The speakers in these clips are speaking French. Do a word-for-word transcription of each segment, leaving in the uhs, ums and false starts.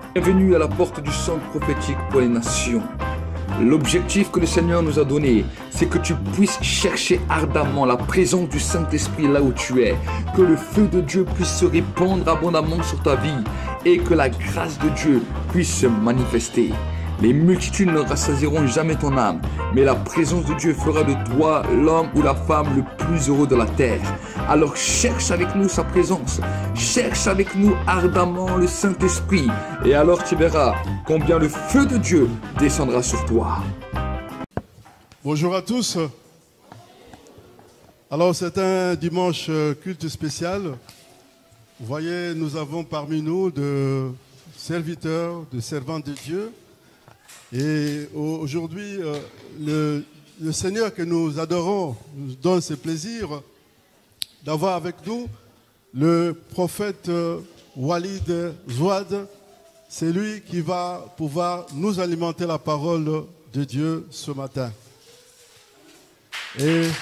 Bienvenue à la porte du centre prophétique pour les nations. L'objectif que le Seigneur nous a donné, c'est que tu puisses chercher ardemment la présence du Saint-Esprit là où tu es, que le feu de Dieu puisse se répandre abondamment sur ta vie et que la grâce de Dieu puisse se manifester. Les multitudes ne rassasieront jamais ton âme, mais la présence de Dieu fera de toi l'homme ou la femme le plus heureux de la terre. Alors cherche avec nous sa présence, cherche avec nous ardemment le Saint-Esprit, et alors tu verras combien le feu de Dieu descendra sur toi. Bonjour à tous. Alors c'est un dimanche culte spécial. Vous voyez, nous avons parmi nous de serviteurs, de servantes de Dieu. Et aujourd'hui, le, le Seigneur que nous adorons nous donne ce plaisir d'avoir avec nous le prophète Walid Zouad. C'est lui qui va pouvoir nous alimenter la parole de Dieu ce matin. Et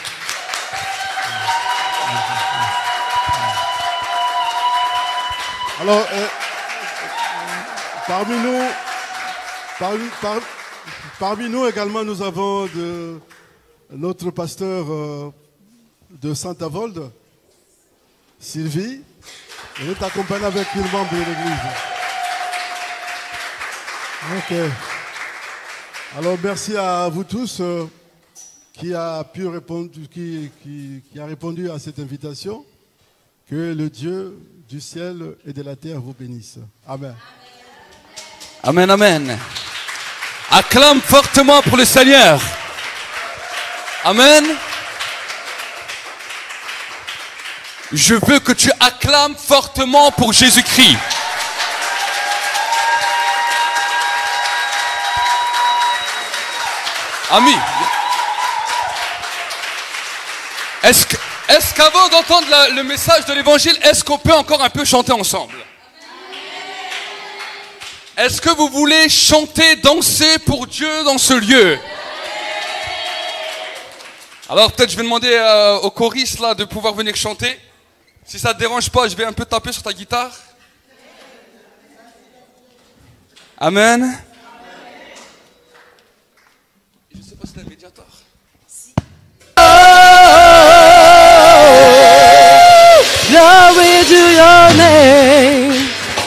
alors, euh, parmi nous, parmi, par, parmi nous également, nous avons de, notre pasteur euh, de Saint-Avold, Sylvie, et nous t'accompagnons avec une membre de l'église. Ok. Alors, merci à vous tous euh, qui a pu répondre, qui, qui, qui a répondu à cette invitation. Que le Dieu du ciel et de la terre vous bénisse. Amen. Amen, amen. Acclame fortement pour le Seigneur. Amen. Je veux que tu acclames fortement pour Jésus-Christ. Amis, est-ce que, est-ce qu'avant d'entendre la, le message de l'évangile, est-ce qu'on peut encore un peu chanter ensemble? Est-ce que vous voulez chanter, danser pour Dieu dans ce lieu? Alors peut-être je vais demander euh, au choriste là de pouvoir venir chanter. Si ça ne te dérange pas, je vais un peu taper sur ta guitare. Amen. Je ne sais pas si c'est un médiateur. Glory to your name.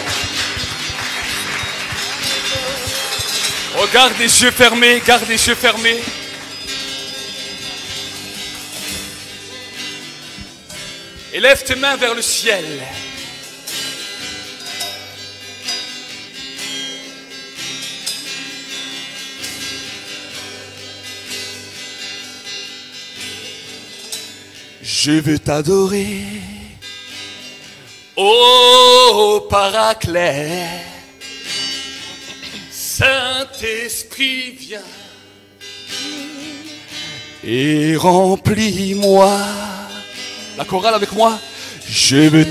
Oh, garde les yeux fermés, garde les yeux fermés. Et lève tes mains vers le ciel. Je veux t'adorer, ô Paraclet. Saint-Esprit, viens et remplis-moi. La chorale avec moi. Je veux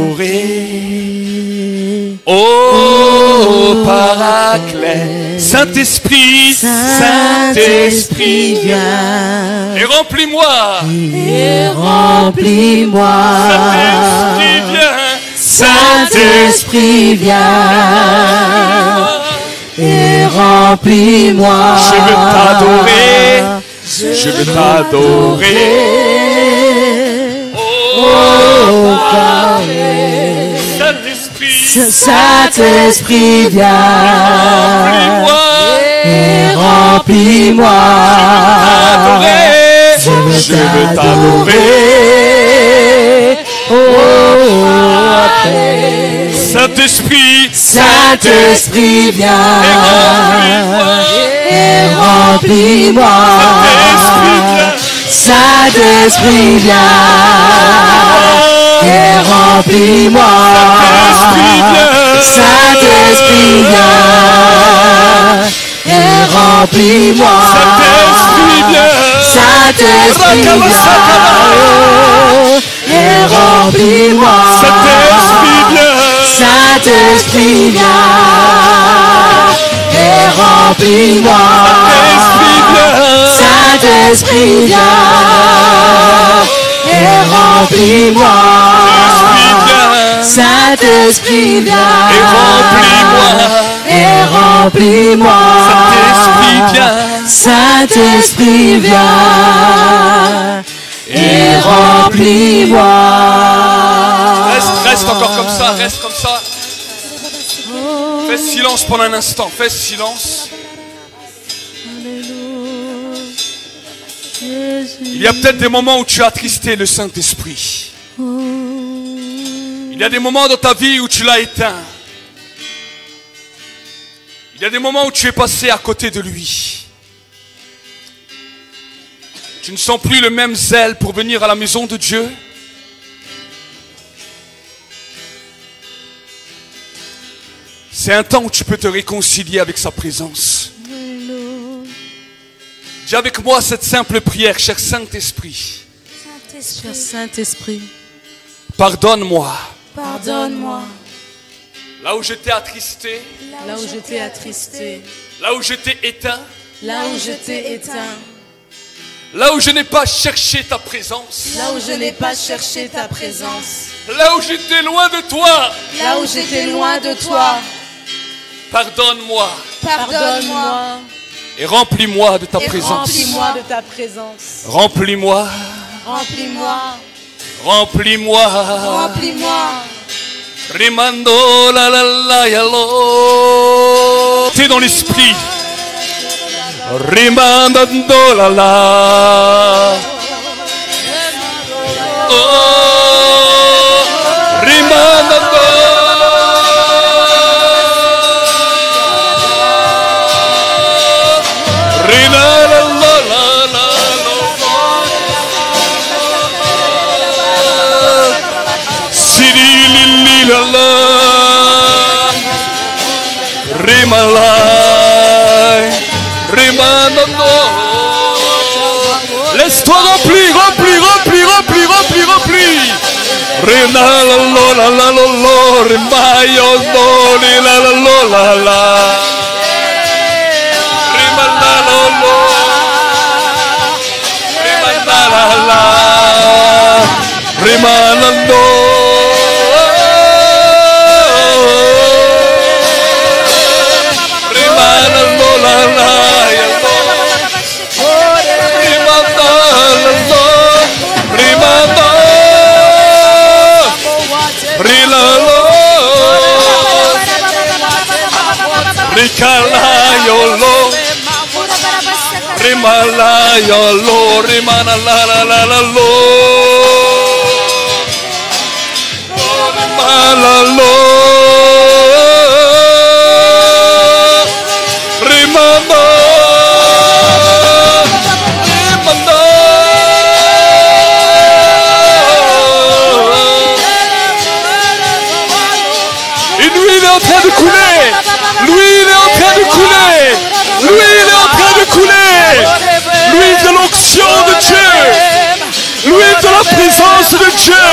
t'adorer, ô Paraclet. Saint-Esprit, Saint-Esprit, viens et remplis-moi. Et remplis-moi. Saint-Esprit, viens. Saint-Esprit, viens. Et remplis-moi. Je veux t'adorer, je veux t'adorer. Oh, Paraclet. Saint-Esprit, Saint-Esprit, viens. Et remplis-moi. Je veux t'adorer. Oh, Saint-Esprit, Saint-Esprit, viens. Et remplis-moi. Saint-Esprit, viens. Et remplis-moi. Saint-Esprit, viens. Et remplis-moi. Saint-Esprit, viens. Et remplis-moi. Saint-Esprit, viens. Et remplis-moi. Saint-Esprit, viens. Et remplis-moi. Saint-Esprit, viens. Saint-Esprit, viens. Et remplis-moi. remplis-moi. Saint-Esprit, viens. Saint-Esprit, viens et remplis-moi. Reste, reste encore comme ça, reste comme ça. Fais silence pendant un instant, fais silence. Il y a peut-être des moments où tu as attristé le Saint-Esprit. Il y a des moments dans ta vie où tu l'as éteint. Il y a des moments où tu es passé à côté de lui. Tu ne sens plus le même zèle pour venir à la maison de Dieu. C'est un temps où tu peux te réconcilier avec sa présence. Dis avec moi cette simple prière, cher Saint-Esprit. Cher Saint-Esprit, Pardonne-moi. pardonne-moi. Là où je t'ai attristé, Là où je t'ai attristé, là où je t'ai éteint, là où je t'ai éteint, là où je n'ai pas cherché ta présence, là où je n'ai pas cherché ta présence, là où j'étais loin de toi. là où j'étais loin de toi, Pardonne-moi pardonne-moi et remplis-moi de ta et présence. remplis-moi de ta présence. Remplis-moi, Remplis-moi, remplis-moi. remplis-moi. Rimando la la la ya lo. T'es dans l'esprit. Rimando la la. Oh, rimando. Rina la la la la. Siri li la la. Rimalai, rimando. Laisse-toi remplir, remplir, remplir, remplir, remplir, remplir. Rina la la la la la la, rimayo no li la la la la la. Rimala la la, rimala la la, rimala no. Rikalayolo, Rimalayolo, Rimana la la la la lo, Rimalalo, Rimana, Rimana. Et lui il est en train de couler. L'huile est en train de couler. L'huile est en train de couler. L'huile de l'onction de Dieu. L'huile de la présence de Dieu.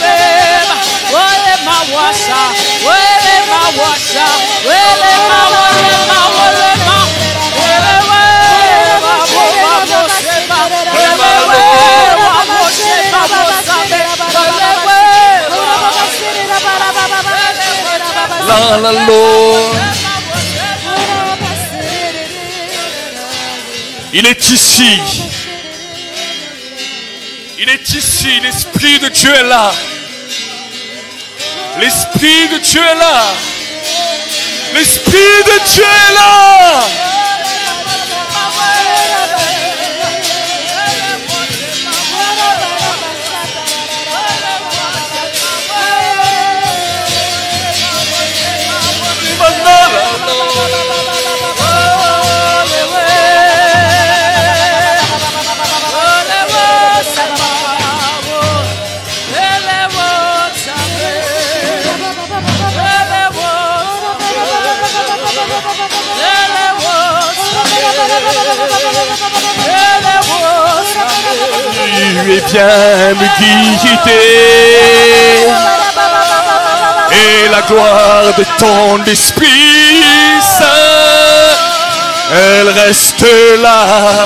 La la la. Il est ici. Il est ici. L'Esprit de Dieu est là. L'Esprit de Dieu est là. L'Esprit de Dieu est là. Tu es bien me guider et la gloire de ton Esprit Saint, elle reste là,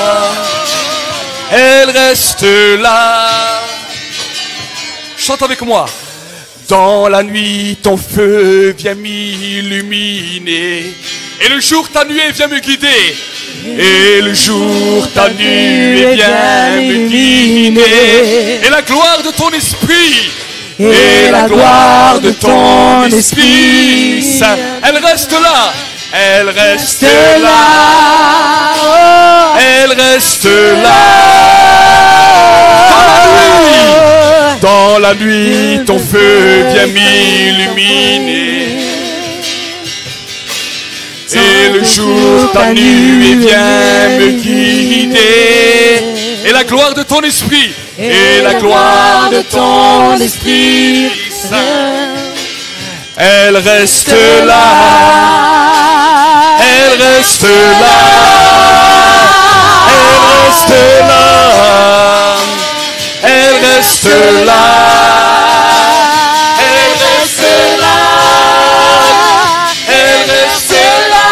elle reste là. Chante avec moi. Dans la nuit, ton feu vient m'illuminer Et le jour ta nuée vient me guider. Et le jour ta nuée vient me guider. Et la gloire de ton esprit. Et la gloire de ton esprit saint. Elle reste là. Elle reste là. Elle reste là. Dans la nuit, ton feu vient m'illuminer. Et le jour, ta nuée vient me guider. Et la gloire de ton esprit. Et la gloire de ton esprit saint. Elle reste là. Elle reste là. Elle reste là. Elle reste là. Elle reste là. Elle reste là.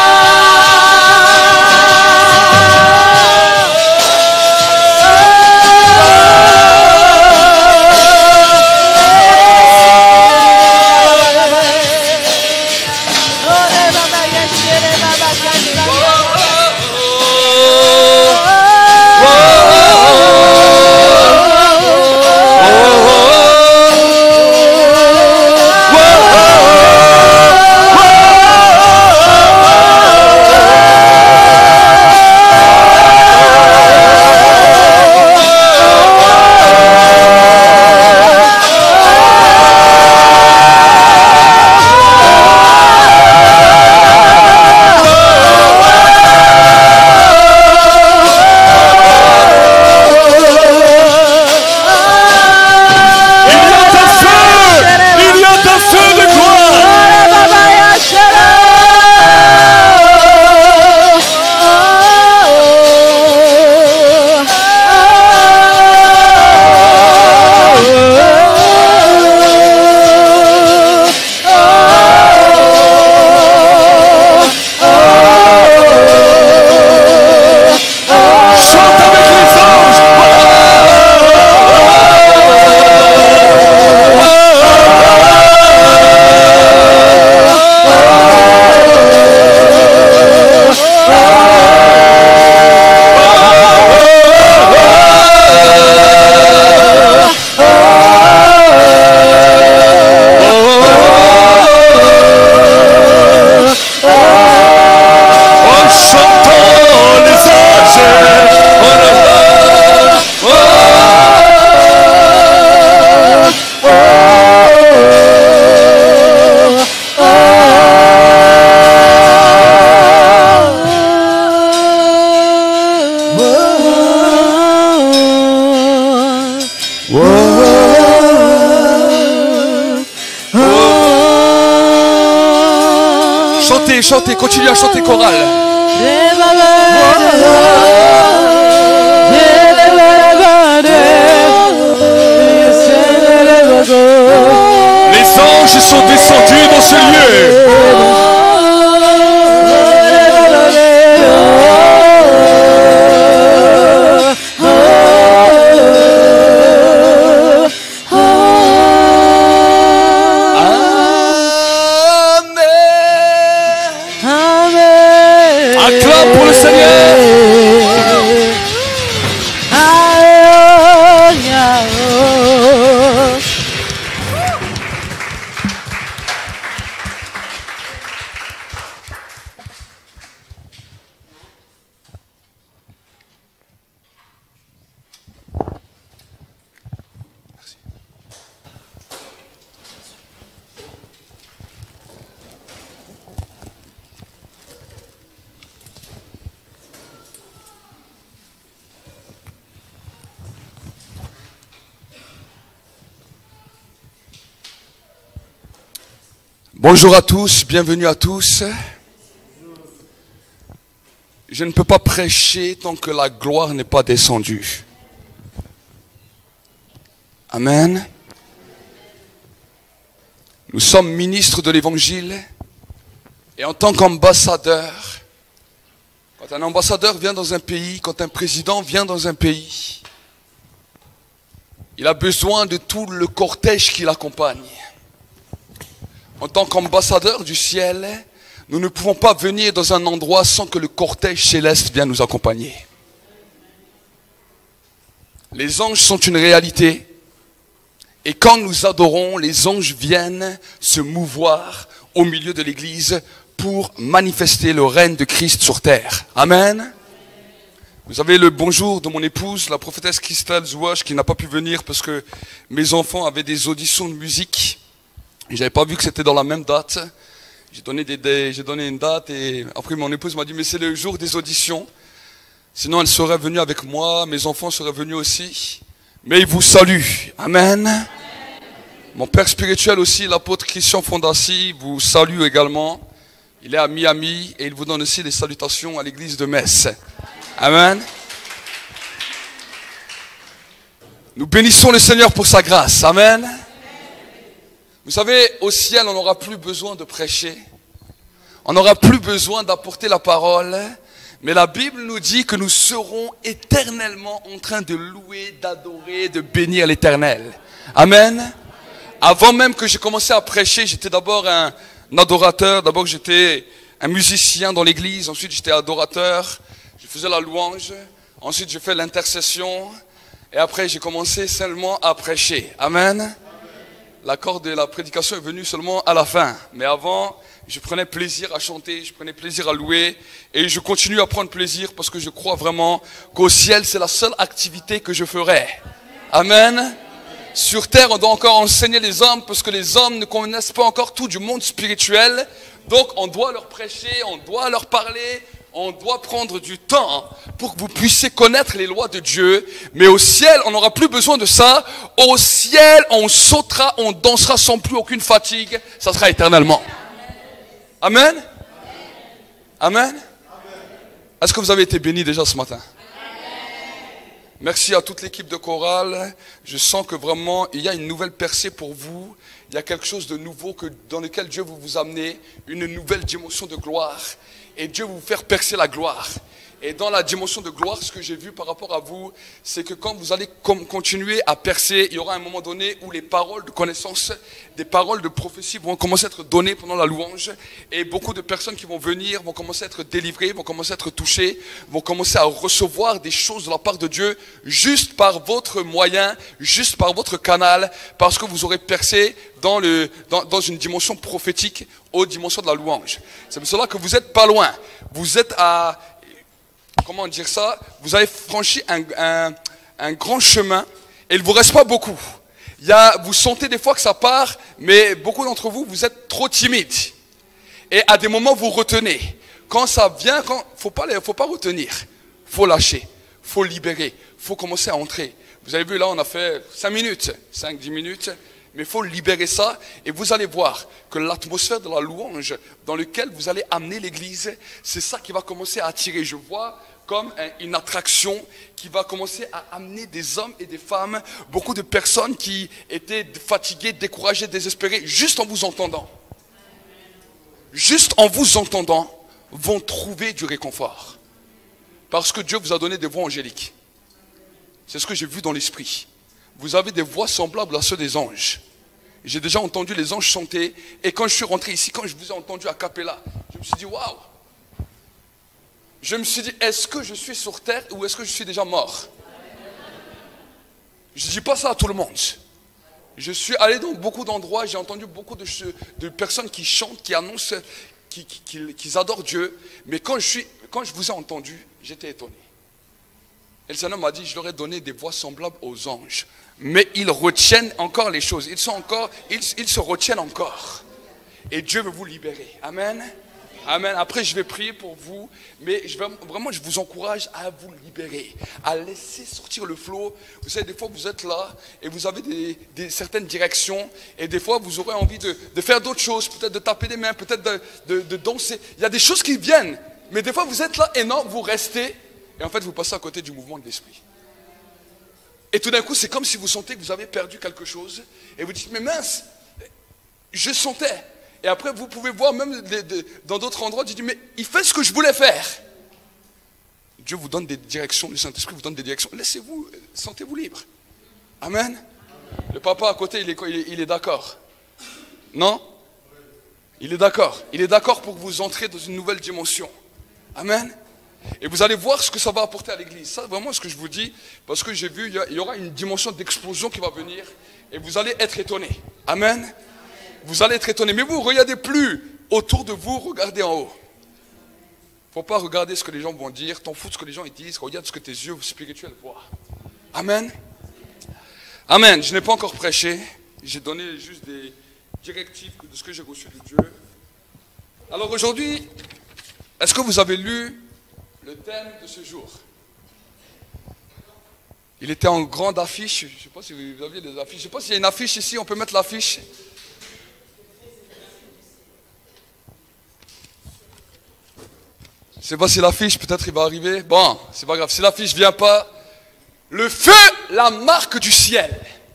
Chantez, chantez, continuez à chanter chorale. Les anges sont descendus dans ce lieu. Bonjour à tous, bienvenue à tous. Je ne peux pas prêcher tant que la gloire n'est pas descendue. Amen. Nous sommes ministres de l'Évangile et en tant qu'ambassadeurs, quand un ambassadeur vient dans un pays, quand un président vient dans un pays, il a besoin de tout le cortège qui l'accompagne. En tant qu'ambassadeur du ciel, nous ne pouvons pas venir dans un endroit sans que le cortège céleste vienne nous accompagner. Les anges sont une réalité. Et quand nous adorons, les anges viennent se mouvoir au milieu de l'église pour manifester le règne de Christ sur terre. Amen. Vous avez le bonjour de mon épouse, la prophétesse Christelle Zouache, qui n'a pas pu venir parce que mes enfants avaient des auditions de musique. Je n'avais pas vu que c'était dans la même date. J'ai donné, des, des, j'ai donné une date et après mon épouse m'a dit mais c'est le jour des auditions. Sinon elle serait venue avec moi, mes enfants seraient venus aussi. Mais ils vous saluent. Amen. Amen. Mon père spirituel aussi, l'apôtre Christian Fondassi, vous salue également. Il est à Miami et il vous donne aussi des salutations à l'église de Metz. Amen. Nous bénissons le Seigneur pour sa grâce. Amen. Vous savez, au ciel, on n'aura plus besoin de prêcher. On n'aura plus besoin d'apporter la parole. Mais la Bible nous dit que nous serons éternellement en train de louer, d'adorer, de bénir l'Éternel. Amen. Avant même que j'ai commencé à prêcher, j'étais d'abord un adorateur. D'abord, j'étais un musicien dans l'église. Ensuite, j'étais adorateur. Je faisais la louange. Ensuite, je fais l'intercession. Et après, j'ai commencé seulement à prêcher. Amen. L'accord de la prédication est venu seulement à la fin. Mais avant, je prenais plaisir à chanter, je prenais plaisir à louer. Et je continue à prendre plaisir parce que je crois vraiment qu'au ciel, c'est la seule activité que je ferai. Amen. Sur terre, on doit encore enseigner les hommes parce que les hommes ne connaissent pas encore tout du monde spirituel. Donc, on doit leur prêcher, on doit leur parler. On doit prendre du temps pour que vous puissiez connaître les lois de Dieu. Mais au ciel, on n'aura plus besoin de ça. Au ciel, on sautera, on dansera sans plus aucune fatigue. Ça sera éternellement. Amen. Amen. Est-ce que vous avez été bénis déjà ce matin? Merci à toute l'équipe de chorale. Je sens que vraiment, il y a une nouvelle percée pour vous. Il y a quelque chose de nouveau que, dans lequel Dieu veut vous amener. Une nouvelle dimension de gloire. Et Dieu va vous faire percer la gloire. Et dans la dimension de gloire, ce que j'ai vu par rapport à vous, c'est que quand vous allez continuer à percer, il y aura un moment donné où les paroles de connaissance, des paroles de prophétie vont commencer à être données pendant la louange. Et beaucoup de personnes qui vont venir vont commencer à être délivrées, vont commencer à être touchées, vont commencer à recevoir des choses de la part de Dieu, juste par votre moyen, juste par votre canal, parce que vous aurez percé dans, le, dans, dans une dimension prophétique, aux dimensions de la louange. C'est pour cela que vous n'êtes pas loin. Vous êtes à... Comment dire ça? Vous avez franchi un, un, un grand chemin et il ne vous reste pas beaucoup. Il y a, vous sentez des fois que ça part, mais beaucoup d'entre vous, vous êtes trop timides. Et à des moments, vous retenez. Quand ça vient, il ne faut pas, faut pas retenir. Il faut lâcher, il faut libérer, il faut commencer à entrer. Vous avez vu, là, on a fait cinq minutes, cinq dix minutes. Mais il faut libérer ça et vous allez voir que l'atmosphère de la louange dans laquelle vous allez amener l'église, c'est ça qui va commencer à attirer. Je vois comme une attraction qui va commencer à amener des hommes et des femmes, beaucoup de personnes qui étaient fatiguées, découragées, désespérées, juste en vous entendant. Juste en vous entendant, vont trouver du réconfort. Parce que Dieu vous a donné des voix angéliques. C'est ce que j'ai vu dans l'esprit. Vous avez des voix semblables à ceux des anges. J'ai déjà entendu les anges chanter. Et quand je suis rentré ici, quand je vous ai entendu à cappella, je me suis dit, waouh! Je me suis dit, est-ce que je suis sur terre ou est-ce que je suis déjà mort? Je ne dis pas ça à tout le monde. Je suis allé dans beaucoup d'endroits, j'ai entendu beaucoup de, de personnes qui chantent, qui annoncent, qui, qui, qui, qui adorent Dieu. Mais quand je, suis, quand je vous ai entendu, j'étais étonné. Et le Seigneur m'a dit, je leur ai donné des voix semblables aux anges. Mais ils retiennent encore les choses. Ils, sont encore, ils, ils se retiennent encore. Et Dieu veut vous libérer. Amen. Amen. Après, je vais prier pour vous. Mais je vais, vraiment, je vous encourage à vous libérer. À laisser sortir le flot. Vous savez, des fois, vous êtes là et vous avez des, des, certaines directions. Et des fois, vous aurez envie de, de faire d'autres choses. Peut-être de taper des mains, peut-être de, de, de danser. Il y a des choses qui viennent. Mais des fois, vous êtes là et non, vous restez. Et en fait, vous passez à côté du mouvement de l'esprit. Et tout d'un coup, c'est comme si vous sentez que vous avez perdu quelque chose. Et vous dites, mais mince, je sentais. Et après, vous pouvez voir même de, de, dans d'autres endroits, tu dis, mais il fait ce que je voulais faire. Dieu vous donne des directions, le Saint-Esprit vous donne des directions. Laissez-vous, sentez-vous libre. Amen. Le papa à côté, il est, il est, il est d'accord. Non? Il est d'accord. Il est d'accord pour que vous entrez dans une nouvelle dimension. Amen. Et vous allez voir ce que ça va apporter à l'église. Ça, vraiment, ce que je vous dis, parce que j'ai vu, il y, a, il y aura une dimension d'explosion qui va venir. Et vous allez être étonnés. Amen. Vous allez être étonnés. Mais vous ne regardez plus autour de vous, regardez en haut. Il ne faut pas regarder ce que les gens vont dire. T'en fous de ce que les gens ils disent. Regarde ce que tes yeux spirituels voient. Amen. Amen. Je n'ai pas encore prêché. J'ai donné juste des directives de ce que j'ai reçu de Dieu. Alors aujourd'hui, est-ce que vous avez lu le thème de ce jour? Il était en grande affiche. Je ne sais pas si vous aviez des affiches. Je ne sais pas s'il y a une affiche ici. On peut mettre l'affiche. Je ne sais pas si l'affiche, peut-être il va arriver. Bon, c'est pas grave. Si l'affiche ne vient pas, le feu, la marque du ciel.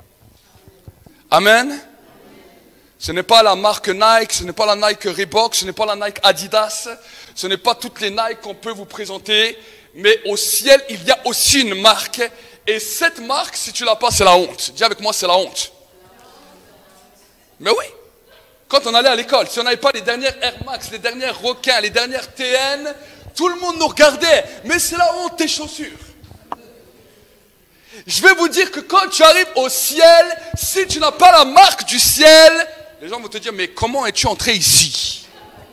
Amen. Ce n'est pas la marque Nike, ce n'est pas la Nike Reebok, ce n'est pas la Nike Adidas, ce n'est pas toutes les Nike qu'on peut vous présenter, mais au ciel, il y a aussi une marque. Et cette marque, si tu ne l'as pas, c'est la honte. Dis avec moi, c'est la honte. Mais oui. Quand on allait à l'école, si on n'avait pas les dernières Air Max, les dernières requins, les dernières T N, tout le monde nous regardait. Mais c'est la honte tes chaussures. Je vais vous dire que quand tu arrives au ciel, si tu n'as pas la marque du ciel, les gens vont te dire, mais comment es-tu entré ici?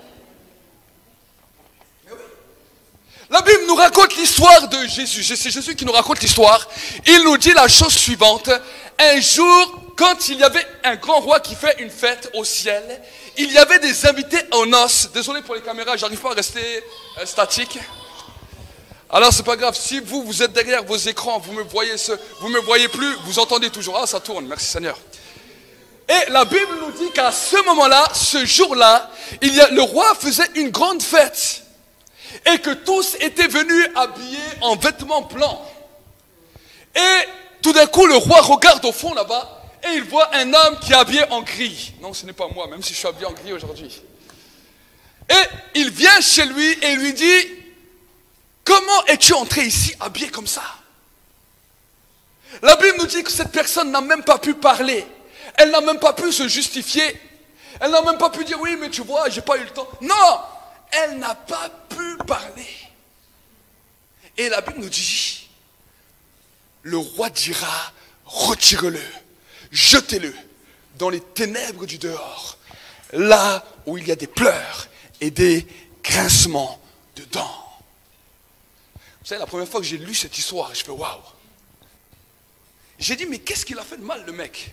Mais oui. La Bible nous raconte l'histoire de Jésus. C'est Jésus qui nous raconte l'histoire. Il nous dit la chose suivante. Un jour, quand il y avait un grand roi qui fait une fête au ciel, il y avait des invités en os. Désolé pour les caméras, j'arrive pas à rester euh, statique. Alors c'est pas grave, si vous, vous êtes derrière vos écrans, vous me voyez ce, vous me voyez plus, vous entendez toujours. Ah, ça tourne, merci Seigneur. Et la Bible nous dit qu'à ce moment-là, ce jour-là, il y a, le roi faisait une grande fête. Et que tous étaient venus habillés en vêtements blancs. Et tout d'un coup, le roi regarde au fond là-bas et il voit un homme qui est habillé en gris. Non, ce n'est pas moi, même si je suis habillé en gris aujourd'hui. Et il vient chez lui et il lui dit, comment es-tu entré ici habillé comme ça? La Bible nous dit que cette personne n'a même pas pu parler. Elle n'a même pas pu se justifier. Elle n'a même pas pu dire, oui, mais tu vois, j'ai pas eu le temps. Non, elle n'a pas pu parler. Et la Bible nous dit, le roi dira, retirez-le, jetez-le dans les ténèbres du dehors, là où il y a des pleurs et des grincements de dents. Vous savez, la première fois que j'ai lu cette histoire, je fais waouh. J'ai dit, mais qu'est-ce qu'il a fait de mal, le mec?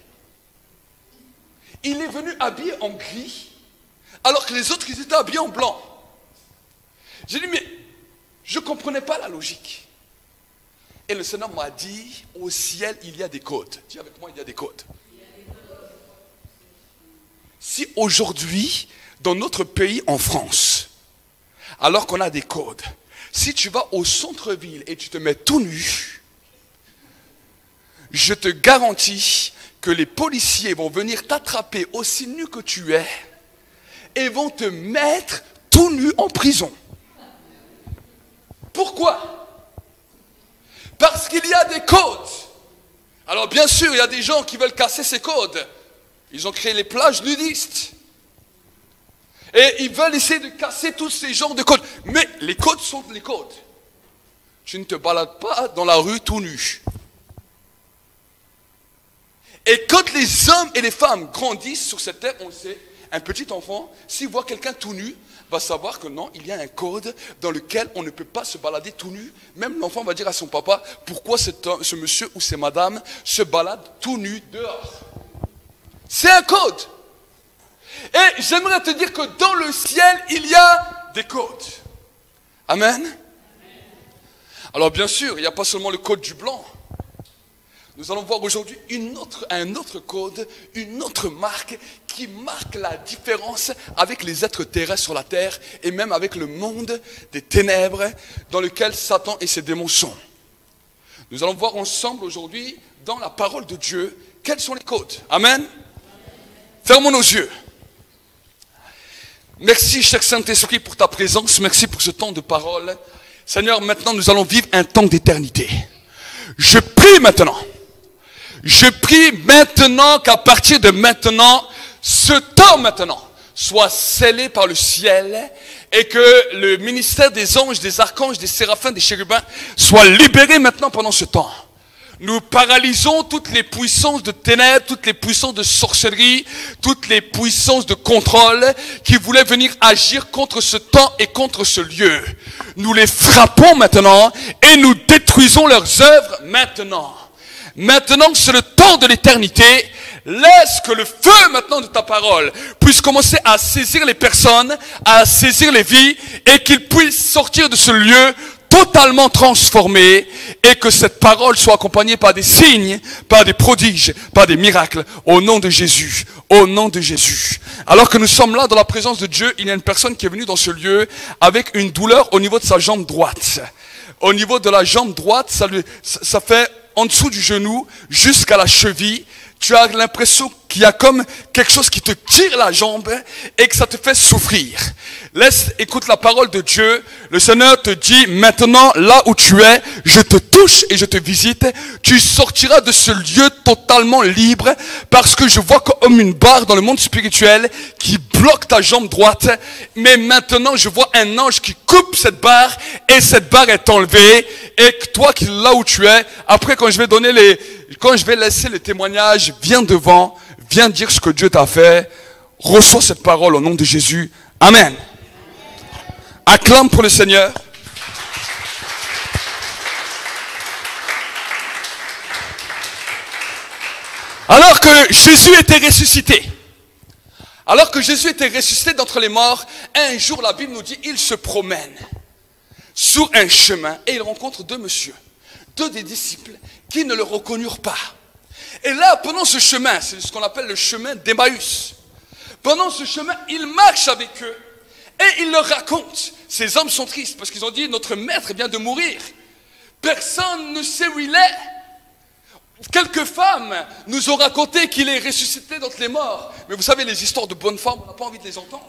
Il est venu habillé en gris, alors que les autres, ils étaient habillés en blanc. J'ai dit, mais je ne comprenais pas la logique. Et le Seigneur m'a dit, au ciel, il y a des codes. Dis avec moi, il y a des codes. Si aujourd'hui, dans notre pays, en France, alors qu'on a des codes, si tu vas au centre-ville et tu te mets tout nu, je te garantis que les policiers vont venir t'attraper aussi nu que tu es et vont te mettre tout nu en prison. Pourquoi? Parce qu'il y a des codes. Alors bien sûr, il y a des gens qui veulent casser ces codes. Ils ont créé les plages nudistes. Et ils veulent essayer de casser tous ces genres de codes. Mais les codes sont les codes. Tu ne te balades pas dans la rue tout nu. Et quand les hommes et les femmes grandissent sur cette terre, on le sait, un petit enfant, s'il voit quelqu'un tout nu, va savoir que non, il y a un code dans lequel on ne peut pas se balader tout nu. Même l'enfant va dire à son papa, pourquoi cet homme, ce monsieur ou ces madames se baladent tout nu dehors. C'est un code. Et j'aimerais te dire que dans le ciel, il y a des codes. Amen. Alors bien sûr, il n'y a pas seulement le code du blanc. Nous allons voir aujourd'hui une autre, un autre code, une autre marque qui marque la différence avec les êtres terrestres sur la terre et même avec le monde des ténèbres dans lequel Satan et ses démons sont. Nous allons voir ensemble aujourd'hui dans la parole de Dieu quels sont les codes. Amen. Fermons nos yeux. Merci, cher Saint-Esprit, pour ta présence. Merci pour ce temps de parole. Seigneur, maintenant nous allons vivre un temps d'éternité. Je prie maintenant. Je prie maintenant qu'à partir de maintenant, ce temps maintenant soit scellé par le ciel et que le ministère des anges, des archanges, des séraphins, des chérubins soit libéré maintenant pendant ce temps. Nous paralysons toutes les puissances de ténèbres, toutes les puissances de sorcellerie, toutes les puissances de contrôle qui voulaient venir agir contre ce temps et contre ce lieu. Nous les frappons maintenant et nous détruisons leurs œuvres maintenant. Maintenant, c'est le temps de l'éternité. Laisse que le feu maintenant de ta parole puisse commencer à saisir les personnes, à saisir les vies et qu'ils puissent sortir de ce lieu totalement transformé et que cette parole soit accompagnée par des signes, par des prodiges, par des miracles au nom de Jésus, au nom de Jésus. Alors que nous sommes là dans la présence de Dieu, il y a une personne qui est venue dans ce lieu avec une douleur au niveau de sa jambe droite. Au niveau de la jambe droite, ça, lui, ça fait en dessous du genou jusqu'à la cheville. Tu as l'impression qu'il y a comme quelque chose qui te tire la jambe et que ça te fait souffrir. Laisse, écoute la parole de Dieu. Le Seigneur te dit, maintenant, là où tu es, je te touche et je te visite. Tu sortiras de ce lieu totalement libre parce que je vois comme une barre dans le monde spirituel qui bloque ta jambe droite. Mais maintenant, je vois un ange qui coupe cette barre et cette barre est enlevée. Et que toi, qui là où tu es, après quand je vais donner les, quand je vais laisser le témoignage, viens devant, viens dire ce que Dieu t'a fait. Reçois cette parole au nom de Jésus. Amen. Acclame pour le Seigneur. Alors que Jésus était ressuscité, alors que Jésus était ressuscité d'entre les morts, un jour la Bible nous dit, il se promène sur un chemin et il rencontre deux messieurs, deux des disciples qui ne le reconnurent pas. Et là, pendant ce chemin, c'est ce qu'on appelle le chemin d'Emmaüs. Pendant ce chemin, il marche avec eux et il leur raconte. Ces hommes sont tristes parce qu'ils ont dit, notre maître vient de mourir. Personne ne sait où il est. Quelques femmes nous ont raconté qu'il est ressuscité d'entre les morts. Mais vous savez, les histoires de bonnes femmes, on n'a pas envie de les entendre.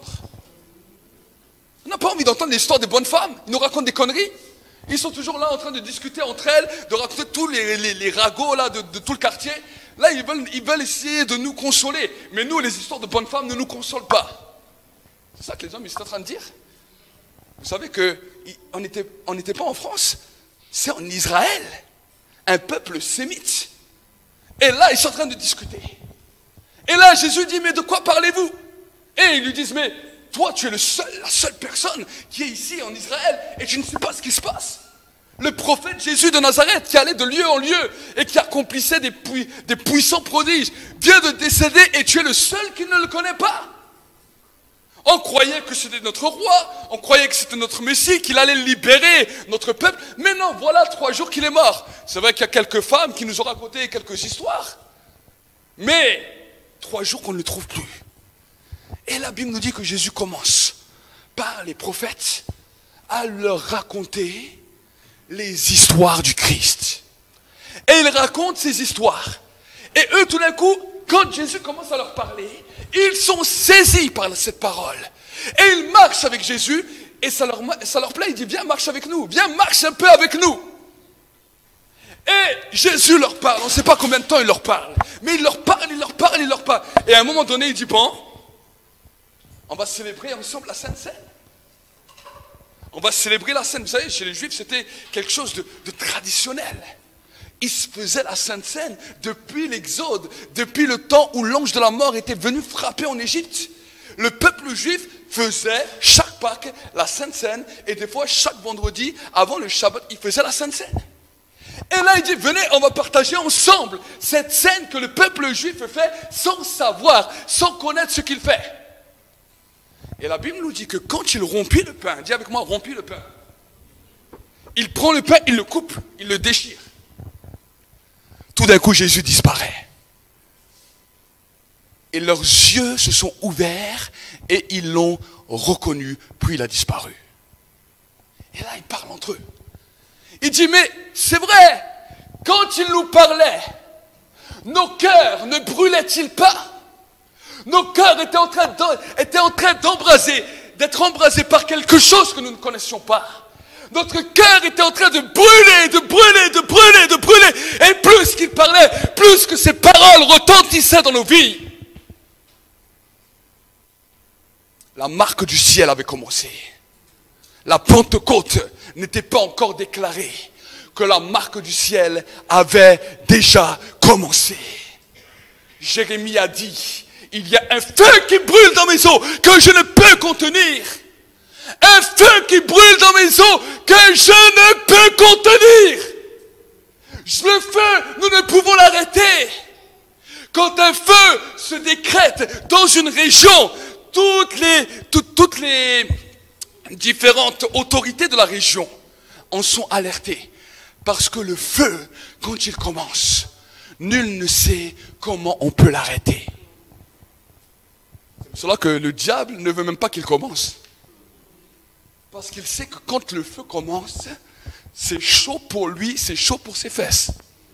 On n'a pas envie d'entendre l'histoire des bonnes femmes. Ils nous racontent des conneries. Ils sont toujours là en train de discuter entre elles, de raconter tous les, les, les ragots là, de, de tout le quartier. Là, ils veulent, ils veulent essayer de nous consoler. Mais nous, les histoires de bonnes femmes ne nous consolent pas. C'est ça que les hommes ils sont en train de dire. Vous savez qu'on n'était on n'était pas en France, c'est en Israël. Un peuple sémite. Et là, ils sont en train de discuter. Et là, Jésus dit, mais de quoi parlez-vous? Et ils lui disent, mais toi, tu es le seul, la seule personne qui est ici en Israël et tu ne sais pas ce qui se passe. Le prophète Jésus de Nazareth qui allait de lieu en lieu et qui accomplissait des, pui des puissants prodiges vient de décéder et tu es le seul qui ne le connaît pas. On croyait que c'était notre roi, on croyait que c'était notre Messie, qu'il allait libérer notre peuple. Mais non, voilà trois jours qu'il est mort. C'est vrai qu'il y a quelques femmes qui nous ont raconté quelques histoires. Mais trois jours qu'on ne le trouve plus. Et la Bible nous dit que Jésus commence par les prophètes à leur raconter les histoires du Christ. Et il raconte ces histoires. Et eux, tout d'un coup, quand Jésus commence à leur parler, ils sont saisis par cette parole. Et ils marchent avec Jésus et ça leur, ça leur plaît. Il dit, viens, marche avec nous. Viens, marche un peu avec nous. Et Jésus leur parle. On ne sait pas combien de temps il leur parle. Mais il leur parle, il leur parle, il leur parle. Et à un moment donné, il dit, bon, on va célébrer ensemble la Sainte Seine. On va célébrer la Seine. Vous savez, chez les Juifs, c'était quelque chose de, de traditionnel. Ils se faisaient la Sainte Seine depuis l'Exode, depuis le temps où l'ange de la mort était venu frapper en Égypte. Le peuple juif faisait chaque Pâques la Sainte Seine et des fois chaque vendredi avant le Shabbat, il faisait la Sainte Seine. Et là il dit, venez, on va partager ensemble cette scène que le peuple juif fait sans savoir, sans connaître ce qu'il fait. Et la Bible nous dit que quand il rompit le pain, dis avec moi, rompit le pain. Il prend le pain, il le coupe, il le déchire. Tout d'un coup, Jésus disparaît. Et leurs yeux se sont ouverts et ils l'ont reconnu, puis il a disparu. Et là, ils parlent entre eux. Il dit, mais c'est vrai, quand il nous parlait, nos cœurs ne brûlaient-ils pas? Nos cœurs étaient en train étaient en train d'embraser, d'être embrasés par quelque chose que nous ne connaissions pas. Notre cœur était en train de brûler, de brûler, de brûler, de brûler. Et plus qu'il parlait, plus que ses paroles retentissaient dans nos vies. la marque du ciel avait commencé. La Pentecôte n'était pas encore déclarée, que la marque du ciel avait déjà commencé. Jérémie a dit, il y a un feu qui brûle dans mes os que je ne peux contenir. Un feu qui brûle dans mes os que je ne peux contenir. Le feu, nous ne pouvons l'arrêter. Quand un feu se décrète dans une région, toutes les, toutes, toutes les différentes autorités de la région en sont alertées. Parce que le feu, quand il commence, nul ne sait comment on peut l'arrêter. C'est pour cela que le diable ne veut même pas qu'il commence. Parce qu'il sait que quand le feu commence, c'est chaud pour lui, c'est chaud pour ses fesses.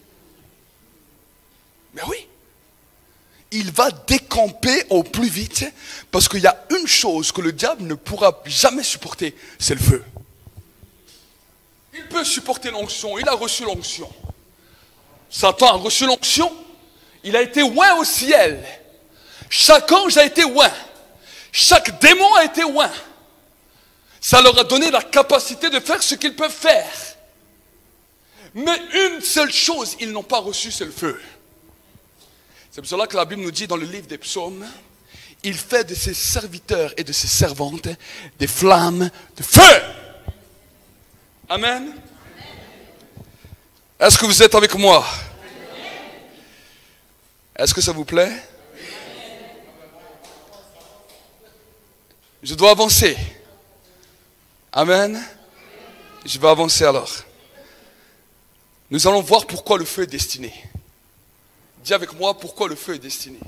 Mais oui. Il va décamper au plus vite parce qu'il y a une chose que le diable ne pourra jamais supporter, c'est le feu. Il peut supporter l'onction, il a reçu l'onction. Satan a reçu l'onction, il a été oint au ciel. Chaque ange a été oint. Chaque démon a été oint. Ça leur a donné la capacité de faire ce qu'ils peuvent faire. Mais une seule chose, ils n'ont pas reçu, c'est le feu. C'est pour cela que la Bible nous dit dans le livre des psaumes, il fait de ses serviteurs et de ses servantes des flammes de feu. Amen. Est-ce que vous êtes avec moi? Est-ce que ça vous plaît? Je dois avancer. Amen. Je vais avancer alors. Nous allons voir pourquoi le feu est destiné. Dis avec moi pourquoi le feu est destiné.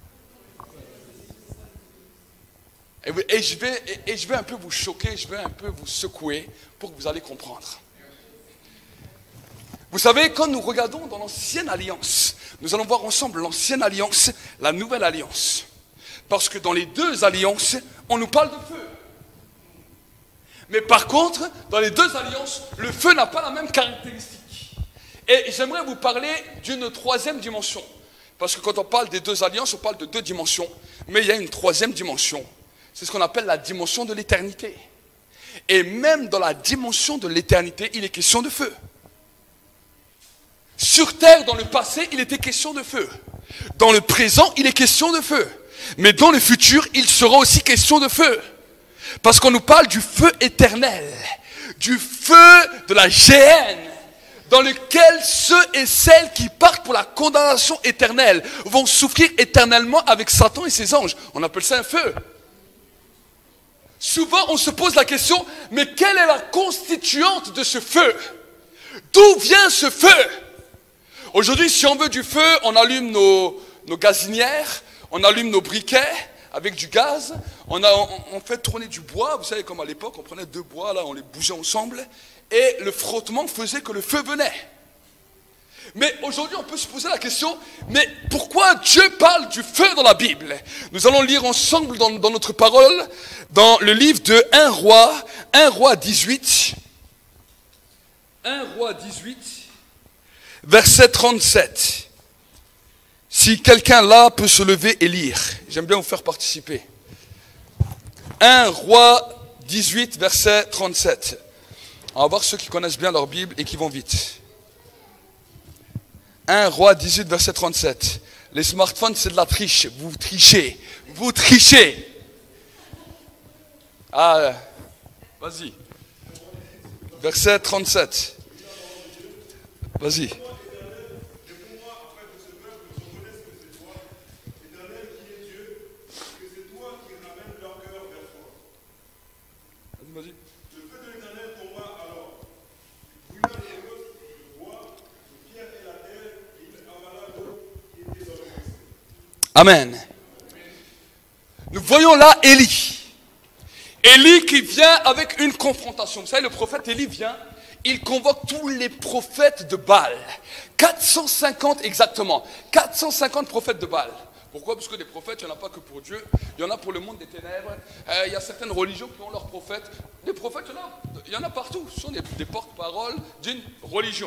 Et, et, je vais, et, et je vais un peu vous choquer, je vais un peu vous secouer pour que vous allez comprendre. Vous savez, quand nous regardons dans l'ancienne alliance, nous allons voir ensemble l'ancienne alliance, la nouvelle alliance. Parce que dans les deux alliances, on nous parle de feu. Mais par contre, dans les deux alliances, le feu n'a pas la même caractéristique. Et j'aimerais vous parler d'une troisième dimension. Parce que quand on parle des deux alliances, on parle de deux dimensions. Mais il y a une troisième dimension. C'est ce qu'on appelle la dimension de l'éternité. Et même dans la dimension de l'éternité, il est question de feu. Sur terre, dans le passé, il était question de feu. Dans le présent, il est question de feu. Mais dans le futur, il sera aussi question de feu. Parce qu'on nous parle du feu éternel. Du feu de la géhenne. Dans lequel ceux et celles qui partent pour la condamnation éternelle vont souffrir éternellement avec Satan et ses anges. On appelle ça un feu. Souvent, on se pose la question, mais quelle est la constituante de ce feu? D'où vient ce feu? Aujourd'hui, si on veut du feu, on allume nos, nos gazinières, on allume nos briquets avec du gaz, on, a, on, on fait tourner du bois. Vous savez, comme à l'époque, on prenait deux bois, là, on les bougeait ensemble. Et le frottement faisait que le feu venait. Mais aujourd'hui, on peut se poser la question, mais pourquoi Dieu parle du feu dans la Bible? Nous allons lire ensemble dans, dans notre parole, dans le livre de un roi, un roi dix-huit, un roi dix-huit, verset trente-sept. Si quelqu'un là peut se lever et lire, j'aime bien vous faire participer. un roi dix-huit, verset trente-sept. On va voir ceux qui connaissent bien leur Bible et qui vont vite. un roi dix-huit, verset trente-sept. Les smartphones, c'est de la triche. Vous trichez. Vous trichez. Ah, vas-y. Verset trente-sept. Vas-y. Vas-y. Amen. Nous voyons là Élie. Élie qui vient avec une confrontation. Vous savez, le prophète Élie vient, il convoque tous les prophètes de Baal. quatre cent cinquante exactement. quatre cent cinquante prophètes de Baal. Pourquoi? Parce que des prophètes, il n'y en a pas que pour Dieu. Il y en a pour le monde des ténèbres. Euh, il y a certaines religions qui ont leurs prophètes. Des prophètes, il y en a, il y en a partout. Ce sont des, des porte-paroles d'une religion.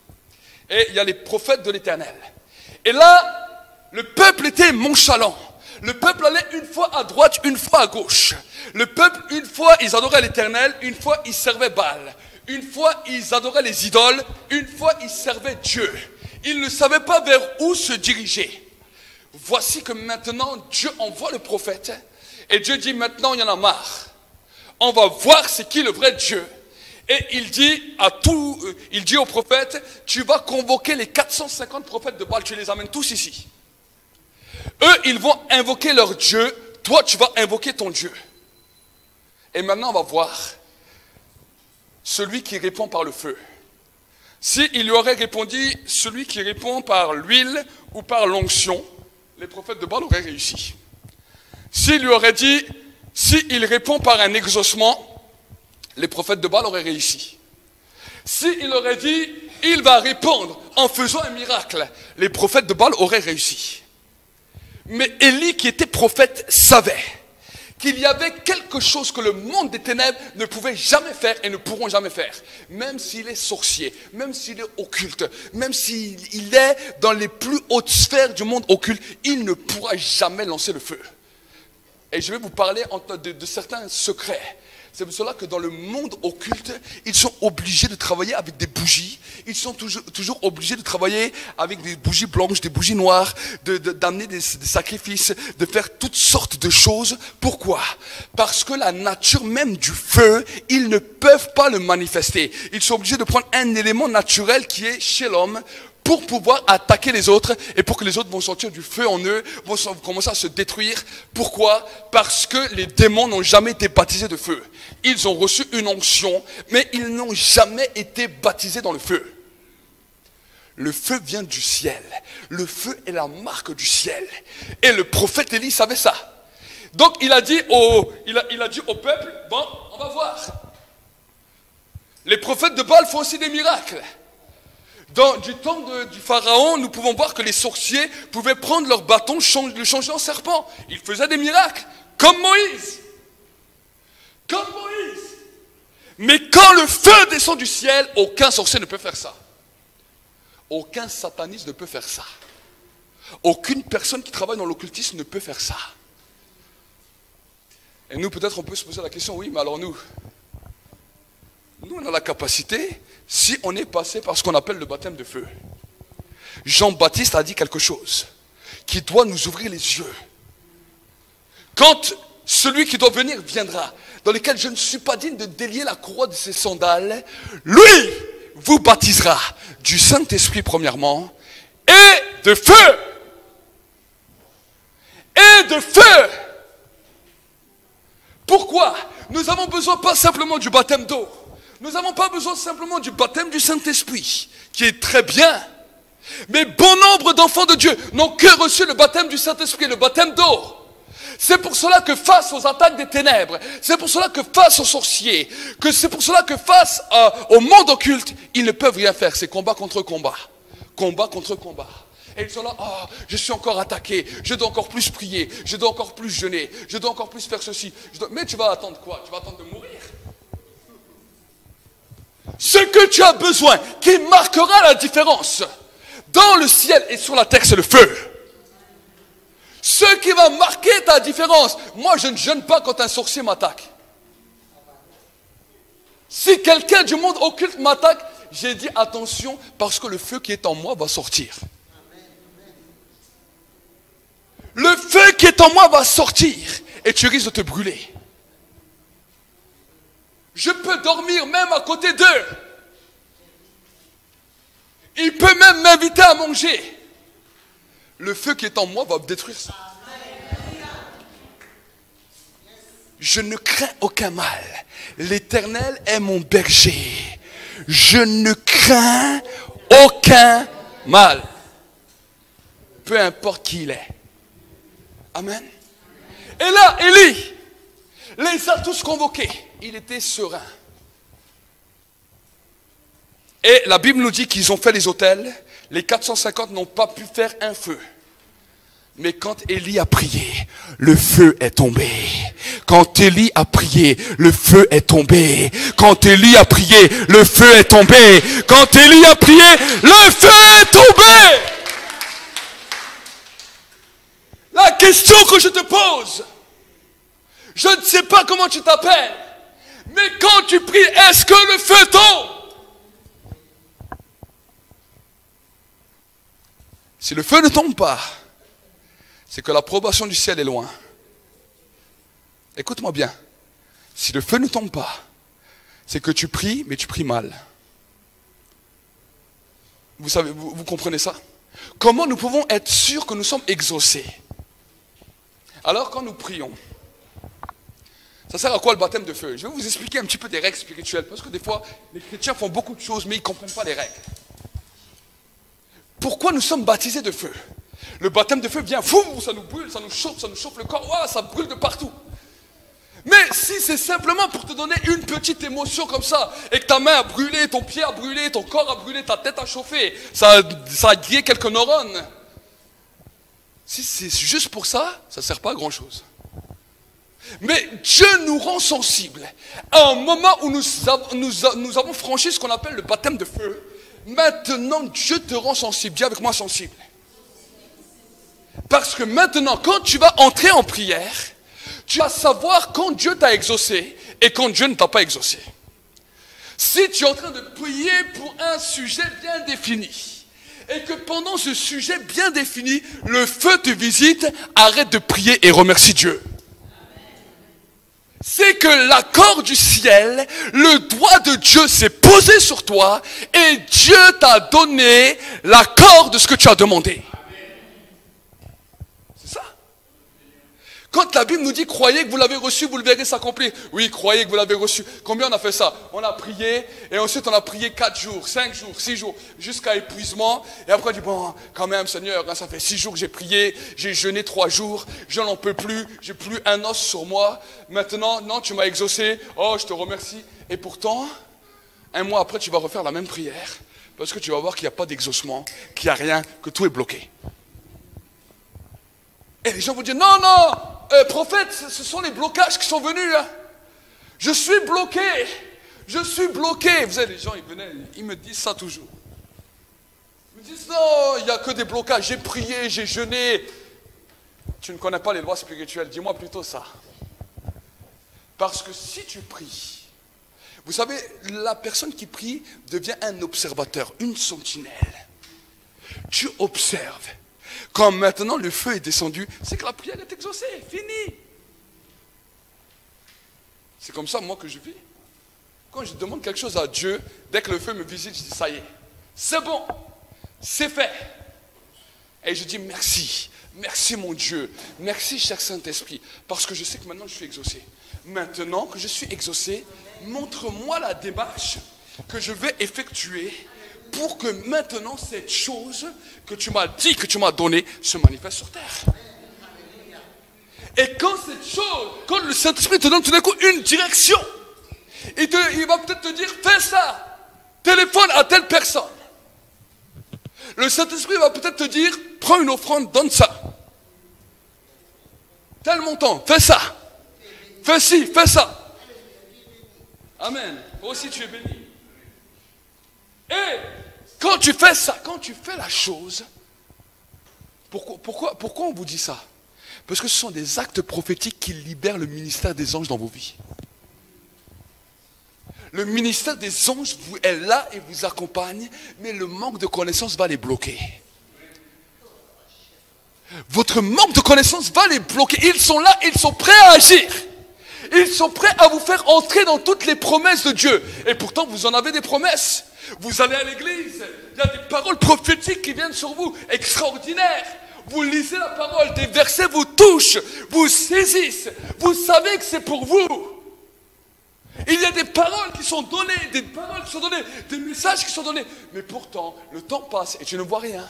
Et il y a les prophètes de l'Éternel. Et là, le peuple était nonchalant. Le peuple allait une fois à droite, une fois à gauche. Le peuple, une fois, ils adoraient l'Éternel, une fois, ils servaient Baal. Une fois, ils adoraient les idoles, une fois, ils servaient Dieu. Ils ne savaient pas vers où se diriger. Voici que maintenant, Dieu envoie le prophète. Et Dieu dit, maintenant, il y en a marre. On va voir c'est qui le vrai Dieu. Et il dit à tout, il dit au prophète, tu vas convoquer les quatre cent cinquante prophètes de Baal, tu les amènes tous ici. Eux, ils vont invoquer leur Dieu, toi, tu vas invoquer ton Dieu. Et maintenant, on va voir celui qui répond par le feu. S'il lui aurait répondu celui qui répond par l'huile ou par l'onction, les prophètes de Baal auraient réussi. S'il lui aurait dit, s'il répond par un exaucement, les prophètes de Baal auraient réussi. S'il aurait dit, il va répondre en faisant un miracle, les prophètes de Baal auraient réussi. Mais Élie, qui était prophète, savait qu'il y avait quelque chose que le monde des ténèbres ne pouvait jamais faire et ne pourront jamais faire. Même s'il est sorcier, même s'il est occulte, même s'il est dans les plus hautes sphères du monde occulte, il ne pourra jamais lancer le feu. Et je vais vous parler de, de certains secrets. C'est pour cela que dans le monde occulte, ils sont obligés de travailler avec des bougies. Ils sont toujours, toujours obligés de travailler avec des bougies blanches, des bougies noires, de, de, d'amener des, des sacrifices, de faire toutes sortes de choses. Pourquoi? Parce que la nature même du feu, ils ne peuvent pas le manifester. Ils sont obligés de prendre un élément naturel qui est chez l'homme pour pouvoir attaquer les autres et pour que les autres vont sortir du feu en eux, vont commencer à se détruire. Pourquoi? Parce que les démons n'ont jamais été baptisés de feu. Ils ont reçu une onction, mais ils n'ont jamais été baptisés dans le feu. Le feu vient du ciel. Le feu est la marque du ciel. Et le prophète Élie savait ça. Donc il a dit au, il a, il a dit au peuple, bon, on va voir. Les prophètes de Baal font aussi des miracles. Dans du temps de, du pharaon, nous pouvons voir que les sorciers pouvaient prendre leur bâton, change, le changer en serpent. Ils faisaient des miracles, comme Moïse. Comme Moïse. Mais quand le feu descend du ciel, aucun sorcier ne peut faire ça. Aucun sataniste ne peut faire ça. Aucune personne qui travaille dans l'occultisme ne peut faire ça. Et nous, peut-être, on peut se poser la question, oui, mais alors nous, nous, on a la capacité, si on est passé par ce qu'on appelle le baptême de feu. Jean-Baptiste a dit quelque chose qui doit nous ouvrir les yeux. Quand celui qui doit venir viendra, dans lequel je ne suis pas digne de délier la courroie de ses sandales, lui vous baptisera du Saint-Esprit premièrement, et de feu. Et de feu. Pourquoi? Nous avons besoin pas simplement du baptême d'eau. Nous n'avons pas besoin simplement du baptême du Saint-Esprit, qui est très bien. Mais bon nombre d'enfants de Dieu n'ont que reçu le baptême du Saint-Esprit, le baptême d'eau. C'est pour cela que face aux attaques des ténèbres, c'est pour cela que face aux sorciers, que c'est pour cela que face à, au monde occulte, ils ne peuvent rien faire. C'est combat contre combat. Combat contre combat. Et ils sont là, oh, je suis encore attaqué, je dois encore plus prier, je dois encore plus jeûner, je dois encore plus faire ceci. Je dois... Mais tu vas attendre quoi? Tu vas attendre de mourir? Ce que tu as besoin, qui marquera la différence dans le ciel et sur la terre, c'est le feu. Ce qui va marquer ta différence. Moi, je ne jeûne pas quand un sorcier m'attaque. Si quelqu'un du monde occulte m'attaque, j'ai dit attention, parce que le feu qui est en moi va sortir. Le feu qui est en moi va sortir et tu risques de te brûler. Je peux dormir même à côté d'eux. Il peut même m'inviter à manger. Le feu qui est en moi va me détruire ça. Je ne crains aucun mal. L'Éternel est mon berger. Je ne crains aucun mal. Peu importe qui il est. Amen. Et là, Élie les a tous convoqués. Il était serein. Et la Bible nous dit qu'ils ont fait les autels. Les quatre cent cinquante n'ont pas pu faire un feu. Mais quand Élie a prié, le feu est tombé. Quand Élie a prié, le feu est tombé. Quand Élie a prié, le feu est tombé. Quand Élie a prié, le feu est tombé. La question que je te pose, je ne sais pas comment tu t'appelles, mais quand tu pries, est-ce que le feu tombe? Si le feu ne tombe pas, c'est que l'approbation du ciel est loin. Écoute-moi bien. Si le feu ne tombe pas, c'est que tu pries, mais tu pries mal. Vous savez, vous, vous comprenez ça? Comment nous pouvons être sûrs que nous sommes exaucés? Alors quand nous prions, ça sert à quoi le baptême de feu? Je vais vous expliquer un petit peu des règles spirituelles, parce que des fois, les chrétiens font beaucoup de choses, mais ils ne comprennent pas les règles. Pourquoi nous sommes baptisés de feu? Le baptême de feu vient, fou, ça nous brûle, ça nous chauffe, ça nous chauffe le corps, wow, ça brûle de partout. Mais si c'est simplement pour te donner une petite émotion comme ça, et que ta main a brûlé, ton pied a brûlé, ton corps a brûlé, ta tête a chauffé, ça, ça a grillé quelques neurones. Si c'est juste pour ça, ça ne sert pas à grand chose. Mais Dieu nous rend sensibles. À un moment où nous avons, nous, nous avons franchi ce qu'on appelle le baptême de feu, maintenant Dieu te rend sensible. Dis avec moi sensible. Parce que maintenant, quand tu vas entrer en prière, tu vas savoir quand Dieu t'a exaucé et quand Dieu ne t'a pas exaucé. Si tu es en train de prier pour un sujet bien défini, et que pendant ce sujet bien défini, le feu te visite, arrête de prier et remercie Dieu. C'est que l'accord du ciel, le doigt de Dieu s'est posé sur toi et Dieu t'a donné l'accord de ce que tu as demandé. C'est ça. Quand la Bible nous dit, croyez que vous l'avez reçu, vous le verrez s'accomplir. Oui, croyez que vous l'avez reçu. Combien on a fait ça? On a prié, et ensuite on a prié quatre jours, cinq jours, six jours, jusqu'à épuisement. Et après on dit, bon, quand même Seigneur, ça fait six jours que j'ai prié, j'ai jeûné trois jours, je n'en peux plus, j'ai plus un os sur moi. Maintenant, non, tu m'as exaucé, oh, je te remercie. Et pourtant, un mois après, tu vas refaire la même prière, parce que tu vas voir qu'il n'y a pas d'exaucement, qu'il n'y a rien, que tout est bloqué. Et les gens vont dire, non, non, euh, prophète, ce sont les blocages qui sont venus. Hein. Je suis bloqué. Je suis bloqué. Vous savez, les gens, ils venaient, ils me disent ça toujours. Ils me disent, non, il n'y a que des blocages. J'ai prié, j'ai jeûné. Tu ne connais pas les lois spirituelles. Dis-moi plutôt ça. Parce que si tu pries, vous savez, la personne qui prie devient un observateur, une sentinelle. Tu observes. Quand maintenant le feu est descendu, c'est que la prière est exaucée, fini. C'est comme ça, moi, que je vis. Quand je demande quelque chose à Dieu, dès que le feu me visite, je dis, ça y est, c'est bon, c'est fait. Et je dis, merci, merci mon Dieu, merci cher Saint-Esprit, parce que je sais que maintenant je suis exaucé. Maintenant que je suis exaucé, montre-moi la démarche que je vais effectuer pour que maintenant cette chose que tu m'as dit, que tu m'as donnée, se manifeste sur terre. Et quand cette chose, quand le Saint-Esprit te donne tout d'un coup une direction, il, te, il va peut-être te dire, fais ça, téléphone à telle personne. Le Saint-Esprit va peut-être te dire, prends une offrande, donne ça. Tel montant, fais ça. Fais ci, fais ça. Amen. Toi aussi tu es béni. Et quand tu fais ça, quand tu fais la chose, pourquoi, pourquoi, pourquoi on vous dit ça? Parce que ce sont des actes prophétiques qui libèrent le ministère des anges dans vos vies. Le ministère des anges vous est là et vous accompagne, mais le manque de connaissance va les bloquer. Votre manque de connaissance va les bloquer. Ils sont là, ils sont prêts à agir. Ils sont prêts à vous faire entrer dans toutes les promesses de Dieu. Et pourtant, vous en avez des promesses. Vous allez à l'église, il y a des paroles prophétiques qui viennent sur vous, extraordinaires. Vous lisez la parole, des versets vous touchent, vous saisissent. Vous savez que c'est pour vous. Il y a des paroles qui sont données, des paroles qui sont données, des messages qui sont donnés. Mais pourtant, le temps passe et tu ne vois rien.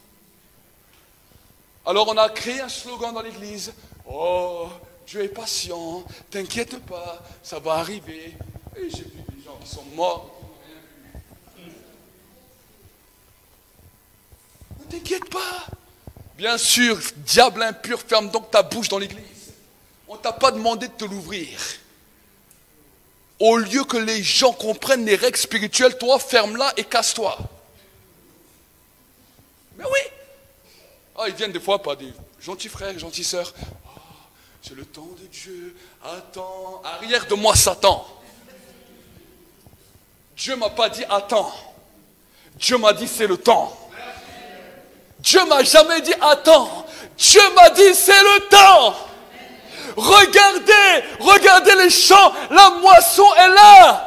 Alors on a créé un slogan dans l'église. Oh, Dieu est patient, t'inquiète pas, ça va arriver. Et j'ai vu des gens qui sont morts. Ne t'inquiète pas. Bien sûr, diable impur, ferme donc ta bouche dans l'église. On ne t'a pas demandé de te l'ouvrir. Au lieu que les gens comprennent les règles spirituelles, toi, ferme-la et casse-toi. Mais oui. Ah, ils viennent des fois par des gentil frère, gentille sœur, oh, c'est le temps de Dieu, attends, arrière de moi Satan. Dieu m'a pas dit attends, Dieu m'a dit c'est le temps. Dieu m'a jamais dit attends, Dieu m'a dit c'est le temps. Regardez, regardez les champs, la moisson est là.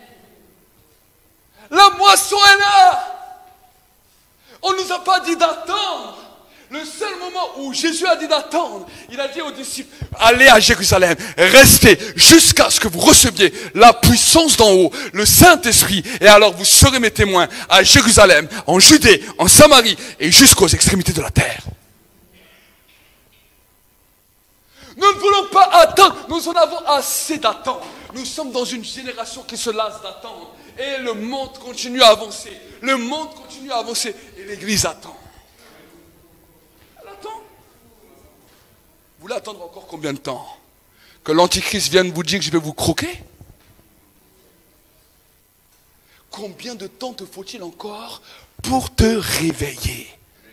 La moisson est là. On ne nous a pas dit d'attendre. Le seul moment où Jésus a dit d'attendre, il a dit aux disciples, allez à Jérusalem, restez jusqu'à ce que vous receviez la puissance d'en haut, le Saint-Esprit, et alors vous serez mes témoins à Jérusalem, en Judée, en Samarie et jusqu'aux extrémités de la terre. Nous ne voulons pas attendre, nous en avons assez d'attendre. Nous sommes dans une génération qui se lasse d'attendre. Et le monde continue à avancer. Le monde continue à avancer. Et l'Église attend. Elle attend. Vous voulez attendre encore combien de temps? Que l'Antichrist vienne vous dire que je vais vous croquer? Combien de temps te faut-il encore pour te réveiller?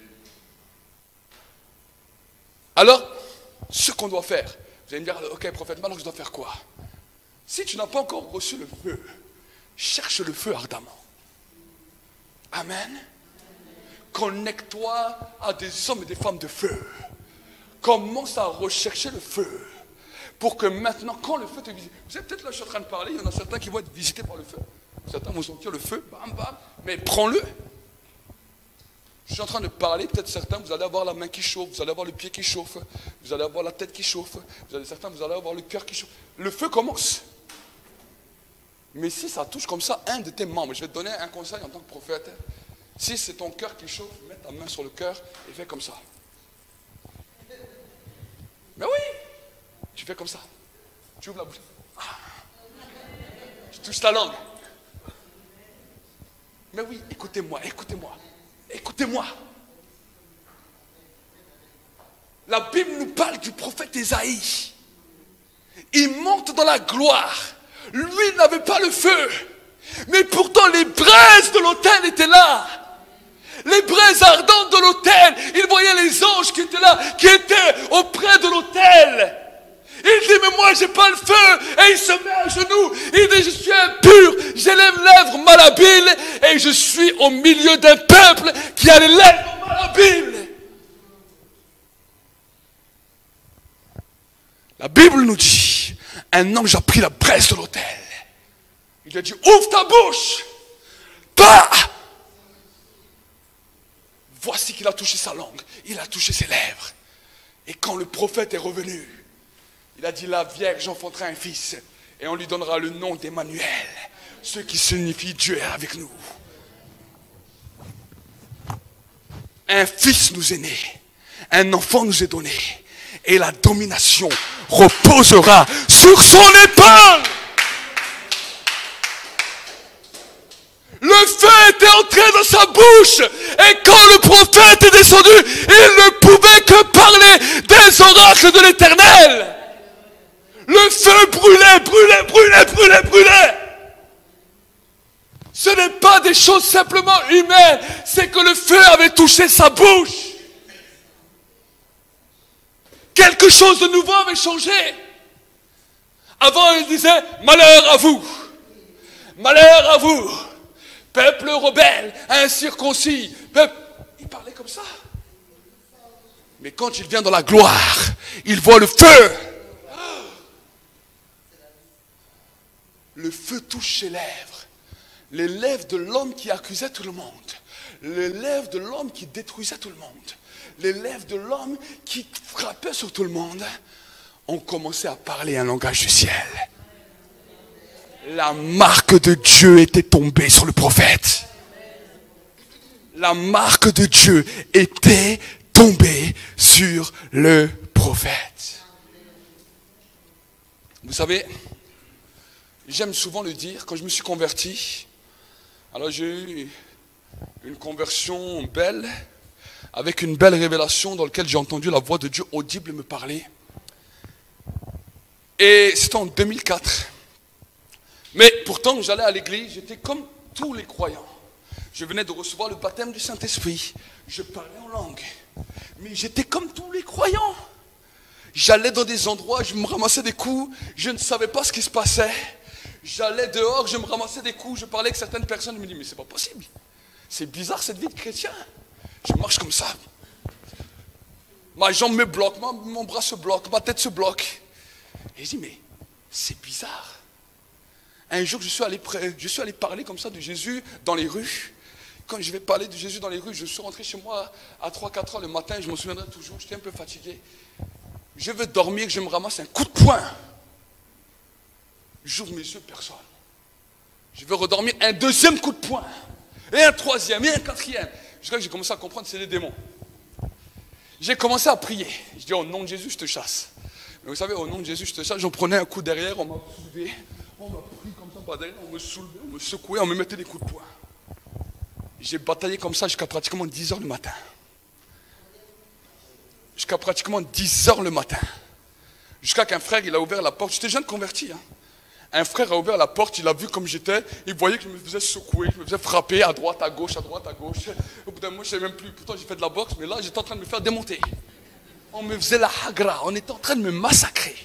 Alors, ce qu'on doit faire, vous allez me dire, ok prophète, maintenant je dois faire quoi? Si tu n'as pas encore reçu le feu, cherche le feu ardemment. Amen. Connecte-toi à des hommes et des femmes de feu. Commence à rechercher le feu. Pour que maintenant, quand le feu te visite, vous savez, peut-être là je suis en train de parler, il y en a certains qui vont être visités par le feu. Certains vont sentir le feu, bam bam, mais prends-le. Je suis en train de parler, peut-être certains, vous allez avoir la main qui chauffe, vous allez avoir le pied qui chauffe, vous allez avoir la tête qui chauffe, vous allez, certains, vous allez avoir le cœur qui chauffe. Le feu commence. Mais si ça touche comme ça un de tes membres, je vais te donner un conseil en tant que prophète. Si c'est ton cœur qui chauffe, mets ta main sur le cœur et fais comme ça. Mais oui, tu fais comme ça. Tu ouvres la bouche. Ah. Tu touches ta langue. Mais oui, écoutez-moi, écoutez-moi. Écoutez-moi. La Bible nous parle du prophète Ésaïe. Il monte dans la gloire. Lui n'avait pas le feu. Mais pourtant les braises de l'autel étaient là. Les braises ardentes de l'autel. Il voyait les anges qui étaient là, qui étaient auprès de l'autel. Il dit, mais moi j'ai pas le feu. Et il se met à genoux. Il dit, je suis impur. J'ai les lèvres malhabiles. Et je suis au milieu d'un peuple qui a les lèvres malhabiles. La Bible nous dit, un ange a pris la braise de l'autel. Il lui a dit, ouvre ta bouche. Bah! Voici qu'il a touché sa langue. Il a touché ses lèvres. Et quand le prophète est revenu, il a dit, la Vierge enfantera un fils. Et on lui donnera le nom d'Emmanuel. Ce qui signifie Dieu est avec nous. Un fils nous est né. Un enfant nous est donné. Et la domination reposera sur son épaule. Le feu était entré dans sa bouche. Et quand le prophète est descendu, il ne pouvait que parler des oracles de l'Éternel. Le feu brûlait, brûlait, brûlait, brûlait, brûlait. Ce n'est pas des choses simplement humaines. C'est que le feu avait touché sa bouche. Quelque chose de nouveau avait changé. Avant, il disait, malheur à vous. Malheur à vous. Peuple rebelle, incirconcis. Peuple... Il parlait comme ça. Mais quand il vient dans la gloire, il voit le feu. Le feu touche ses lèvres. Les lèvres de l'homme qui accusait tout le monde. Les lèvres de l'homme qui détruisait tout le monde. Les lèvres de l'homme qui frappait sur tout le monde ont commencé à parler un langage du ciel. La marque de Dieu était tombée sur le prophète. La marque de Dieu était tombée sur le prophète. Vous savez, j'aime souvent le dire, quand je me suis converti, alors j'ai eu une conversion belle, avec une belle révélation dans laquelle j'ai entendu la voix de Dieu audible me parler. Et c'était en deux mille quatre. Mais pourtant, j'allais à l'église, j'étais comme tous les croyants. Je venais de recevoir le baptême du Saint-Esprit. Je parlais en langue. Mais j'étais comme tous les croyants. J'allais dans des endroits, je me ramassais des coups, je ne savais pas ce qui se passait. J'allais dehors, je me ramassais des coups, je parlais avec certaines personnes, je me dis, mais c'est pas possible. C'est bizarre cette vie de chrétien. Je marche comme ça. Ma jambe me bloque, mon, mon bras se bloque, ma tête se bloque. Et je dis, mais c'est bizarre. Un jour, je suis allé, je suis allé parler comme ça de Jésus dans les rues. Quand je vais parler de Jésus dans les rues, je suis rentré chez moi à trois quatre heures le matin, je me souviendrai toujours, j'étais un peu fatigué. Je veux dormir, je me ramasse un coup de poing. J'ouvre mes yeux, personne. Je veux redormir, un deuxième coup de poing. Et un troisième, et un quatrième. Jusqu'à ce que j'ai commencé à comprendre que c'est les démons. J'ai commencé à prier. Je dis, au nom de Jésus, je te chasse. Mais vous savez, au nom de Jésus, je te chasse. J'en prenais un coup derrière, on m'a soulevé. On m'a pris comme ça par derrière, on me soulevait, on me secouait, on me mettait des coups de poing. J'ai bataillé comme ça jusqu'à pratiquement dix heures le matin. Jusqu'à pratiquement dix heures le matin. Jusqu'à qu'un frère, il a ouvert la porte. J'étais jeune converti. Hein. Un frère a ouvert la porte, il a vu comme j'étais. Il voyait que je me faisais secouer, je me faisais frapper à droite, à gauche, à droite, à gauche. Au bout d'un moment, je ne savais même plus. Pourtant, j'ai fait de la boxe, mais là, j'étais en train de me faire démonter. On me faisait la hagra, on était en train de me massacrer.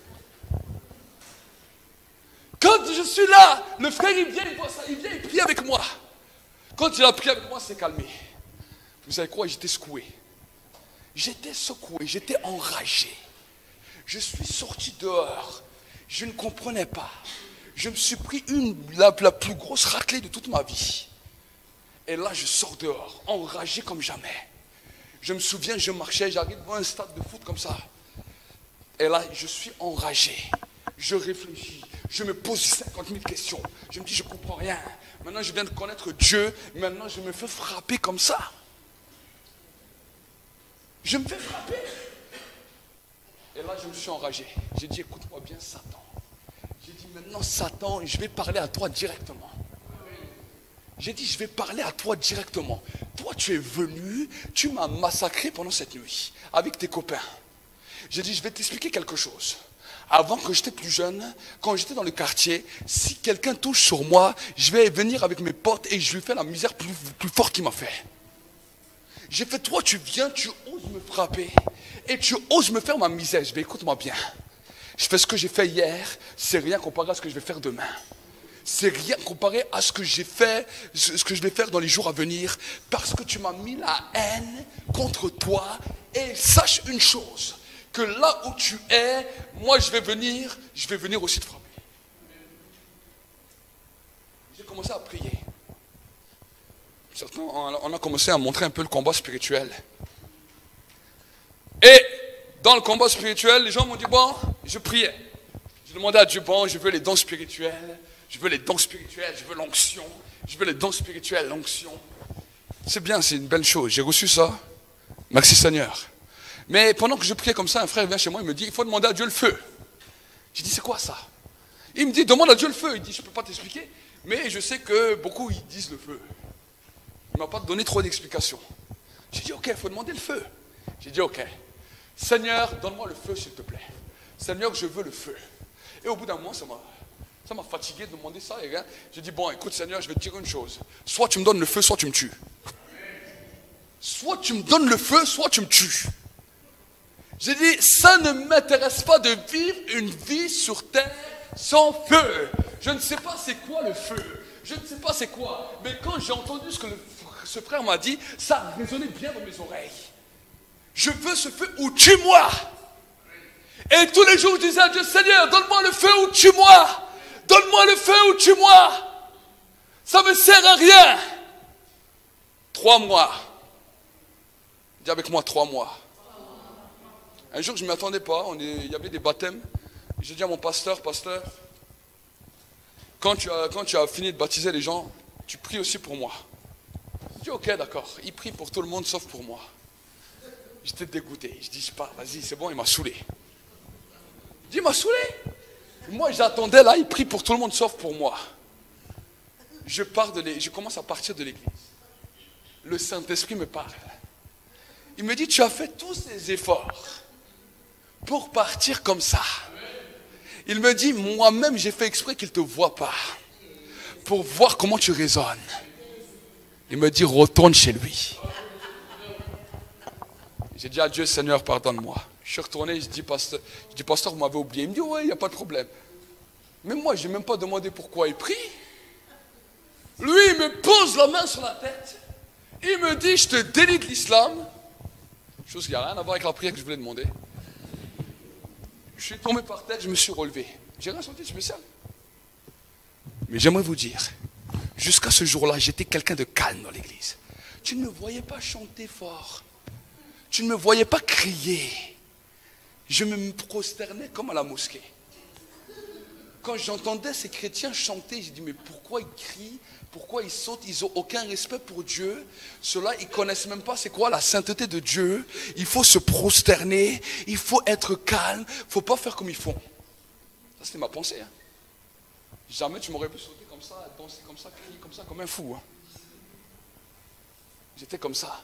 Quand je suis là, le frère, il vient, il voit ça, il vient, il prie avec moi. Quand il a prié avec moi, c'est calmé. Vous savez quoi? J'étais secoué. J'étais secoué, j'étais enragé. Je suis sorti dehors. Je ne comprenais pas. Je me suis pris une, la, la plus grosse raclée de toute ma vie. Et là, je sors dehors, enragé comme jamais. Je me souviens, je marchais, j'arrive devant un stade de foot comme ça. Et là, je suis enragé. Je réfléchis. Je me pose cinquante mille questions. Je me dis, je ne comprends rien. Maintenant, je viens de connaître Dieu. Maintenant, je me fais frapper comme ça. Je me fais frapper. Et là, je me suis enragé. J'ai dit, écoute-moi bien, Satan. J'ai dit, maintenant, Satan, je vais parler à toi directement. J'ai dit, je vais parler à toi directement. Toi, tu es venu, tu m'as massacré pendant cette nuit, avec tes copains. J'ai dit, je vais t'expliquer quelque chose. Avant que j'étais plus jeune, quand j'étais dans le quartier, si quelqu'un touche sur moi, je vais venir avec mes potes et je lui fais la misère plus, plus forte qu'il m'a fait. J'ai fait, toi, tu viens, tu oses me frapper. Et tu oses me faire ma misère. Je vais, écoute-moi bien. Je fais ce que j'ai fait hier, c'est rien comparé à ce que je vais faire demain. C'est rien comparé à ce que j'ai fait, ce que je vais faire dans les jours à venir, parce que tu m'as mis la haine contre toi. Et sache une chose, que là où tu es, moi je vais venir, je vais venir aussi te frapper. J'ai commencé à prier. Certains, on a commencé à montrer un peu le combat spirituel. Et dans le combat spirituel, les gens m'ont dit, bon, je priais. Je demandais à Dieu, bon, je veux les dons spirituels, je veux les dons spirituels, je veux l'onction, je veux les dons spirituels, l'onction. C'est bien, c'est une belle chose, j'ai reçu ça. Merci Seigneur. Mais pendant que je priais comme ça, un frère vient chez moi, il me dit, il faut demander à Dieu le feu. J'ai dit, c'est quoi ça? Il me dit, demande à Dieu le feu. Il dit, je ne peux pas t'expliquer, mais je sais que beaucoup, ils disent le feu. Il ne m'a pas donné trop d'explications. J'ai dit, ok, il faut demander le feu. J'ai dit, ok. Seigneur, donne-moi le feu, s'il te plaît. Seigneur, je veux le feu. Et au bout d'un moment, ça m'a, ça m'a fatigué de demander ça. Et j'ai dit, bon, écoute, Seigneur, je vais te dire une chose. Soit tu me donnes le feu, soit tu me tues. Soit tu me donnes le feu, soit tu me tues. J'ai dit, ça ne m'intéresse pas de vivre une vie sur terre sans feu. Je ne sais pas c'est quoi le feu. Je ne sais pas c'est quoi. Mais quand j'ai entendu ce que le, ce frère m'a dit, ça a résonné bien dans mes oreilles. Je veux ce feu ou tue-moi. Et tous les jours, je disais à Dieu, Seigneur, donne-moi le feu ou tue-moi. Donne-moi le feu ou tue-moi. Ça ne me sert à rien. Trois mois. Dis avec moi, trois mois. Un jour, je ne m'y attendais pas. On est, il y avait des baptêmes. J'ai dit à mon pasteur, pasteur, quand tu, as, quand tu as fini de baptiser les gens, tu pries aussi pour moi. Je dis, ok, d'accord. Il prie pour tout le monde, sauf pour moi. J'étais dégoûté. Je dis, je pars, vas-y, c'est bon, il m'a saoulé. Je dis, il m'a saoulé. Moi, j'attendais là, il prie pour tout le monde, sauf pour moi. Je, pars de je commence à partir de l'église. Le Saint-Esprit me parle. Il me dit, tu as fait tous ces efforts pour partir comme ça. Il me dit, moi-même, j'ai fait exprès qu'il ne te voie pas. Pour voir comment tu raisonnes. Il me dit, retourne chez lui. J'ai dit à Dieu, Seigneur, pardonne-moi. Je suis retourné, je dis, pasteur, je dis, pasteur, vous m'avez oublié. Il me dit, oui, il n'y a pas de problème. Mais moi, je n'ai même pas demandé pourquoi il prie. Lui, il me pose la main sur la tête. Il me dit, je te délie de l'islam. Chose qui n'a rien à voir avec la prière que je voulais demander. Je suis tombé par terre, je me suis relevé. J'ai rien senti de spécial. Mais j'aimerais vous dire, jusqu'à ce jour-là, j'étais quelqu'un de calme dans l'église. Tu ne me voyais pas chanter fort. Tu ne me voyais pas crier. Je me prosternais comme à la mosquée. Quand j'entendais ces chrétiens chanter, j'ai dit, mais pourquoi ils crient? Pourquoi ils sautent? Ils n'ont aucun respect pour Dieu. Ceux-là, ils ne connaissent même pas c'est quoi la sainteté de Dieu. Il faut se prosterner, il faut être calme, il ne faut pas faire comme ils font. Ça, c'était ma pensée. Hein. Jamais tu m'aurais pu sauter comme ça, danser comme ça, crier comme ça, comme un fou. Hein. J'étais comme ça.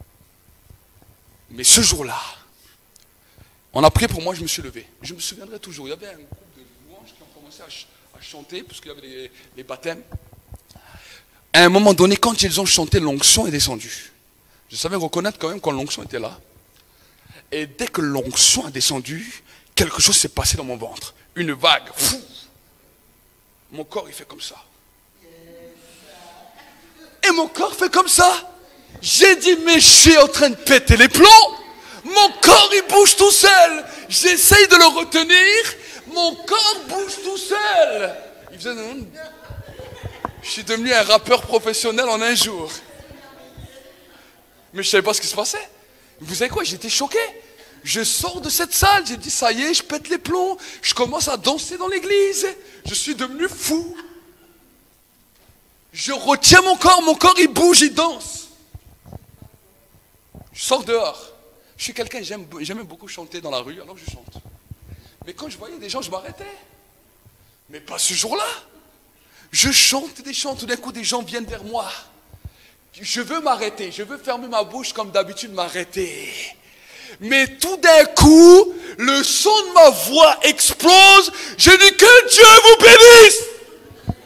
Mais ce jour-là, on a prié pour moi, je me suis levé. Je me souviendrai toujours, il y avait un groupe de louanges qui ont commencé à, ch à chanter, parce qu'il y avait les, les baptêmes. À un moment donné, quand ils ont chanté, l'onction est descendue. Je savais reconnaître quand même quand l'onction était là. Et dès que l'onction a descendu, quelque chose s'est passé dans mon ventre. Une vague. Fou. Mon corps, il fait comme ça. Et mon corps fait comme ça. J'ai dit, mais je suis en train de péter les plombs. Mon corps, il bouge tout seul. J'essaye de le retenir. Mon corps bouge tout seul. Il faisait... Je suis devenu un rappeur professionnel en un jour. Mais je ne savais pas ce qui se passait. Vous savez quoi? J'étais choqué. Je sors de cette salle. J'ai dit, ça y est, je pète les plombs. Je commence à danser dans l'église. Je suis devenu fou. Je retiens mon corps. Mon corps, il bouge, il danse. Je sors dehors. Je suis quelqu'un, j'aime beaucoup chanter dans la rue, alors je chante. Mais quand je voyais des gens, je m'arrêtais. Mais pas ce jour-là. Je chante des chants, tout d'un coup, des gens viennent vers moi. Je veux m'arrêter, je veux fermer ma bouche comme d'habitude, m'arrêter. Mais tout d'un coup, le son de ma voix explose. Je dis que Dieu vous bénisse.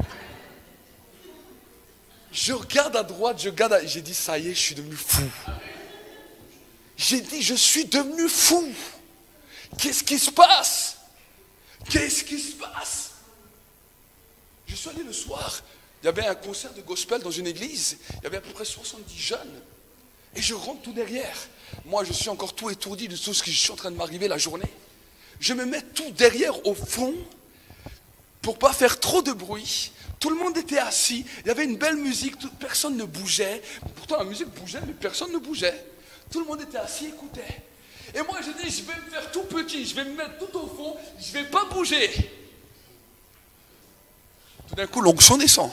Je regarde à droite, je regarde à... J'ai dit, ça y est, je suis devenu fou. J'ai dit, je suis devenu fou. Qu'est-ce qui se passe? Qu'est-ce qui se passe? Je suis allé le soir. Il y avait un concert de gospel dans une église. Il y avait à peu près soixante-dix jeunes. Et je rentre tout derrière. Moi, je suis encore tout étourdi de tout ce qui est en train de m'arriver la journée. Je me mets tout derrière au fond pour ne pas faire trop de bruit. Tout le monde était assis. Il y avait une belle musique. Personne ne bougeait. Pourtant, la musique bougeait, mais personne ne bougeait. Tout le monde était assis, écoutait. Et moi, j'ai dit, je vais me faire tout petit, je vais me mettre tout au fond, je ne vais pas bouger. Tout d'un coup, l'onction descend.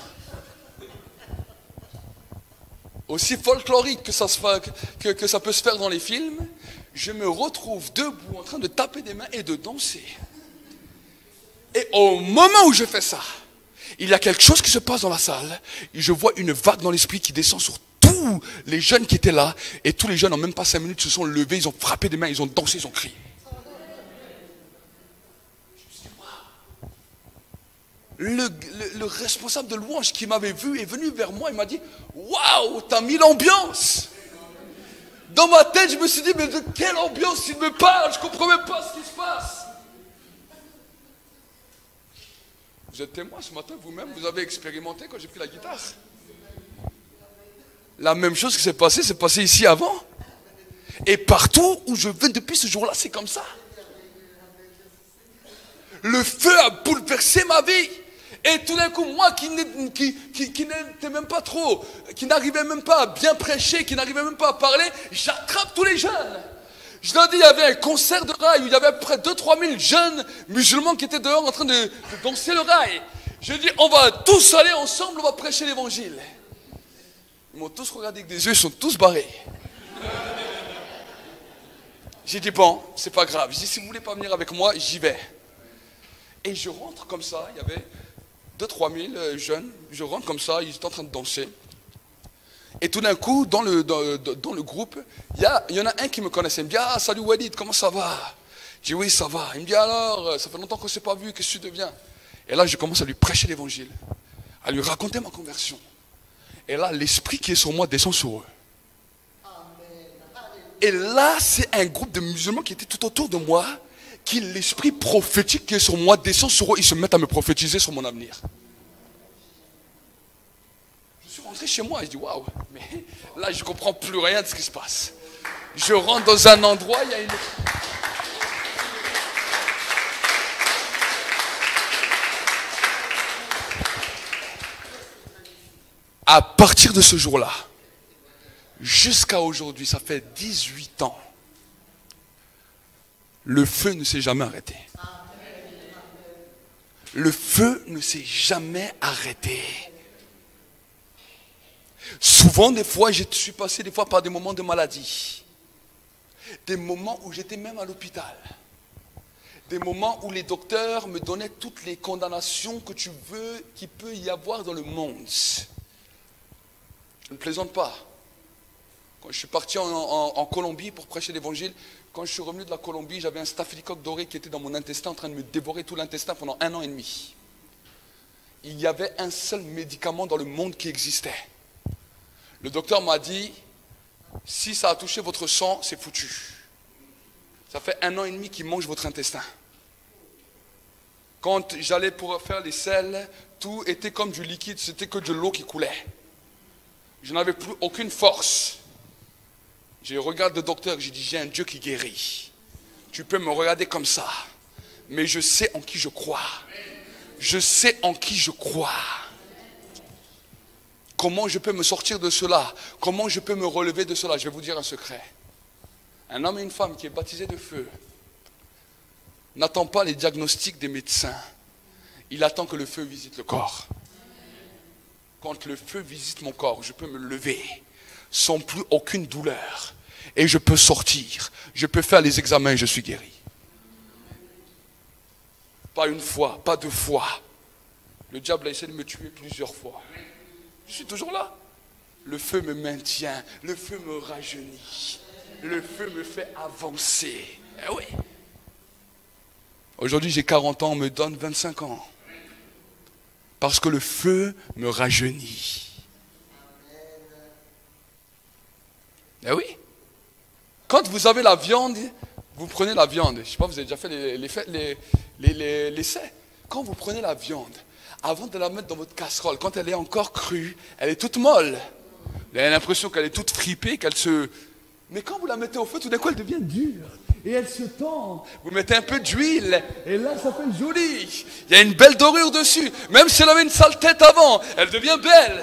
Aussi folklorique que ça, se fa... que, que ça peut se faire dans les films, je me retrouve debout en train de taper des mains et de danser. Et au moment où je fais ça, il y a quelque chose qui se passe dans la salle. Et je vois une vague dans l'esprit qui descend sur tous les jeunes qui étaient là. Et tous les jeunes, en même pas cinq minutes, se sont levés, ils ont frappé des mains, ils ont dansé, ils ont crié. Le, le, le responsable de louange qui m'avait vu est venu vers moi, il m'a dit, waouh, t'as mis l'ambiance. Dans ma tête, je me suis dit, mais de quelle ambiance il me parle? Je ne comprends même pas ce qui se passe. Vous êtes témoin ce matin, vous-même, vous avez expérimenté quand j'ai pris la guitare. La même chose qui s'est passée, c'est passé ici avant. Et partout où je vais depuis ce jour-là, c'est comme ça. Le feu a bouleversé ma vie. Et tout d'un coup, moi qui n'étais qui, qui, qui même pas trop, qui n'arrivais même pas à bien prêcher, qui n'arrivais même pas à parler, j'attrape tous les jeunes. Je leur dis, il y avait un concert de rail où il y avait à peu près deux à trois mille jeunes musulmans qui étaient dehors en train de, de danser le rail. Je dis, on va tous aller ensemble, on va prêcher l'évangile. Ils m'ont tous regardé avec des yeux, ils sont tous barrés. J'ai dit, bon, c'est pas grave. J'ai dit, si vous voulez pas venir avec moi, j'y vais. Et je rentre comme ça, il y avait deux à trois mille jeunes, je rentre comme ça, ils étaient en train de danser. Et tout d'un coup, dans le, dans, dans le groupe, il y, a, il y en a un qui me connaissait. Il me dit, ah, salut Walid, comment ça va? Je dis, oui, ça va. Il me dit, alors, ça fait longtemps qu'on ne s'est pas vu, qu'est-ce que tu deviens? Et là, je commence à lui prêcher l'évangile, à lui raconter ma conversion. Et là, l'esprit qui est sur moi descend sur eux. Et là, c'est un groupe de musulmans qui étaient tout autour de moi, qui l'esprit prophétique qui est sur moi descend sur eux, ils se mettent à me prophétiser sur mon avenir. Je suis rentré chez moi et je dis waouh, mais là je ne comprends plus rien de ce qui se passe. Je rentre dans un endroit, il y a une... À partir de ce jour-là, jusqu'à aujourd'hui, ça fait dix-huit ans, le feu ne s'est jamais arrêté. Le feu ne s'est jamais arrêté. Souvent, des fois, je suis passé des fois par des moments de maladie. Des moments où j'étais même à l'hôpital. Des moments où les docteurs me donnaient toutes les condamnations que tu veux qu'il peut y avoir dans le monde. Je ne plaisante pas. Quand je suis parti en, en, en Colombie pour prêcher l'évangile, quand je suis revenu de la Colombie, j'avais un staphylocoque doré qui était dans mon intestin en train de me dévorer tout l'intestin pendant un an et demi. Il y avait un seul médicament dans le monde qui existait. Le docteur m'a dit, si ça a touché votre sang, c'est foutu. Ça fait un an et demi qu'il mange votre intestin. Quand j'allais pour faire les selles, tout était comme du liquide, c'était que de l'eau qui coulait. Je n'avais plus aucune force. Je regarde le docteur, j'ai dit, j'ai un Dieu qui guérit. Tu peux me regarder comme ça, mais je sais en qui je crois. Je sais en qui je crois. Comment je peux me sortir de cela? Comment je peux me relever de cela? Je vais vous dire un secret. Un homme et une femme qui est baptisé de feu n'attend pas les diagnostics des médecins. Il attend que le feu visite le corps. Quand le feu visite mon corps, je peux me lever sans plus aucune douleur. Et je peux sortir. Je peux faire les examens et je suis guéri. Pas une fois, pas deux fois. Le diable a essayé de me tuer plusieurs fois. Je suis toujours là. Le feu me maintient. Le feu me rajeunit. Le feu me fait avancer. Eh oui. Aujourd'hui, j'ai quarante ans, on me donne vingt-cinq ans. Parce que le feu me rajeunit. Eh oui. Quand vous avez la viande, vous prenez la viande. Je ne sais pas, vous avez déjà fait les, les, les, les, les, l'essai. Quand vous prenez la viande, avant de la mettre dans votre casserole, quand elle est encore crue, elle est toute molle. Vous avez l'impression qu'elle est toute fripée, qu'elle se... Mais quand vous la mettez au feu, tout d'un coup, elle devient dure. Et elle se tend. Vous mettez un peu d'huile. Et là, ça fait joli. Il y a une belle dorure dessus. Même si elle avait une sale tête avant, elle devient belle.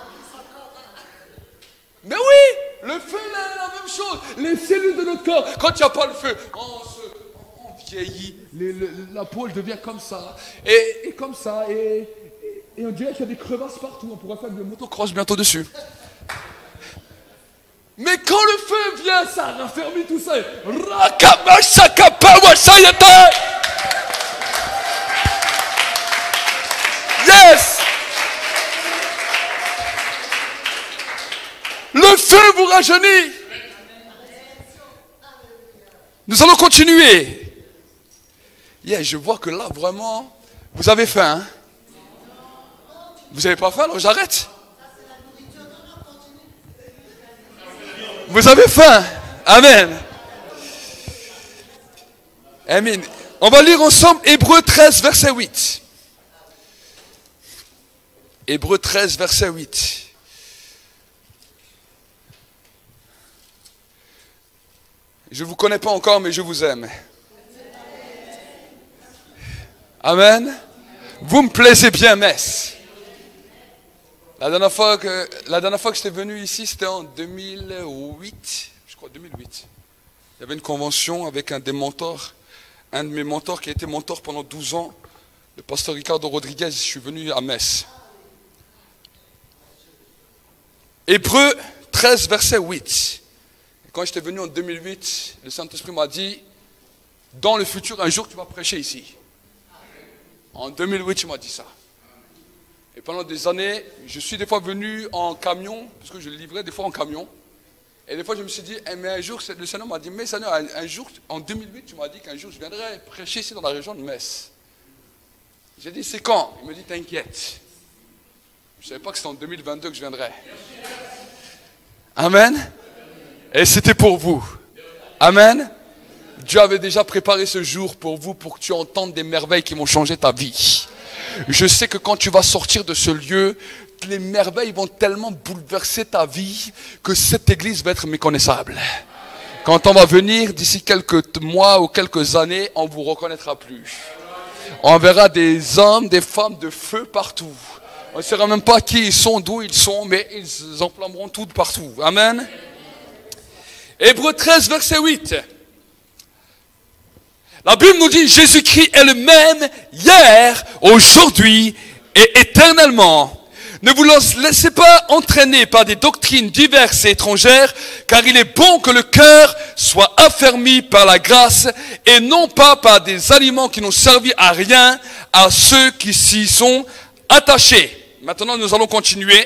Mais oui, le feu, là, la même chose. Les cellules de notre corps, quand il n'y a pas le feu, on, se, on vieillit. Les, le, la peau, elle devient comme ça. Et, et comme ça. Et, et, et on dirait qu'il y a des crevasses partout. On pourrait faire des motocross bientôt dessus. Mais quand le feu vient, ça raffermit tout ça. Yes! Le feu vous rajeunit. Nous allons continuer. Yeah, je vois que là, vraiment, vous avez faim. Hein? Vous n'avez pas faim, alors j'arrête. Vous avez faim. Amen. Amen. On va lire ensemble Hébreux treize, verset huit. Hébreux treize, verset huit. Je ne vous connais pas encore, mais je vous aime. Amen. Vous me plaisez bien, Metz. La dernière fois que, la dernière fois que j'étais venu ici, c'était en deux mille huit, je crois deux mille huit. Il y avait une convention avec un des mentors, un de mes mentors qui a été mentor pendant douze ans, le pasteur Ricardo Rodriguez. Je suis venu à Metz. Hébreux treize, verset huit. Quand j'étais venu en deux mille huit, le Saint-Esprit m'a dit, dans le futur, un jour, tu vas prêcher ici. En deux mille huit, il m'a dit ça. Et pendant des années, je suis des fois venu en camion, parce que je livrais des fois en camion. Et des fois, je me suis dit, eh, mais un jour, le Seigneur m'a dit, mais Seigneur, un, un jour, en deux mille huit, tu m'as dit qu'un jour, je viendrais prêcher ici dans la région de Metz. J'ai dit, c'est quand? Il me dit, t'inquiète. Je ne savais pas que c'était en deux mille vingt-deux que je viendrais. Amen. Et c'était pour vous. Amen. Dieu avait déjà préparé ce jour pour vous, pour que tu entendes des merveilles qui vont changer ta vie. Je sais que quand tu vas sortir de ce lieu, les merveilles vont tellement bouleverser ta vie que cette église va être méconnaissable. Quand on va venir d'ici quelques mois ou quelques années, on ne vous reconnaîtra plus. On verra des hommes, des femmes de feu partout. On ne saura même pas qui ils sont, d'où ils sont, mais ils enflammeront tout partout. Amen. Hébreux treize, verset huit. La Bible nous dit, Jésus-Christ est le même hier, aujourd'hui et éternellement. Ne vous laissez pas entraîner par des doctrines diverses et étrangères, car il est bon que le cœur soit affermi par la grâce et non pas par des aliments qui n'ont servi à rien à ceux qui s'y sont attachés. Maintenant, nous allons continuer.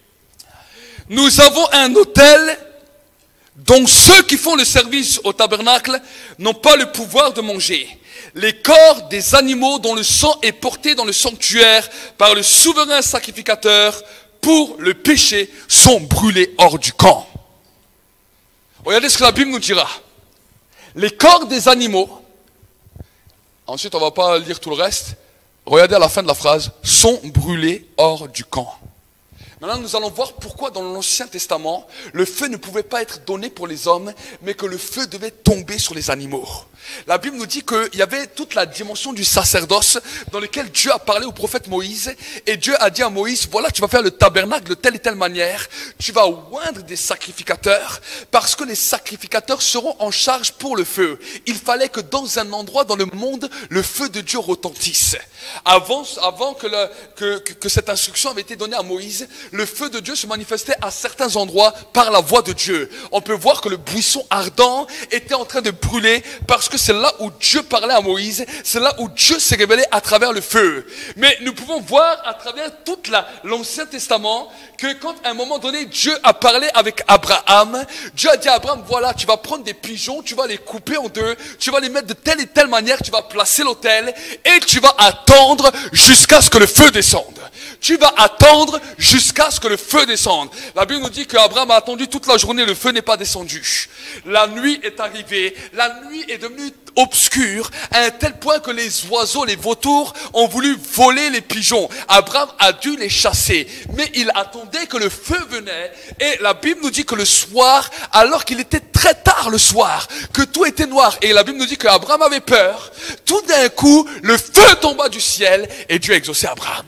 Nous avons un autel dont ceux qui font le service au tabernacle n'ont pas le pouvoir de manger. Les corps des animaux dont le sang est porté dans le sanctuaire par le souverain sacrificateur pour le péché sont brûlés hors du camp. Regardez ce que la Bible nous dira. Les corps des animaux, ensuite on ne va pas lire tout le reste, regardez à la fin de la phrase, sont brûlés hors du camp. Maintenant, nous allons voir pourquoi dans l'Ancien Testament, le feu ne pouvait pas être donné pour les hommes, mais que le feu devait tomber sur les animaux. La Bible nous dit qu'il y avait toute la dimension du sacerdoce dans lequel Dieu a parlé au prophète Moïse. Et Dieu a dit à Moïse, voilà, tu vas faire le tabernacle de telle et telle manière. Tu vas oindre des sacrificateurs parce que les sacrificateurs seront en charge pour le feu. Il fallait que dans un endroit dans le monde, le feu de Dieu retentisse. Avant, avant que, le, que, que, que cette instruction avait été donnée à Moïse, le feu de Dieu se manifestait à certains endroits par la voix de Dieu. On peut voir que le buisson ardent était en train de brûler parce que c'est là où Dieu parlait à Moïse, c'est là où Dieu s'est révélé à travers le feu. Mais nous pouvons voir à travers tout l'Ancien Testament que quand à un moment donné Dieu a parlé avec Abraham, Dieu a dit à Abraham, voilà, tu vas prendre des pigeons, tu vas les couper en deux, tu vas les mettre de telle et telle manière, tu vas placer l'autel et tu vas attendre jusqu'à ce que le feu descende. Tu vas attendre jusqu'à ce que le feu descende. La Bible nous dit qu'Abraham a attendu toute la journée, le feu n'est pas descendu. La nuit est arrivée, la nuit est devenue obscure à un tel point que les oiseaux, les vautours ont voulu voler les pigeons. Abraham a dû les chasser, mais il attendait que le feu venait. Et la Bible nous dit que le soir, alors qu'il était très tard le soir, que tout était noir, et la Bible nous dit qu'Abraham avait peur, tout d'un coup, le feu tomba du ciel et Dieu a exaucé Abraham.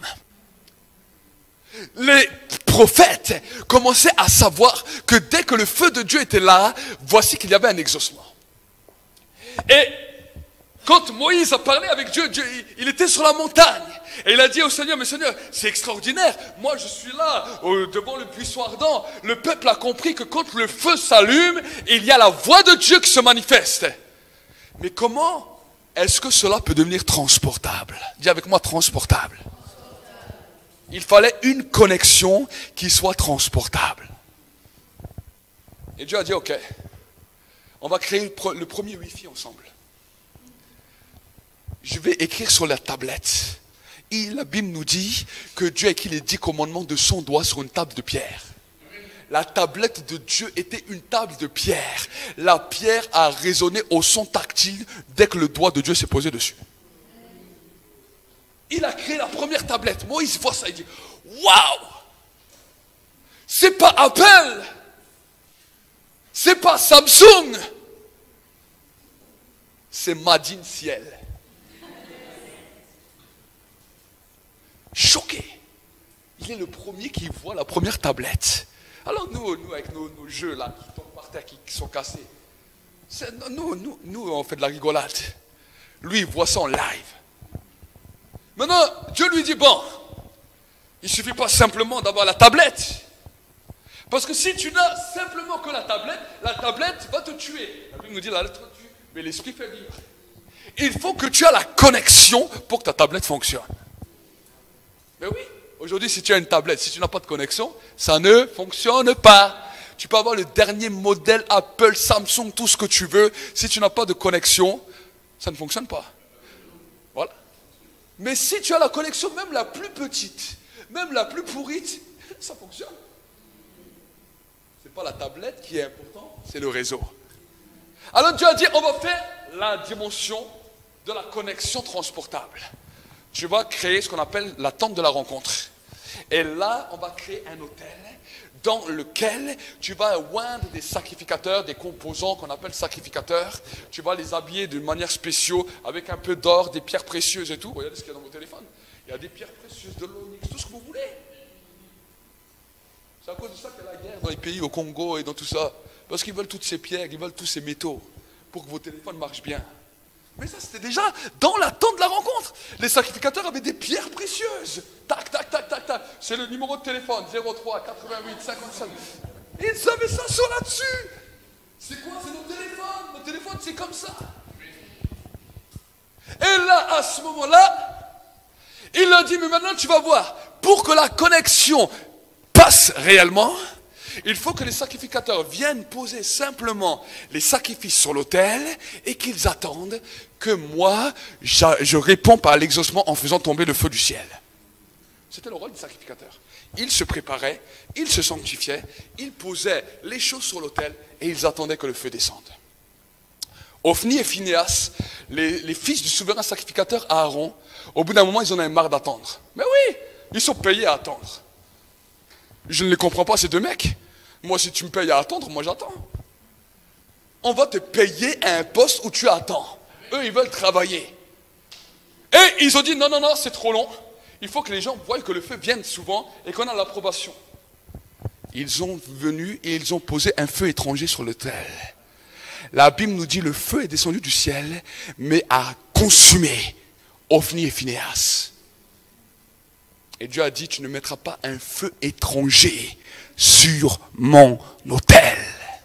Les prophètes commençaient à savoir que dès que le feu de Dieu était là, voici qu'il y avait un exaucement. Et quand Moïse a parlé avec Dieu, Dieu, il était sur la montagne. Et il a dit au Seigneur, mais Seigneur, c'est extraordinaire. Moi, je suis là, devant le buisson ardent. Le peuple a compris que quand le feu s'allume, il y a la voix de Dieu qui se manifeste. Mais comment est-ce que cela peut devenir transportable? Dis avec moi, transportable. Il fallait une connexion qui soit transportable. Et Dieu a dit, ok, on va créer le premier Wi-Fi ensemble. Je vais écrire sur la tablette. Et la Bible nous dit que Dieu a écrit les dix commandements de son doigt sur une table de pierre. La tablette de Dieu était une table de pierre. La pierre a résonné au son tactile dès que le doigt de Dieu s'est posé dessus. Il a créé la première tablette. Moïse voit ça et dit, waouh! C'est pas Apple! C'est pas Samsung! C'est Madine Ciel. Choqué. Il est le premier qui voit la première tablette. Alors nous, nous avec nos, nos jeux là, qui tombent par terre, qui, qui sont cassés, nous, nous, nous, on fait de la rigolade. Lui, il voit ça en live. Maintenant, Dieu lui dit, bon, il ne suffit pas simplement d'avoir la tablette. Parce que si tu n'as simplement que la tablette, la tablette va te tuer. La Bible nous dit, la lettre tue, mais l'esprit fait vivre. Il faut que tu aies la connexion pour que ta tablette fonctionne. Mais oui, aujourd'hui, si tu as une tablette, si tu n'as pas de connexion, ça ne fonctionne pas. Tu peux avoir le dernier modèle Apple, Samsung, tout ce que tu veux. Si tu n'as pas de connexion, ça ne fonctionne pas. Voilà. Mais si tu as la connexion, même la plus petite, Même la plus pourrite, ça fonctionne. C'est pas la tablette qui est importante, c'est le réseau. Alors Dieu a dit, on va faire la dimension de la connexion transportable. Tu vas créer ce qu'on appelle la tente de la rencontre. Et là, on va créer un hôtel dans lequel tu vas oindre des sacrificateurs, des composants qu'on appelle sacrificateurs. Tu vas les habiller d'une manière spéciale avec un peu d'or, des pierres précieuses et tout. Regardez ce qu'il y a dans vos téléphones. Il y a des pierres précieuses, de l'onyx, tout ce que vous voulez. C'est à cause de ça qu'il y a la guerre dans les pays, au Congo et dans tout ça. Parce qu'ils veulent toutes ces pierres, ils veulent tous ces métaux pour que vos téléphones marchent bien. Mais ça, c'était déjà dans la tente de la rencontre. Les sacrificateurs avaient des pierres précieuses. Tac, tac, tac, tac, tac. C'est le numéro de téléphone, zéro trois quatre-vingt-huit cinquante-cinq. Ils avaient ça sur là-dessus. C'est quoi? C'est nos téléphones. Nos téléphones, c'est comme ça. Et là, à ce moment-là, il leur dit, mais maintenant, tu vas voir, pour que la connexion passe réellement, il faut que les sacrificateurs viennent poser simplement les sacrifices sur l'autel et qu'ils attendent que moi, je réponds par l'exaucement en faisant tomber le feu du ciel. C'était le rôle du sacrificateur. Ils se préparaient, ils se sanctifiaient, ils posaient les choses sur l'autel et ils attendaient que le feu descende. Ophni et Phinehas, les, les fils du souverain sacrificateur Aaron, au bout d'un moment, ils en avaient marre d'attendre. Mais oui, ils sont payés à attendre. Je ne les comprends pas, ces deux mecs. Moi, si tu me payes à attendre, moi j'attends. On va te payer à un poste où tu attends. Eux, ils veulent travailler. Et ils ont dit, non, non, non, c'est trop long. Il faut que les gens voient que le feu vienne souvent et qu'on a l'approbation. Ils ont venu et ils ont posé un feu étranger sur l'autel. La Bible nous dit, le feu est descendu du ciel, mais a consumé Ophni et Phinehas. Et Dieu a dit, tu ne mettras pas un feu étranger sur mon autel.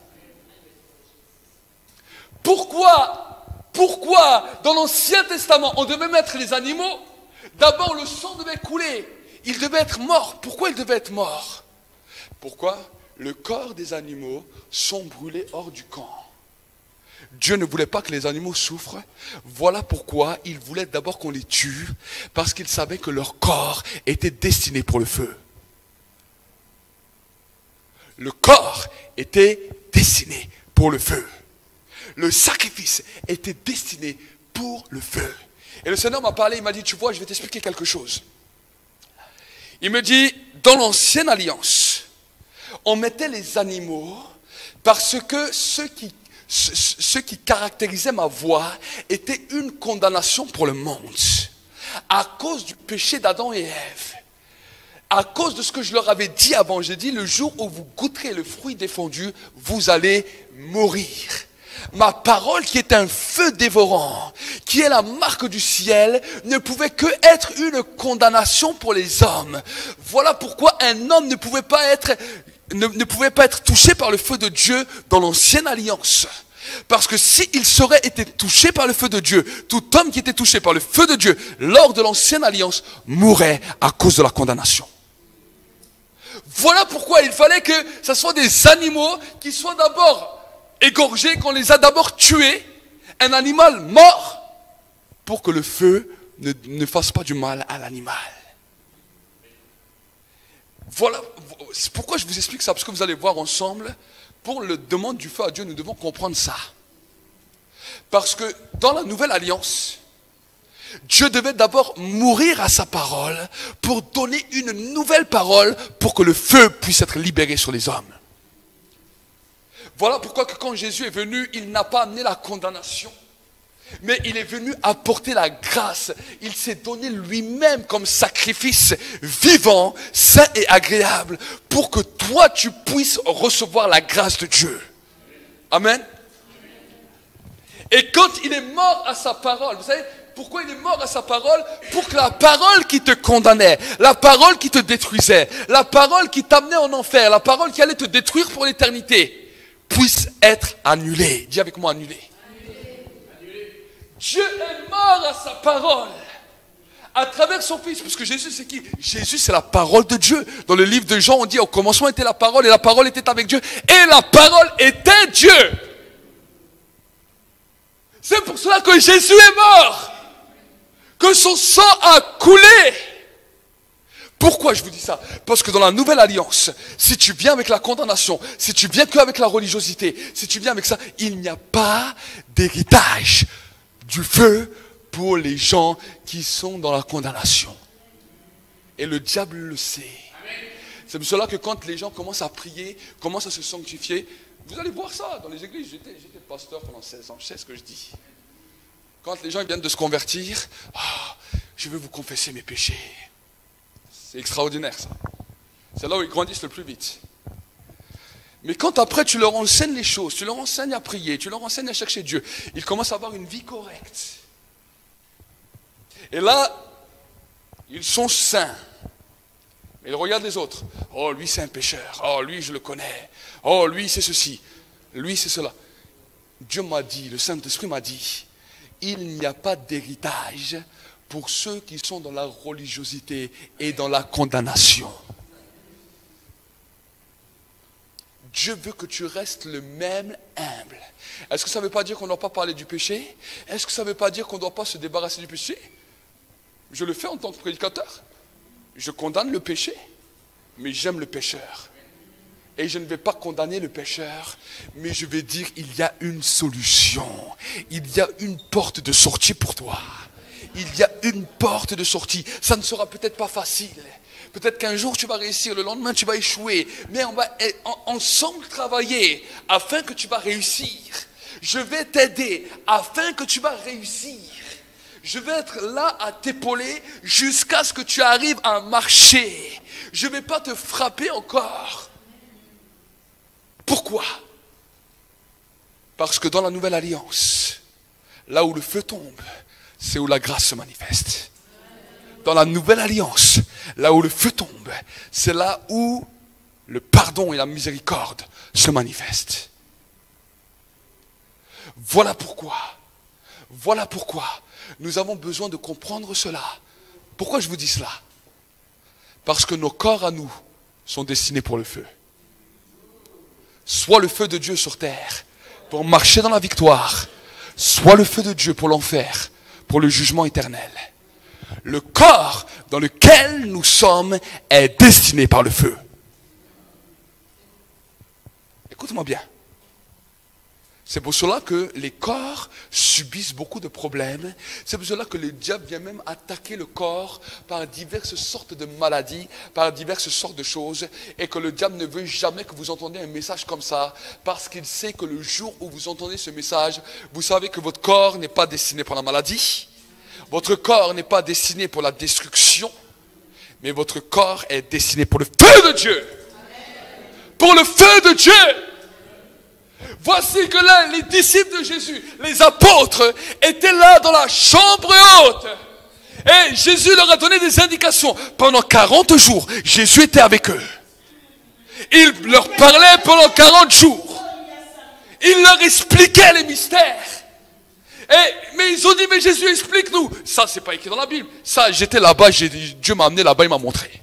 Pourquoi, pourquoi dans l'Ancien Testament, on devait mettre les animaux? D'abord, le sang devait couler. Ils devaient être morts. Pourquoi ils devaient être morts? Pourquoi? Le corps des animaux sont brûlés hors du camp. Dieu ne voulait pas que les animaux souffrent. Voilà pourquoi il voulait d'abord qu'on les tue, parce qu'il savait que leur corps était destiné pour le feu. Le corps était destiné pour le feu. Le sacrifice était destiné pour le feu. Et le Seigneur m'a parlé, il m'a dit, tu vois, je vais t'expliquer quelque chose. Il me dit, dans l'ancienne alliance, on mettait les animaux parce que ceux qui Ce, ce qui caractérisait ma voix était une condamnation pour le monde. À cause du péché d'Adam et Ève. À cause de ce que je leur avais dit avant. J'ai dit, le jour où vous goûterez le fruit défendu, vous allez mourir. Ma parole qui est un feu dévorant, qui est la marque du ciel, ne pouvait que être une condamnation pour les hommes. Voilà pourquoi un homme ne pouvait pas être... Ne, ne pouvait pas être touché par le feu de Dieu dans l'ancienne alliance. Parce que s'il serait été touché par le feu de Dieu, tout homme qui était touché par le feu de Dieu lors de l'ancienne alliance mourrait à cause de la condamnation. Voilà pourquoi il fallait que ce soit des animaux qui soient d'abord égorgés, qu'on les a d'abord tués, un animal mort, pour que le feu ne, ne fasse pas du mal à l'animal. Voilà pourquoi je vous explique ça, parce que vous allez voir ensemble, pour le demande du feu à Dieu, nous devons comprendre ça. Parce que dans la nouvelle alliance, Dieu devait d'abord mourir à sa parole pour donner une nouvelle parole pour que le feu puisse être libéré sur les hommes. Voilà pourquoi que quand Jésus est venu, il n'a pas amené la condamnation. Mais il est venu apporter la grâce. Il s'est donné lui-même comme sacrifice vivant, saint et agréable pour que toi tu puisses recevoir la grâce de Dieu. Amen. Et quand il est mort à sa parole, vous savez pourquoi il est mort à sa parole? Pour que la parole qui te condamnait, la parole qui te détruisait, la parole qui t'amenait en enfer, la parole qui allait te détruire pour l'éternité, puisse être annulée. Dis avec moi, annulée. Dieu est mort à sa parole à travers son Fils, parce que Jésus c'est qui? Jésus c'est la parole de Dieu. Dans le livre de Jean on dit au commencement était la parole et la parole était avec Dieu et la parole était Dieu. C'est pour cela que Jésus est mort, que son sang a coulé Pourquoi je vous dis ça? Parce que dans la nouvelle alliance, si tu viens avec la condamnation, si tu viens qu'avec la religiosité, si tu viens avec ça, il n'y a pas d'héritage du feu pour les gens qui sont dans la condamnation. Et le diable le sait. C'est pour cela que quand les gens commencent à prier, commencent à se sanctifier, vous allez voir ça dans les églises. J'étais, j'étais pasteur pendant seize ans, je sais ce que je dis. Quand les gens viennent de se convertir, oh, je veux vous confesser mes péchés. C'est extraordinaire ça. C'est là où ils grandissent le plus vite. Mais quand après tu leur enseignes les choses, tu leur enseignes à prier, tu leur enseignes à chercher Dieu, ils commencent à avoir une vie correcte. Et là, ils sont saints. Mais ils regardent les autres. Oh, lui c'est un pécheur. Oh, lui je le connais. Oh, lui c'est ceci. Lui c'est cela. Dieu m'a dit, le Saint-Esprit m'a dit, il n'y a pas d'héritage pour ceux qui sont dans la religiosité et dans la condamnation. Dieu veut que tu restes le même humble. Est-ce que ça ne veut pas dire qu'on ne doit pas parler du péché? Est-ce que ça ne veut pas dire qu'on ne doit pas se débarrasser du péché? Je le fais en tant que prédicateur. Je condamne le péché, mais j'aime le pécheur. Et je ne vais pas condamner le pécheur, mais je vais dire il y a une solution. Il y a une porte de sortie pour toi. Il y a une porte de sortie. Ça ne sera peut-être pas facile. Peut-être qu'un jour tu vas réussir, le lendemain tu vas échouer. Mais on va ensemble travailler afin que tu vas réussir. Je vais t'aider afin que tu vas réussir. Je vais être là à t'épauler jusqu'à ce que tu arrives à marcher. Je ne vais pas te frapper encore. Pourquoi? Parce que dans la nouvelle alliance, là où le feu tombe, c'est où la grâce se manifeste. Dans la nouvelle alliance, là où le feu tombe, c'est là où le pardon et la miséricorde se manifestent. Voilà pourquoi, voilà pourquoi nous avons besoin de comprendre cela. Pourquoi je vous dis cela? Parce que nos corps à nous sont destinés pour le feu. Soit le feu de Dieu sur terre pour marcher dans la victoire, soit le feu de Dieu pour l'enfer, pour le jugement éternel. Le corps dans lequel nous sommes est destiné par le feu. Écoute-moi bien. C'est pour cela que les corps subissent beaucoup de problèmes. C'est pour cela que le diable vient même attaquer le corps par diverses sortes de maladies, par diverses sortes de choses. Et que le diable ne veut jamais que vous entendiez un message comme ça. Parce qu'il sait que le jour où vous entendez ce message, vous savez que votre corps n'est pas destiné pour la maladie. Votre corps n'est pas destiné pour la destruction. Mais votre corps est destiné pour le feu de Dieu. Pour le feu de Dieu. Voici que là, les disciples de Jésus, les apôtres, étaient là dans la chambre haute. Et Jésus leur a donné des indications. Pendant quarante jours, Jésus était avec eux. Il leur parlait pendant quarante jours. Il leur expliquait les mystères. Et, mais ils ont dit, mais Jésus, explique-nous. Ça, c'est pas écrit dans la Bible. Ça, j'étais là-bas, j'ai dit, Dieu m'a amené là-bas, il m'a montré.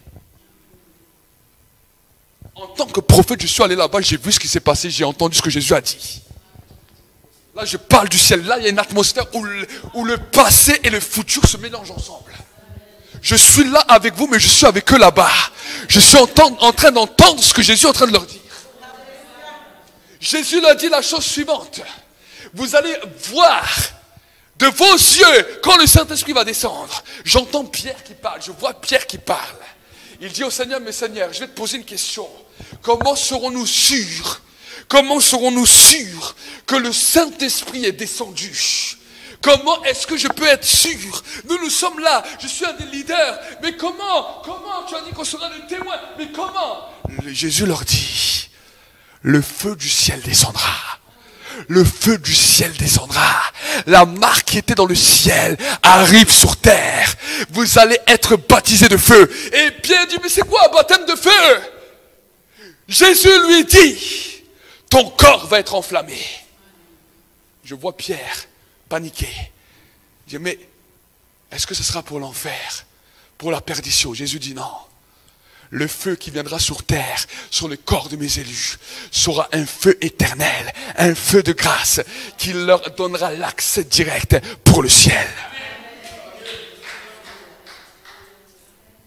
En tant que prophète, je suis allé là-bas, j'ai vu ce qui s'est passé, j'ai entendu ce que Jésus a dit. Là, je parle du ciel. Là, il y a une atmosphère où le, où le passé et le futur se mélangent ensemble. Je suis là avec vous, mais je suis avec eux là-bas. Je suis en, en train d'entendre ce que Jésus est en train de leur dire. Jésus leur dit la chose suivante. Vous allez voir de vos yeux quand le Saint-Esprit va descendre. J'entends Pierre qui parle, je vois Pierre qui parle. Il dit au Seigneur, mais Seigneur, je vais te poser une question. Comment serons-nous sûrs, comment serons-nous sûrs que le Saint-Esprit est descendu? Comment est-ce que je peux être sûr? Nous, nous sommes là, je suis un des leaders. Mais comment? Comment? Tu as dit qu'on sera des témoins. Mais comment? Jésus leur dit, le feu du ciel descendra. Le feu du ciel descendra. La marque qui était dans le ciel arrive sur terre. Vous allez être baptisés de feu. Et Pierre dit, mais c'est quoi un baptême de feu? Jésus lui dit, ton corps va être enflammé. Je vois Pierre paniquer. Il dit, mais est-ce que ce sera pour l'enfer? Pour la perdition? Jésus dit non. Le feu qui viendra sur terre, sur le corps de mes élus, sera un feu éternel, un feu de grâce qui leur donnera l'accès direct pour le ciel.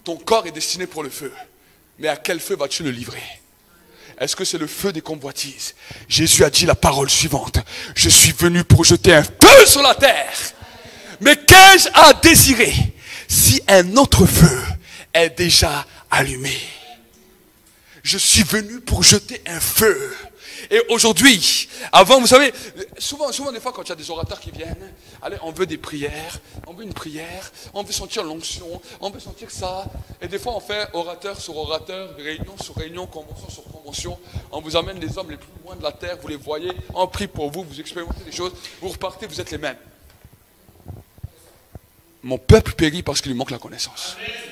ton corps est destiné pour le feu. Mais à quel feu vas-tu le livrer? Est-ce que c'est le feu des convoitises? Jésus a dit la parole suivante. Je suis venu pour jeter un feu sur la terre. Mais qu'ai-je à désirer si un autre feu est déjà allumé? Je suis venu pour jeter un feu. Et aujourd'hui, avant, vous savez, souvent, souvent des fois quand il y a des orateurs qui viennent, allez, on veut des prières, on veut une prière, on veut sentir l'onction, on veut sentir ça. Et des fois on fait orateur sur orateur, réunion sur réunion, convention sur convention. On vous amène les hommes les plus loin de la terre, vous les voyez, on prie pour vous, vous expérimentez des choses, vous repartez, vous êtes les mêmes. Mon peuple périt parce qu'il lui manque la connaissance.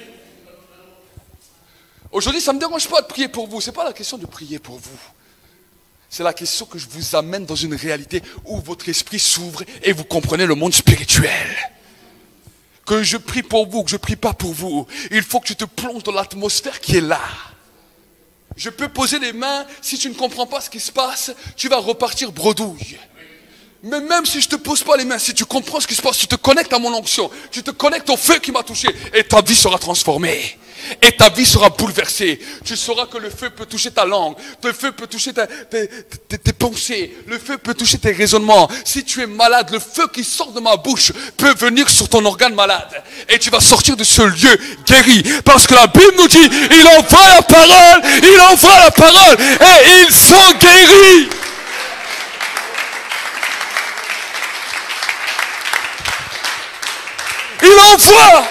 Aujourd'hui, ça ne me dérange pas de prier pour vous, ce n'est pas la question de prier pour vous. C'est la question que je vous amène dans une réalité où votre esprit s'ouvre et vous comprenez le monde spirituel. Que je prie pour vous, que je ne prie pas pour vous. Il faut que tu te plonges dans l'atmosphère qui est là. Je peux poser les mains, si tu ne comprends pas ce qui se passe, tu vas repartir bredouille. Mais même si je ne te pose pas les mains, si tu comprends ce qui se passe, tu te connectes à mon onction, tu te connectes au feu qui m'a touché et ta vie sera transformée. Et ta vie sera bouleversée. Tu sauras que le feu peut toucher ta langue, le feu peut toucher ta, tes, tes, tes pensées, le feu peut toucher tes raisonnements. Si tu es malade, le feu qui sort de ma bouche peut venir sur ton organe malade. Et tu vas sortir de ce lieu guéri. Parce que la Bible nous dit, il envoie la parole, il envoie la parole et ils sont guéris. Il envoie.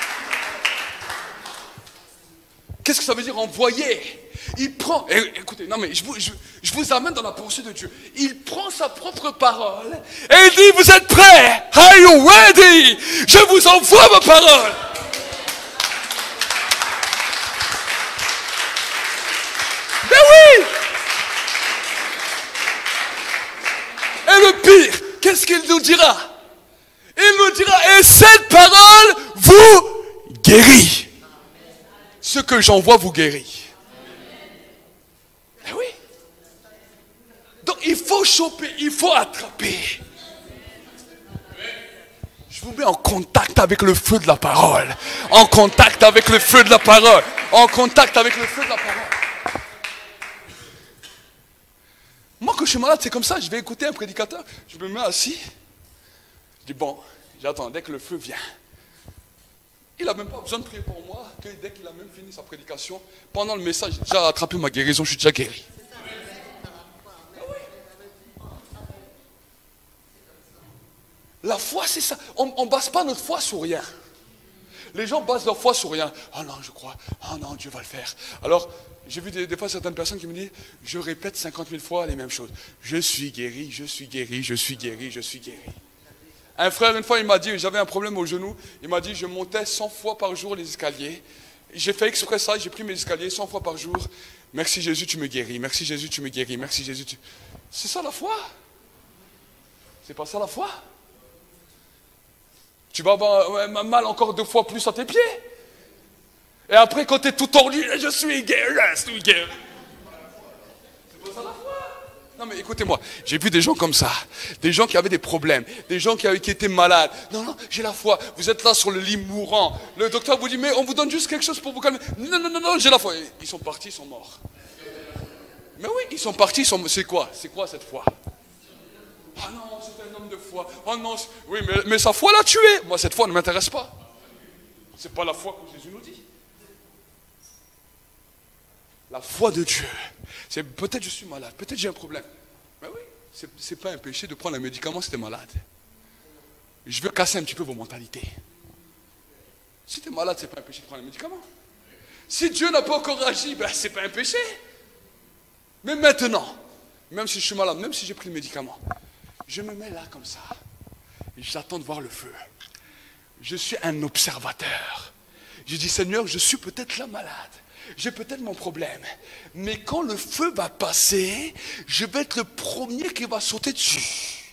Qu'est-ce que ça veut dire envoyer? Il prend, écoutez, non mais je vous, je, je vous amène dans la pensée de Dieu. Il prend sa propre parole et il dit, vous êtes prêts? Are you ready? Je vous envoie ma parole. Mais oui! Et le pire, qu'est-ce qu'il nous dira? Il nous dira, et cette parole vous guérit. Ce que j'envoie vous guérit. Eh oui. Donc il faut choper, il faut attraper. Je vous mets en contact avec le feu de la parole. En contact avec le feu de la parole. En contact avec le feu de la parole. Moi quand je suis malade, c'est comme ça, je vais écouter un prédicateur, je me mets assis. Je dis bon, j'attends, dès que le feu vient. Il n'a même pas besoin de prier pour moi, que dès qu'il a même fini sa prédication, pendant le message, j'ai déjà attrapé ma guérison, je suis déjà guéri. La foi, c'est ça. On ne base pas notre foi sur rien. Les gens basent leur foi sur rien. Oh non, je crois. Oh non, Dieu va le faire. Alors, j'ai vu des, des fois certaines personnes qui me disent, je répète cinquante mille fois les mêmes choses. Je suis guéri, je suis guéri, je suis guéri, je suis guéri. Un frère, une fois, il m'a dit, j'avais un problème au genou, il m'a dit, je montais cent fois par jour les escaliers. J'ai fait exprès ça, j'ai pris mes escaliers cent fois par jour. Merci Jésus, tu me guéris. Merci Jésus, tu me guéris. Merci Jésus, tu... C'est ça la foi. C'est pas ça la foi. Tu vas avoir mal encore deux fois plus à tes pieds. Et après, quand tu es tout tordu, je suis guéri, je suis guéri. C'est pas ça la foi. Non mais écoutez-moi, j'ai vu des gens comme ça, des gens qui avaient des problèmes, des gens qui, avaient, qui étaient malades. Non, non, j'ai la foi, vous êtes là sur le lit mourant. Le docteur vous dit, mais on vous donne juste quelque chose pour vous calmer. Non, non, non, non, j'ai la foi. Ils sont partis, ils sont morts. Mais oui, ils sont partis, ils sont... c'est quoi? C'est quoi cette foi? Ah non, c'est un homme de foi. Oh non, oui, mais, mais sa foi l'a tué. Moi, cette foi ne m'intéresse pas. C'est pas la foi que Jésus nous dit. La foi de Dieu. C'est peut-être je suis malade, peut-être j'ai un problème. Mais oui, c'est, c'est pas un péché de prendre un médicament si tu es malade. Je veux casser un petit peu vos mentalités. Si tu es malade, c'est pas un péché de prendre un médicament. Si Dieu n'a pas encore agi, ben c'est pas un péché. Mais maintenant, même si je suis malade, même si j'ai pris le médicament, je me mets là comme ça. Et j'attends de voir le feu. Je suis un observateur. Je dis, Seigneur, je suis peut-être là malade. J'ai peut-être mon problème. Mais quand le feu va passer, je vais être le premier qui va sauter dessus.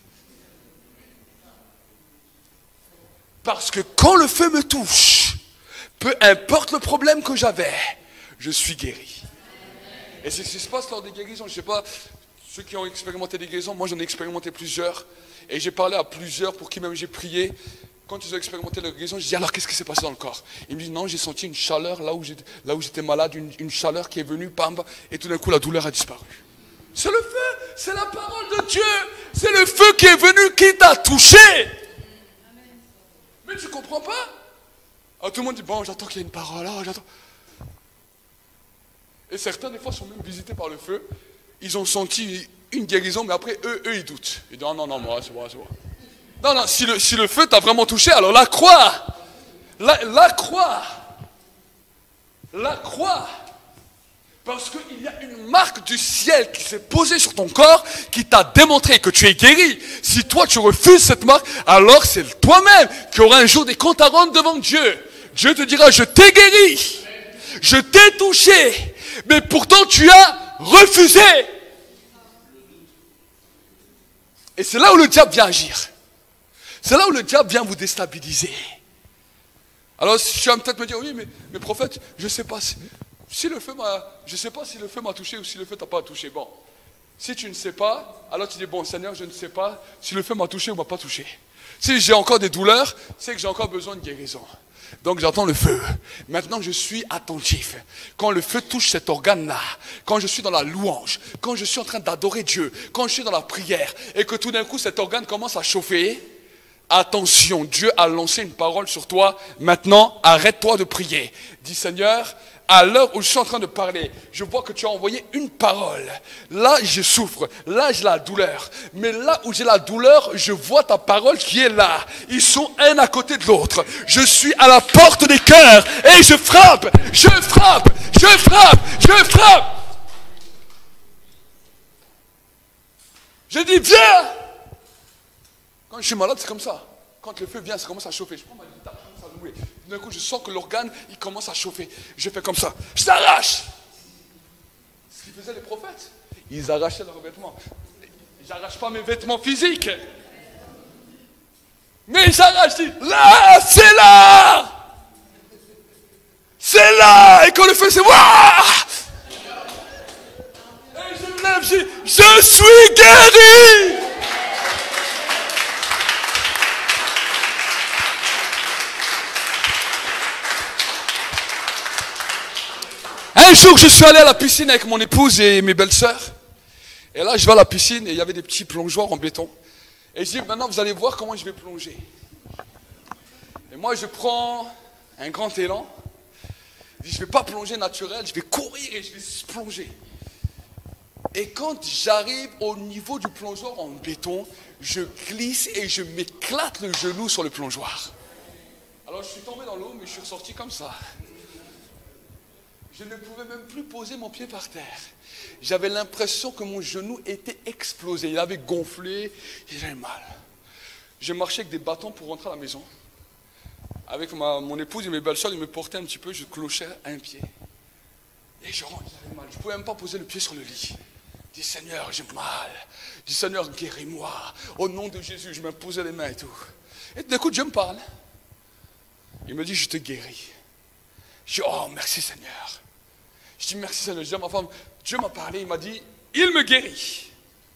Parce que quand le feu me touche, peu importe le problème que j'avais, je suis guéri. Et c'est ce qui se passe lors des guérisons. Je ne sais pas, ceux qui ont expérimenté des guérisons, moi j'en ai expérimenté plusieurs. Et j'ai parlé à plusieurs pour qui même j'ai prié. quand ils ont expérimenté la guérison, je dis alors qu'est-ce qui s'est passé dans le corps? Ils me disent non, j'ai senti une chaleur là où j'étais malade, une, une chaleur qui est venue, bam, et tout d'un coup la douleur a disparu. C'est le feu, c'est la parole de Dieu, c'est le feu qui est venu, qui t'a touché. Mais tu ne comprends pas? Alors, tout le monde dit bon, j'attends qu'il y ait une parole, oh, j'attends. Et certains des fois sont même visités par le feu, ils ont senti une guérison, mais après eux, eux ils doutent. Ils disent non, non, non, moi c'est moi, c'est moi. Non, non, si le, si le feu t'a vraiment touché, alors la croix, la, la croix, la croix, parce qu'il y a une marque du ciel qui s'est posée sur ton corps, qui t'a démontré que tu es guéri. Si toi tu refuses cette marque, alors c'est toi-même qui auras un jour des comptes à rendre devant Dieu. Dieu te dira, je t'ai guéri, je t'ai touché, mais pourtant tu as refusé. Et c'est là où le diable vient agir. C'est là où le diable vient vous déstabiliser. Alors, tu vas peut-être me dire, oui, mais, mais prophète, je ne sais pas si, si le feu m'a, je sais pas si le feu m'a touché ou si le feu t'a pas touché. Bon, si tu ne sais pas, alors tu dis, bon, Seigneur, je ne sais pas si le feu m'a touché ou m'a pas touché. Si j'ai encore des douleurs, c'est que j'ai encore besoin de guérison. Donc j'attends le feu. Maintenant je suis attentif. Quand le feu touche cet organe-là, quand je suis dans la louange, quand je suis en train d'adorer Dieu, quand je suis dans la prière, et que tout d'un coup cet organe commence à chauffer, attention, Dieu a lancé une parole sur toi. Maintenant, arrête-toi de prier. Dis Seigneur, à l'heure où je suis en train de parler, je vois que tu as envoyé une parole. Là, je souffre. Là, j'ai la douleur. Mais là où j'ai la douleur, je vois ta parole qui est là. Ils sont un à côté de l'autre. Je suis à la porte des cœurs et je frappe, je frappe, je frappe, je frappe. Je dis, viens. Quand je suis malade, c'est comme ça. Quand le feu vient, ça commence à chauffer. Je prends ma guitare, je commence à louer. D'un coup, je sens que l'organe, il commence à chauffer. Je fais comme ça. Je t'arrache. Ce qu'ils faisaient les prophètes. Ils arrachaient leurs vêtements. J'arrache pas mes vêtements physiques. Mais j'arrache. Je dis, là, c'est là. C'est là. Et quand le feu, c'est waouh. Et je me lève, je dis, je suis guéri. Un jour, je suis allé à la piscine avec mon épouse et mes belles-sœurs. Et là, je vais à la piscine et il y avait des petits plongeoires en béton. Et je dis, maintenant, vous allez voir comment je vais plonger. Et moi, je prends un grand élan. Je ne vais pas plonger naturel, je vais courir et je vais plonger. Et quand j'arrive au niveau du plongeoir en béton, je glisse et je m'éclate le genou sur le plongeoir. Alors, je suis tombé dans l'eau, mais je suis ressorti comme ça. Je ne pouvais même plus poser mon pied par terre. J'avais l'impression que mon genou était explosé. Il avait gonflé, j'avais mal. Je marchais avec des bâtons pour rentrer à la maison. Avec ma, mon épouse et mes belles-sœurs, ils me portaient un petit peu, je clochais à un pied. Et je rentre, j'avais mal. Je ne pouvais même pas poser le pied sur le lit. Je dis, Seigneur, j'ai mal. Je dis, Seigneur, guéris-moi. Au nom de Jésus, je m'imposais les mains et tout. Et d'un coup, Dieu me parle. Il me dit, je te guéris. Je dis, oh, merci Seigneur. Je dis, merci Seigneur. Je dis à ma femme, Dieu m'a parlé, il m'a dit, il me guérit.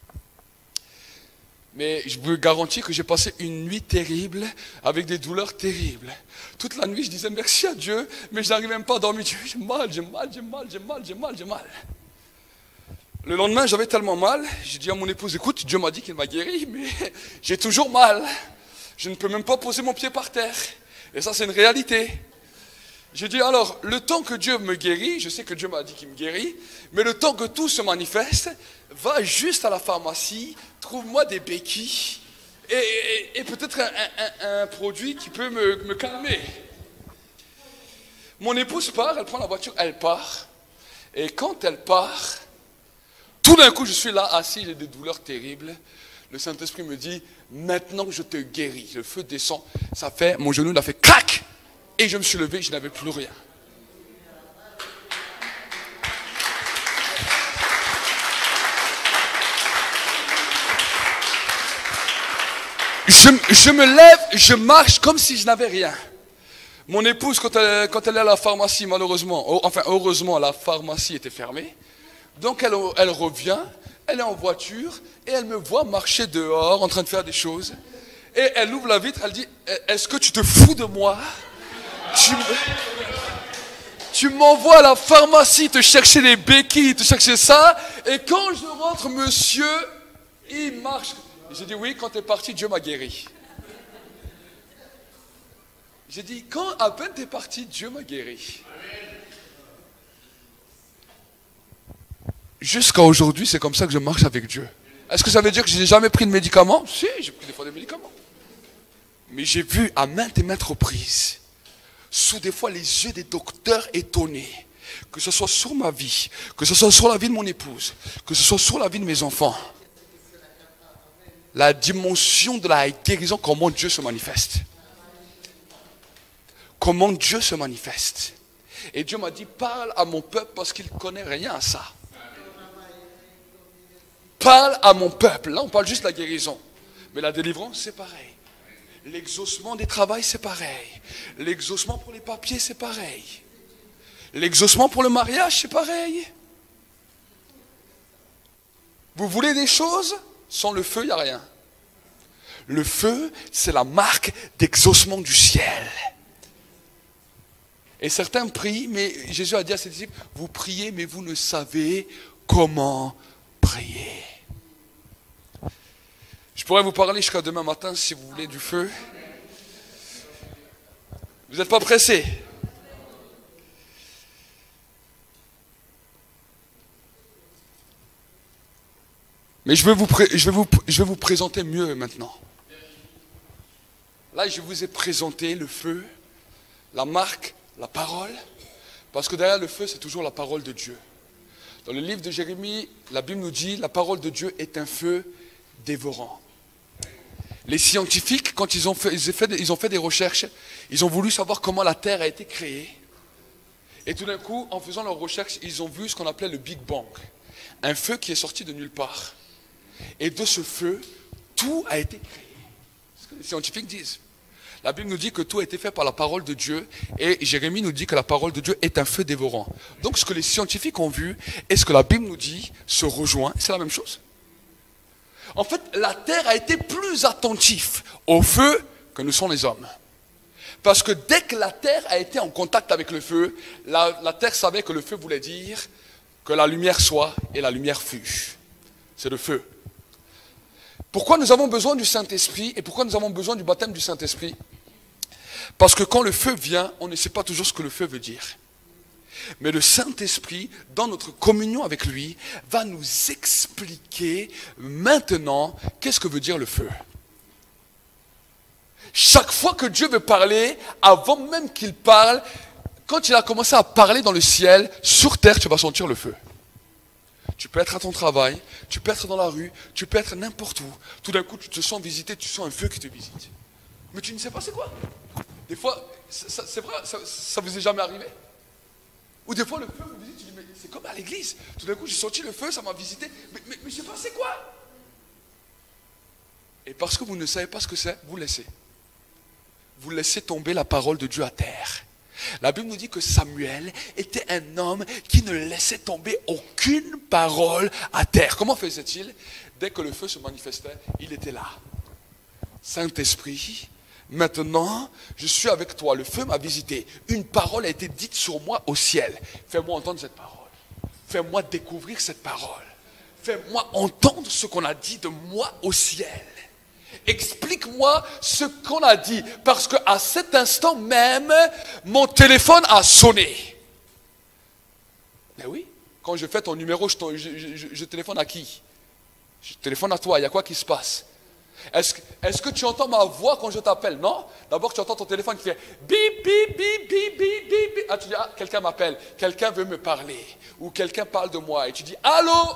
Mais je vous garantis que j'ai passé une nuit terrible, avec des douleurs terribles. Toute la nuit, je disais merci à Dieu, mais je n'arrivais même pas à dormir. J'ai mal, j'ai mal, j'ai mal, j'ai mal, j'ai mal, j'ai mal. Le lendemain, j'avais tellement mal, j'ai dit à mon épouse, écoute, Dieu m'a dit qu'il m'a guéri, mais j'ai toujours mal. Je ne peux même pas poser mon pied par terre. Et ça, c'est une réalité. J'ai dit, alors, le temps que Dieu me guérit, je sais que Dieu m'a dit qu'il me guérit, mais le temps que tout se manifeste, va juste à la pharmacie, trouve-moi des béquilles et, et, et peut-être un, un, un produit qui peut me, me calmer. Mon épouse part, elle prend la voiture, elle part. Et quand elle part, tout d'un coup, je suis là, assis, j'ai des douleurs terribles. Le Saint-Esprit me dit, maintenant je te guéris. Le feu descend, ça fait, mon genou l'a fait clac. Et je me suis levé, je n'avais plus rien. Je, je me lève, je marche comme si je n'avais rien. Mon épouse, quand elle, quand elle est à la pharmacie, malheureusement, enfin heureusement, la pharmacie était fermée. Donc elle, elle revient, elle est en voiture et elle me voit marcher dehors en train de faire des choses. Et elle ouvre la vitre, elle dit, est-ce que tu te fous de moi? Tu, tu m'envoies à la pharmacie te chercher les béquilles, te chercher ça. Et quand je rentre, monsieur, il marche. J'ai dit, oui, quand tu es parti, Dieu m'a guéri. J'ai dit, quand à peine tu es parti, Dieu m'a guéri. Jusqu'à aujourd'hui, c'est comme ça que je marche avec Dieu. Est-ce que ça veut dire que je n'ai jamais pris de médicaments? Si, j'ai pris des fois des médicaments. Mais j'ai vu à maintes et maintes reprises, sous des fois les yeux des docteurs étonnés, que ce soit sur ma vie, que ce soit sur la vie de mon épouse, que ce soit sur la vie de mes enfants, la dimension de la guérison, comment Dieu se manifeste. Comment Dieu se manifeste. Et Dieu m'a dit, parle à mon peuple parce qu'il ne connaît rien à ça. Parle à mon peuple. Là, on parle juste de la guérison. Mais la délivrance, c'est pareil. L'exaucement des travails, c'est pareil. L'exaucement pour les papiers, c'est pareil. L'exaucement pour le mariage, c'est pareil. Vous voulez des choses? Sans le feu, il n'y a rien. Le feu, c'est la marque d'exaucement du ciel. Et certains prient, mais Jésus a dit à ses disciples, vous priez, mais vous ne savez comment prier. Je pourrais vous parler jusqu'à demain matin si vous voulez du feu. Vous n'êtes pas pressés? Mais je vais, vous pré- je, vais vous, je vais vous présenter mieux maintenant. Là, je vous ai présenté le feu, la marque, la parole. Parce que derrière le feu, c'est toujours la parole de Dieu. Dans le livre de Jérémie, la Bible nous dit, la parole de Dieu est un feu dévorant. Les scientifiques, quand ils ont fait, ils ont fait, ils ont fait des recherches, ils ont voulu savoir comment la Terre a été créée. Et tout d'un coup, en faisant leurs recherches, ils ont vu ce qu'on appelait le Big Bang. Un feu qui est sorti de nulle part. Et de ce feu, tout a été créé. C'est ce que les scientifiques disent. La Bible nous dit que tout a été fait par la parole de Dieu. Et Jérémie nous dit que la parole de Dieu est un feu dévorant. Donc ce que les scientifiques ont vu et ce que la Bible nous dit se rejoint. C'est la même chose. En fait, la terre a été plus attentive au feu que nous sommes les hommes. Parce que dès que la terre a été en contact avec le feu, la, la terre savait que le feu voulait dire que la lumière soit et la lumière fut. C'est le feu. Pourquoi nous avons besoin du Saint-Esprit et pourquoi nous avons besoin du baptême du Saint-Esprit? Parce que quand le feu vient, on ne sait pas toujours ce que le feu veut dire. Mais le Saint-Esprit, dans notre communion avec lui, va nous expliquer maintenant qu'est-ce que veut dire le feu. Chaque fois que Dieu veut parler, avant même qu'il parle, quand il a commencé à parler dans le ciel, sur terre, tu vas sentir le feu. Tu peux être à ton travail, tu peux être dans la rue, tu peux être n'importe où. Tout d'un coup, tu te sens visité, tu sens un feu qui te visite. Mais tu ne sais pas c'est quoi. Des fois, c'est vrai, ça, ça vous est jamais arrivé? Ou des fois, le feu vous visite, tu dis, mais c'est comme à l'église. Tout d'un coup, j'ai senti le feu, ça m'a visité. Mais, mais, mais je ne sais pas c'est quoi. Et parce que vous ne savez pas ce que c'est, vous laissez. Vous laissez tomber la parole de Dieu à terre. La Bible nous dit que Samuel était un homme qui ne laissait tomber aucune parole à terre. Comment faisait-il? Dès que le feu se manifestait, il était là. Saint-Esprit, maintenant, je suis avec toi. Le feu m'a visité. Une parole a été dite sur moi au ciel. Fais-moi entendre cette parole. Fais-moi découvrir cette parole. Fais-moi entendre ce qu'on a dit de moi au ciel. Explique-moi ce qu'on a dit. Parce qu'à cet instant même, mon téléphone a sonné. Mais oui, quand je fais ton numéro, je, je, je, je téléphone à qui? Je téléphone à toi. Il y a quoi qui se passe? Est-ce, est-ce que tu entends ma voix quand je t'appelle? Non. D'abord, tu entends ton téléphone qui fait bip, bip, bip, bip, bip, bip. Ah, tu dis, ah, quelqu'un m'appelle. Quelqu'un veut me parler. Ou quelqu'un parle de moi. Et tu dis, allô?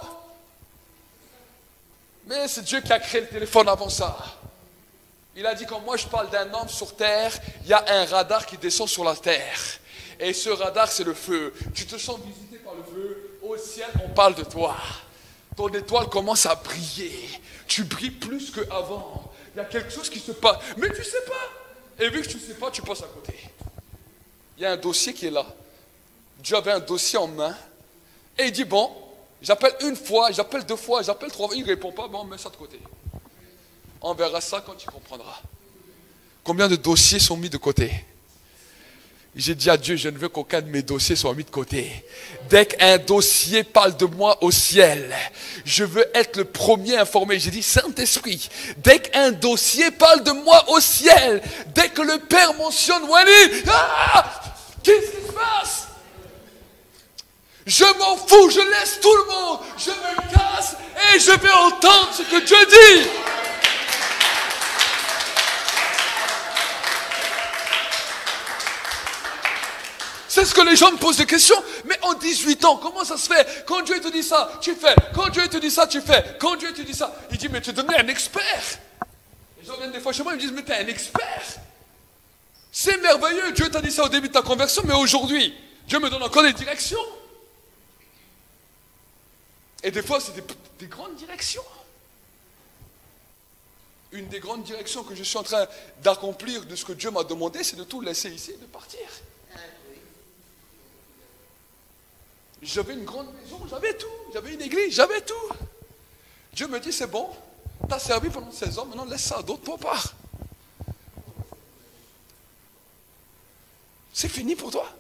Mais c'est Dieu qui a créé le téléphone avant ça. Il a dit, quand moi je parle d'un homme sur terre, il y a un radar qui descend sur la terre. Et ce radar, c'est le feu. Tu te sens visité par le feu. Au ciel, on parle de toi. Ton étoile commence à briller. Tu brilles plus qu'avant. Il y a quelque chose qui se passe. Mais tu ne sais pas. Et vu que tu ne sais pas, tu passes à côté. Il y a un dossier qui est là. Dieu avait un dossier en main. Et il dit, bon, j'appelle une fois, j'appelle deux fois, j'appelle trois fois. Il ne répond pas, bon, on met ça de côté. On verra ça quand tu comprendras. Combien de dossiers sont mis de côté? J'ai dit à Dieu, je ne veux qu'aucun de mes dossiers soit mis de côté. Dès qu'un dossier parle de moi au ciel, je veux être le premier informé. J'ai dit, Saint-Esprit, dès qu'un dossier parle de moi au ciel, dès que le Père mentionne Walid, ah, qu'est-ce qui se passe? Je m'en fous, je laisse tout le monde, je me casse et je vais entendre ce que Dieu dit. C'est ce que les gens me posent des questions. Mais en dix-huit ans, comment ça se fait? Quand Dieu te dit ça, tu fais. Quand Dieu te dit ça, tu fais. Quand Dieu te dit ça, il dit, mais tu es devenu un expert. Les gens viennent des fois chez moi, ils me disent, mais tu es un expert. C'est merveilleux, Dieu t'a dit ça au début de ta conversion, mais aujourd'hui, Dieu me donne encore des directions. Et des fois, c'est des, des grandes directions. Une des grandes directions que je suis en train d'accomplir de ce que Dieu m'a demandé, c'est de tout laisser ici et de partir. J'avais une grande maison, j'avais tout. J'avais une église, j'avais tout. Dieu me dit, c'est bon, tu as servi pendant seize ans, maintenant laisse ça à d'autres, toi pars. C'est fini pour toi.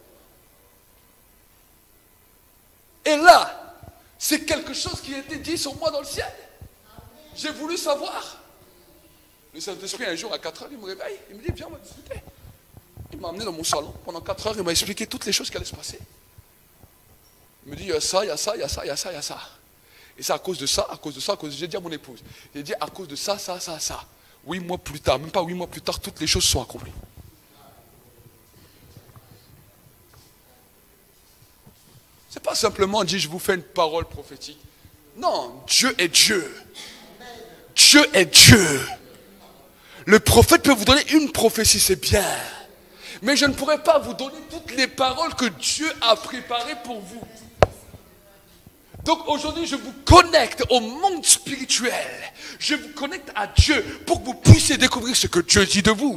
Et là, c'est quelque chose qui a été dit sur moi dans le ciel. J'ai voulu savoir. Le Saint-Esprit, un jour à quatre heures, il me réveille, il me dit, viens, on va discuter. Il m'a amené dans mon salon, pendant quatre heures, il m'a expliqué toutes les choses qui allaient se passer. Il me dit, il y a ça, il y a ça, il y a ça, il y a ça, il y a ça. Et c'est à cause de ça, à cause de ça, à cause de ça. J'ai dit à mon épouse, j'ai dit à cause de ça, ça, ça, ça. Huit mois plus tard, même pas huit mois plus tard, toutes les choses sont accomplies. C'est pas simplement dire, je vous fais une parole prophétique. Non, Dieu est Dieu. Dieu est Dieu. Le prophète peut vous donner une prophétie, c'est bien. Mais je ne pourrais pas vous donner toutes les paroles que Dieu a préparées pour vous. Donc aujourd'hui, je vous connecte au monde spirituel. Je vous connecte à Dieu pour que vous puissiez découvrir ce que Dieu dit de vous.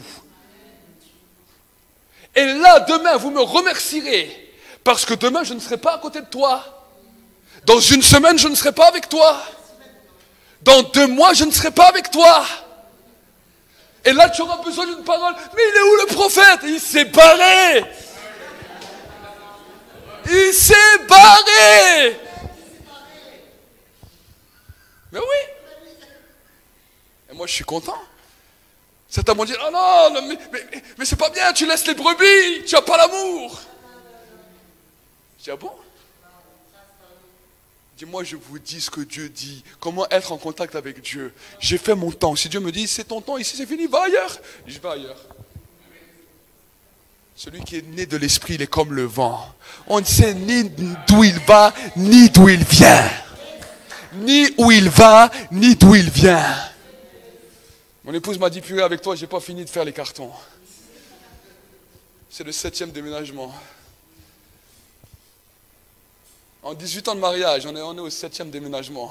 Et là, demain, vous me remercierez. Parce que demain, je ne serai pas à côté de toi. Dans une semaine, je ne serai pas avec toi. Dans deux mois, je ne serai pas avec toi. Et là, tu auras besoin d'une parole. Mais il est où le prophète? Il s'est barré. Il s'est barré. Mais oui. Et moi, je suis content. Certains m'ont dit, oh non, non mais, mais, mais c'est pas bien, tu laisses les brebis, tu n'as pas l'amour. Je dis, ah bon? Dis-moi, je vous dis ce que Dieu dit. Comment être en contact avec Dieu. J'ai fait mon temps. Si Dieu me dit, c'est ton temps ici, c'est fini, va ailleurs. Je vais ailleurs. Celui qui est né de l'esprit, il est comme le vent. On ne sait ni d'où il va, ni d'où il vient. Ni où il va, ni d'où il vient. Mon épouse m'a dit, purée, avec toi, je n'ai pas fini de faire les cartons. C'est le septième déménagement. En dix-huit ans de mariage, on est, on est au septième déménagement.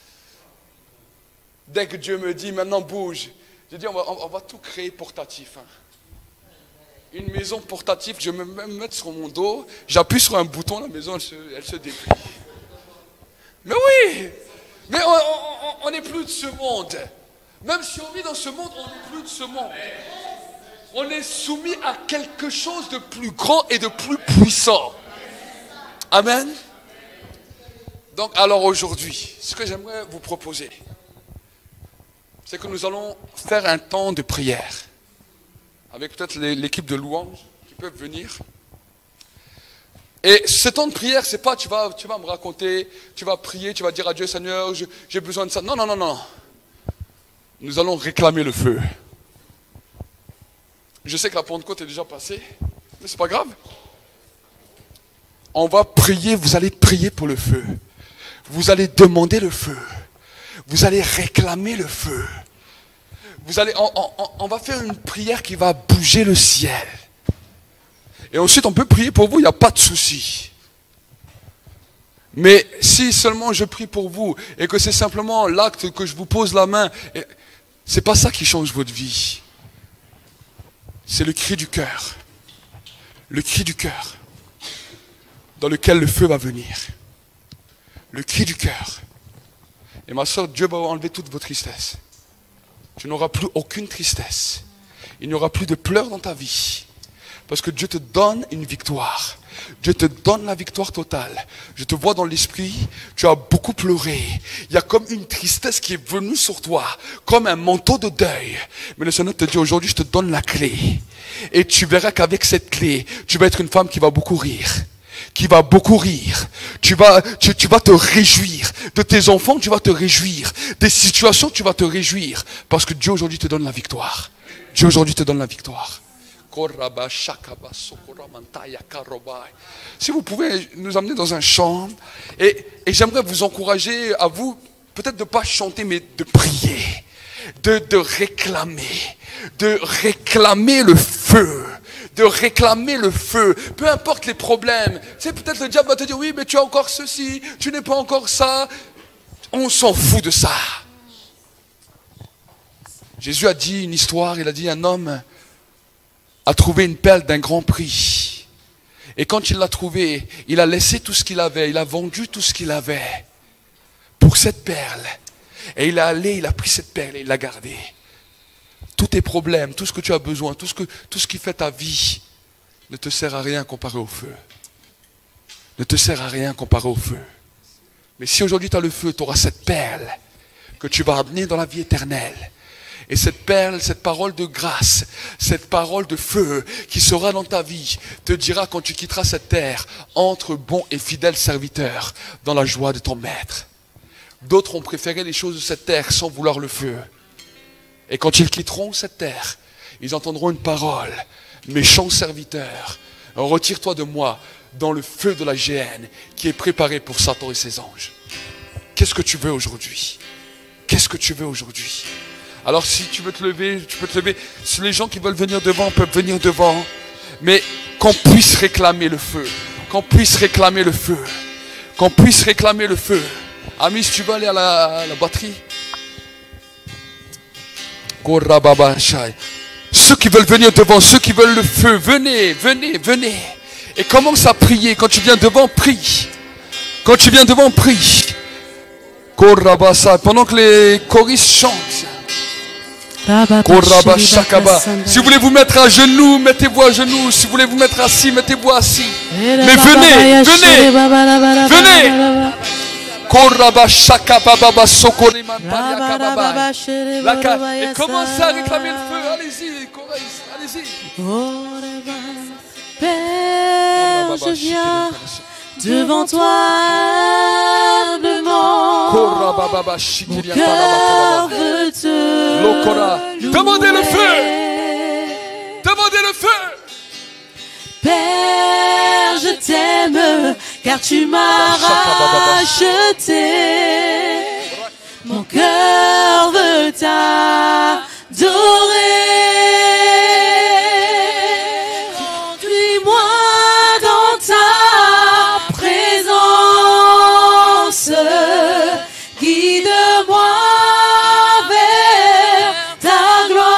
Dès que Dieu me dit, maintenant bouge, j'ai dit, on va, on va tout créer portatif. Hein. Une maison portative, je vais me mettre sur mon dos, j'appuie sur un bouton, la maison, elle se, elle se déplie. Mais oui, mais on n'est plus de ce monde. Même si on vit dans ce monde, on n'est plus de ce monde. On est soumis à quelque chose de plus grand et de plus puissant. Amen. Donc alors aujourd'hui, ce que j'aimerais vous proposer, c'est que nous allons faire un temps de prière. Avec peut-être l'équipe de louange qui peuvent venir. Et ce temps de prière, c'est pas tu vas, tu vas me raconter, tu vas prier, tu vas dire à Dieu, Seigneur, j'ai besoin de ça. Non, non, non, non. Nous allons réclamer le feu. Je sais que la Pentecôte est déjà passée, mais c'est pas grave. On va prier, vous allez prier pour le feu. Vous allez demander le feu. Vous allez réclamer le feu. Vous allez, on, on, on va faire une prière qui va bouger le ciel. Et ensuite, on peut prier pour vous, il n'y a pas de souci. Mais si seulement je prie pour vous et que c'est simplement l'acte que je vous pose la main, c'est pas ça qui change votre vie. C'est le cri du cœur. Le cri du cœur dans lequel le feu va venir. Le cri du cœur. Et ma soeur, Dieu va enlever toute vos tristesses. Tu n'auras plus aucune tristesse. Il n'y aura plus de pleurs dans ta vie. Parce que Dieu te donne une victoire. Dieu te donne la victoire totale. Je te vois dans l'esprit, tu as beaucoup pleuré. Il y a comme une tristesse qui est venue sur toi, comme un manteau de deuil. Mais le Seigneur te dit aujourd'hui, je te donne la clé. Et tu verras qu'avec cette clé, tu vas être une femme qui va beaucoup rire. Qui va beaucoup rire. Tu vas, tu, tu vas te réjouir. De tes enfants, tu vas te réjouir. Des situations, tu vas te réjouir. Parce que Dieu aujourd'hui te donne la victoire. Dieu aujourd'hui te donne la victoire. Si vous pouvez nous amener dans un chant, et, et j'aimerais vous encourager à vous, peut-être de ne pas chanter, mais de prier, de, de réclamer, de réclamer le feu, de réclamer le feu, peu importe les problèmes. C'est peut-être le diable va te dire, oui, mais tu as encore ceci, tu n'es pas encore ça. On s'en fout de ça. Jésus a dit une histoire, il a dit un homme a trouvé une perle d'un grand prix. Et quand il l'a trouvée, il a laissé tout ce qu'il avait, il a vendu tout ce qu'il avait pour cette perle. Et il est allé, il a pris cette perle et il l'a gardée. Tous tes problèmes, tout ce que tu as besoin, tout ce, que, tout ce qui fait ta vie ne te sert à rien comparé au feu. Ne te sert à rien comparé au feu. Mais si aujourd'hui tu as le feu, tu auras cette perle que tu vas amener dans la vie éternelle. Et cette perle, cette parole de grâce, cette parole de feu qui sera dans ta vie, te dira quand tu quitteras cette terre, entre bons et fidèles serviteurs dans la joie de ton maître. D'autres ont préféré les choses de cette terre sans vouloir le feu. Et quand ils quitteront cette terre, ils entendront une parole. Méchant serviteur, retire-toi de moi dans le feu de la géhenne qui est préparé pour Satan et ses anges. Qu'est-ce que tu veux aujourd'hui? Qu'est-ce que tu veux aujourd'hui? Alors si tu veux te lever, tu peux te lever. Si les gens qui veulent venir devant peuvent venir devant. Mais qu'on puisse réclamer le feu. Qu'on puisse réclamer le feu. Qu'on puisse réclamer le feu. Ami, si tu veux aller à la, à la batterie. Ceux qui veulent venir devant, ceux qui veulent le feu, venez, venez, venez. Et commence à prier. Quand tu viens devant, prie. Quand tu viens devant, prie. Pendant que les choristes chantent. Si vous voulez vous mettre à genoux, mettez-vous à genoux. Si vous voulez vous mettre assis, mettez-vous assis. Mais venez, venez, venez. Et commencez à réclamer le feu. Allez-y, allez-y. Père, je viens devant toi humblement. Mon cœur veut te louer. Demandez le feu. Demandez le feu. Père, je t'aime, car tu m'as racheté. Mon cœur veut t'adorer. Conduis-moi dans ta présence. Guide-moi vers ta gloire.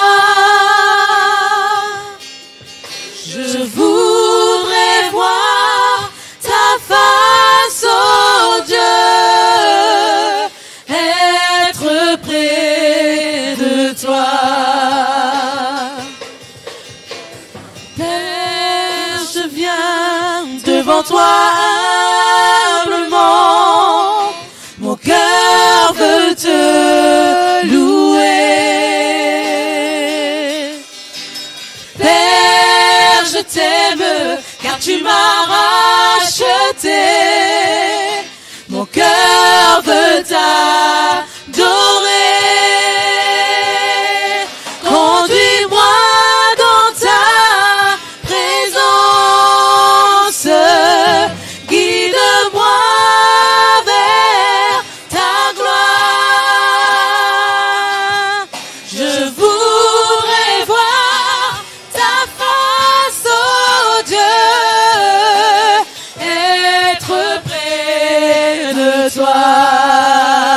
Je voudrais voir ta face, oh Dieu, être près de toi. Père, je viens devant toi humblement. Mon cœur veut te louer. Père, je t'aime, car tu m'as racheté. Mon cœur veut t'adorer. Conduis-moi dans ta présence. Guide-moi vers ta gloire. Je voudrais voir ta face, oh Dieu, être près de toi.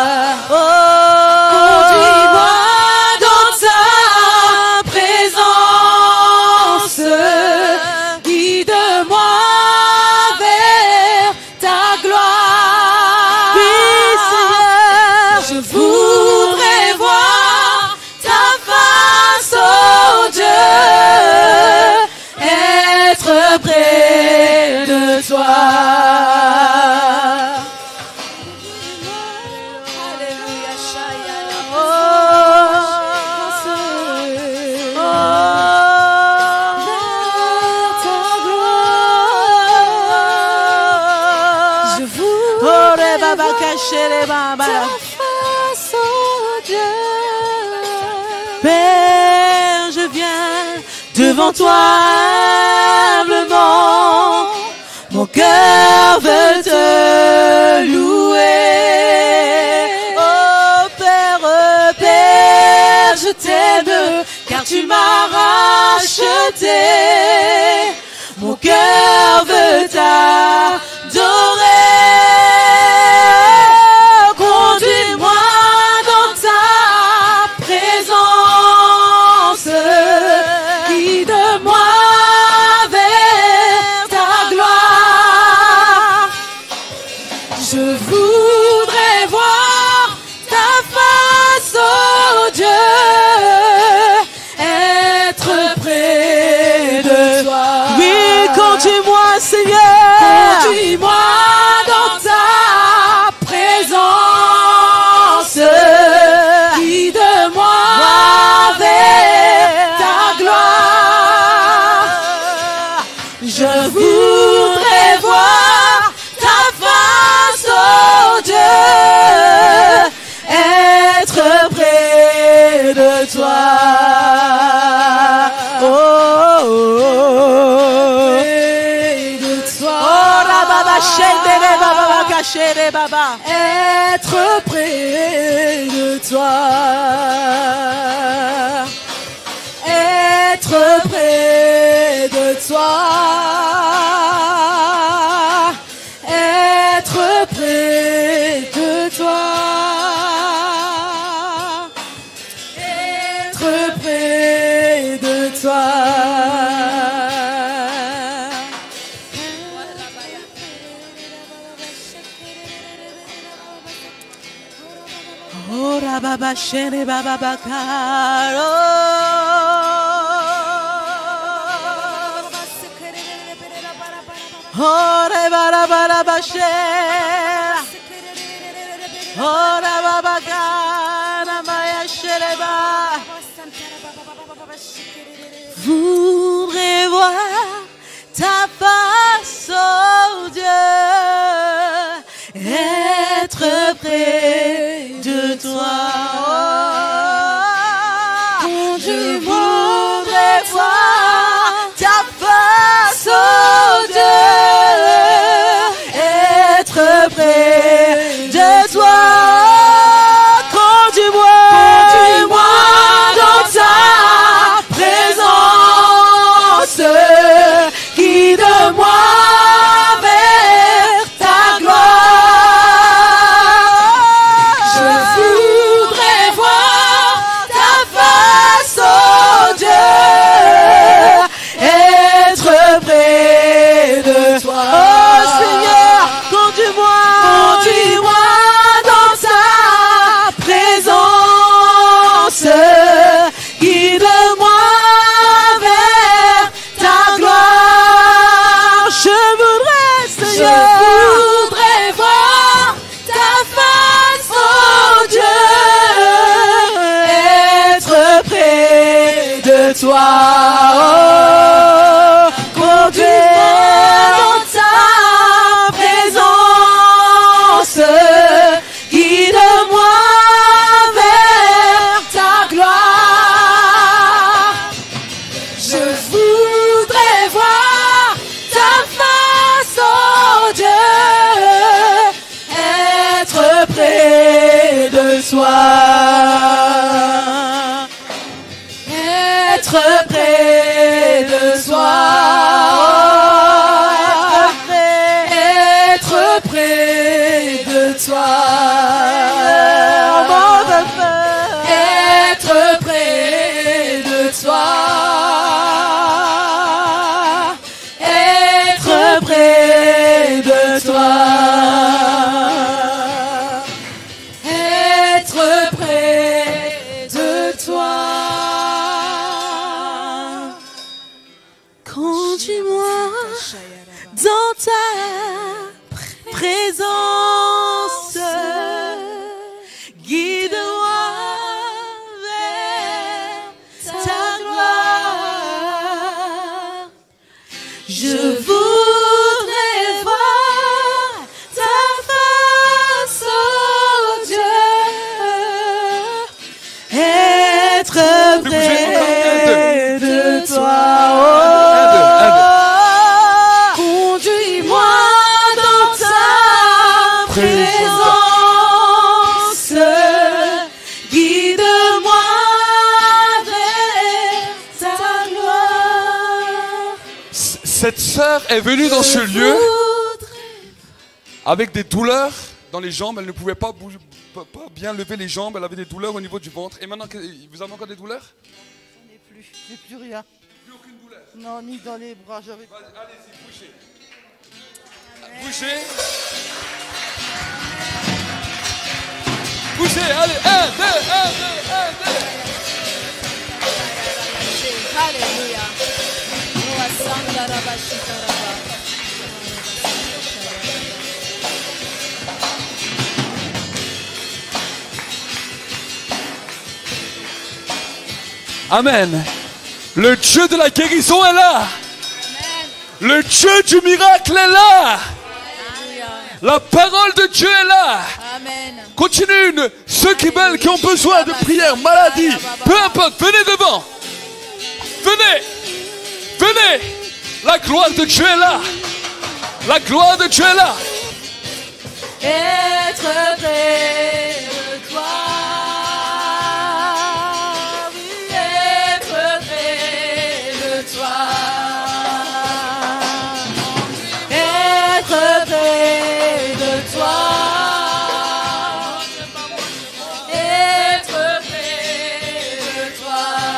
face, oh Dieu. Père, je viens devant toi humblement. Mon cœur veut te louer. Oh Père, Père, je t'aime, car tu m'as racheté. Mon cœur veut t'adorer. Conduis-moi dans ta présence. Guide-moi vers ta gloire. Je voudrais voir ta face, oh Dieu, être près de toi. Oui, conduis-moi, Seigneur. Conduis-moi dans ta présence. Guide-moi vers ta gloire. Je voudrais voir ta face, oh Dieu, être près de toi. Oh, oh, oh, près de toi. Oh, la baba, chédere, baba, cachere, baba. Être près de toi. Être près de toi. Être près de toi. Être près de toi. Oh, rababa, chere, baba, bakaro. Oh, rebara, bara, bashera. Oh, rababa, kana, maya, shereba. Voudrais voir ta face, oh Dieu, être près de toi. Oh, je voudrais voir ta face, oh Dieu, être près de toi. Conduis-moi, conduis-moi dans ta présence. Guide-moi vers ta gloire. Je voudrais voir ta face, oh Dieu, être près de toi. Oh Seigneur, conduis-moi, conduis-moi dans ta présence. Guide-moi vers ta gloire. Je voudrais, Seigneur, je voudrais voir ta face, oh Dieu, être près de toi. Oh, conduis-moi dans ta présence. Guide-moi vers ta gloire. Je voudrais voir ta face, oh Dieu, être près de toi. Être près de toi. Être près de toi. Être près de toi. Être près de toi. Être près sœur est venue dans ce lieu avec des douleurs dans les jambes. Elle ne pouvait pas, bouger, pas, pas bien lever les jambes. Elle avait des douleurs au niveau du ventre. Et maintenant, vous avez encore des douleurs? J'en ai plus. J'ai plus rien. Plus aucune douleur? Non, ni dans les bras. J'avais... Allez-y, bougez. Bougez. Bougez, allez. Un, deux, un, deux, un, deux. Alléluia. Amen. Le Dieu de la guérison est là. Amen. Le Dieu du miracle est là. Alléluia. La parole de Dieu est là. Amen. Continue. Ceux qui veulent, qui ont besoin de prière, maladie, peu importe, venez devant. Venez. Venez. La gloire de Dieu est là. La gloire de Dieu est là. Être près de toi. Oui, être près de toi. Être près de toi. Être près de toi.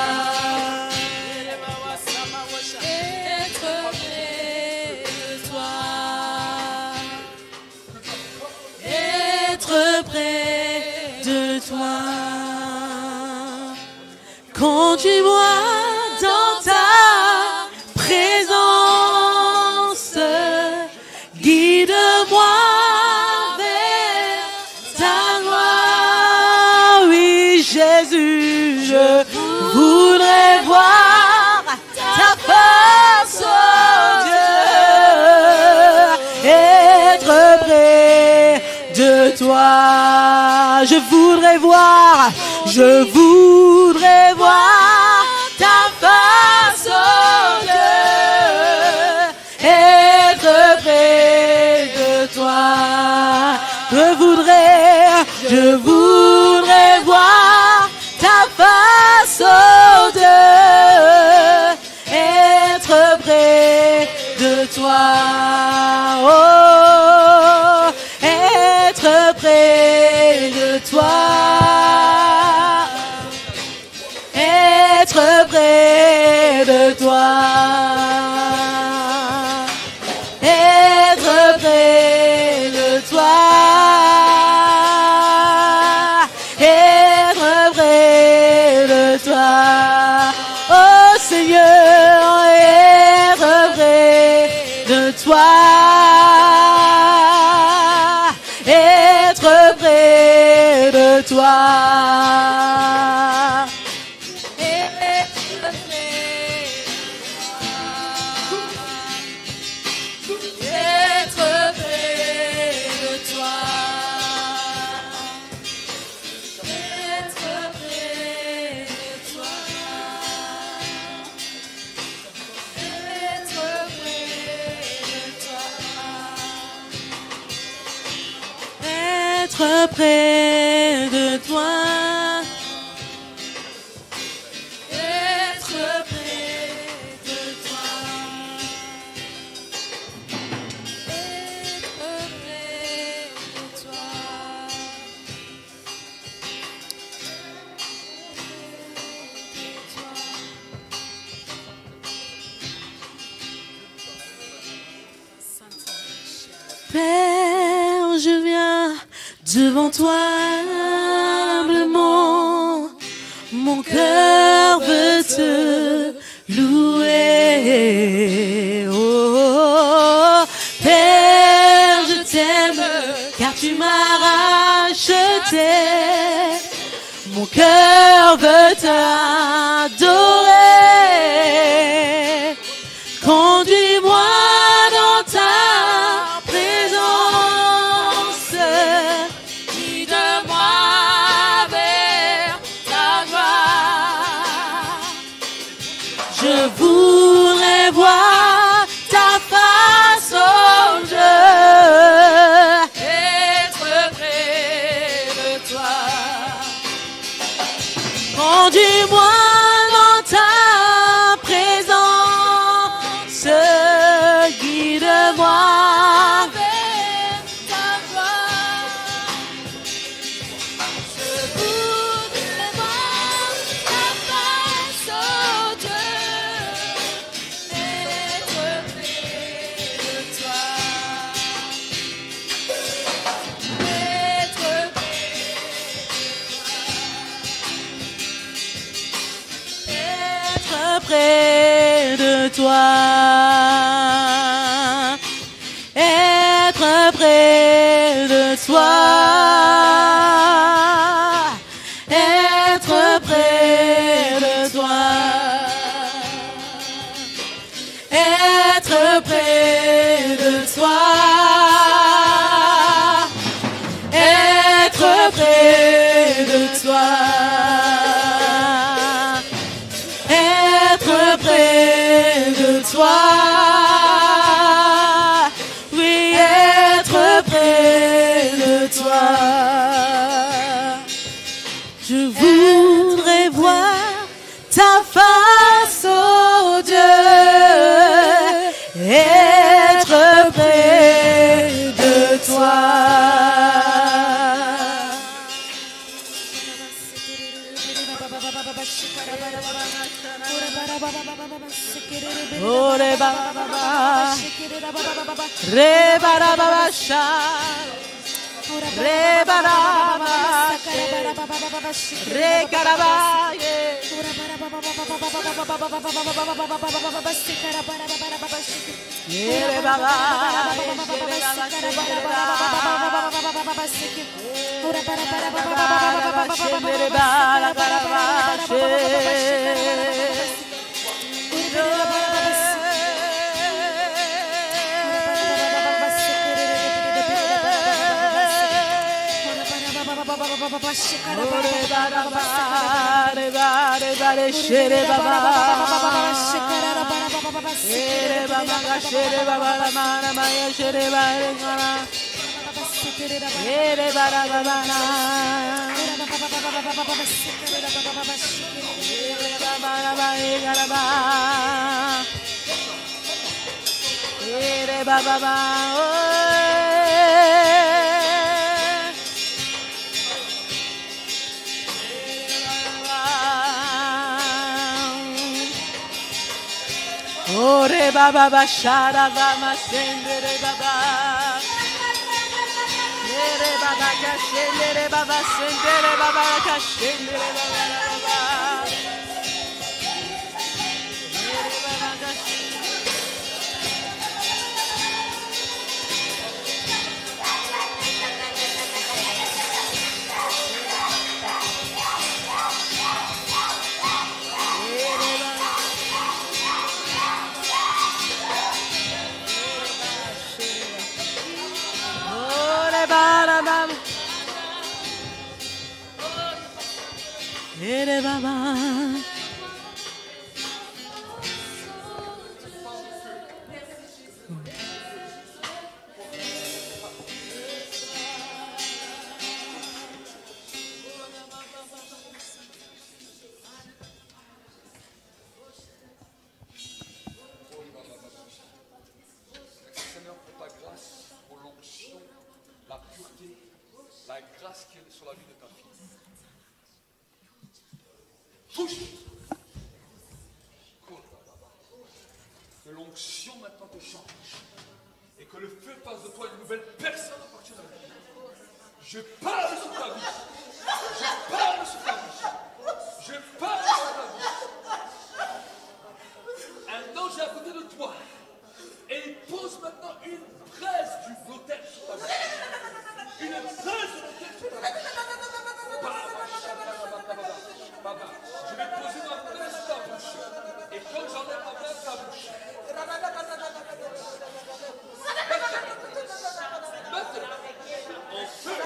Être près de toi. Être près de toi. Conduis-moi dans ta présence. Guide-moi vers ta gloire. Oui, Jésus, je voudrais voir ta face, oh Dieu. Être près de toi. Je voudrais voir, je voudrais voir ta face, oh Dieu. Être près de toi. Je voudrais, je voudrais voir ta face, oh Dieu. Être près de toi. Oh, être près de toi. Être près de toi. Être près de toi. Être près de toi. Oh Seigneur, être près de toi. Être près de toi. Être près Être près de toi. Être près de toi. Être près de toi. Être près de toi. Être près de toi. Père, je viens devant toi humblement, mon cœur veut te louer. Oh, Père, je t'aime car tu m'as racheté. Mon cœur veut t'adorer. Conduis-moi dans ta présence. Guide-moi vers ta gloire. Je voudrais voir ta face, oh Dieu. Être près de toi. Conduis-moi près de toi, être près de toi, être près de toi, être près de toi, être près de toi. Toi, oui, être près de toi. Je voudrais voir ta face, oh Dieu, être près de toi. Oh, re ba ba ba ba, re ba ra ba ba sha, re ba ra ba, re ka ra ba ye, re ba ba, re ba la ba la ba. Ore baba bashara bama sendere baba, ere baba kashendere baba sendere baba kashendere baba baba, ere baba kashendere. Ere baba, Seigneur, pour ta grâce, pour l'onction, la pureté, la grâce qui est sur la vie de ta fille. Touche. Que l'onction maintenant te change. Et que le feu passe de toi une nouvelle personne à partir de la vie. Je parle sur ta vie. Je parle sur ta vie. Je parle sur ta vie. Un ange est à côté de toi. Et il pose maintenant une presse du l'autel sur ta vie. Une presse de l'autel sur ta vie. Papa, je vais poser ma main sur ta bouche. Et quand j'enlève ma main sur ta bouche, maintenant, en feu,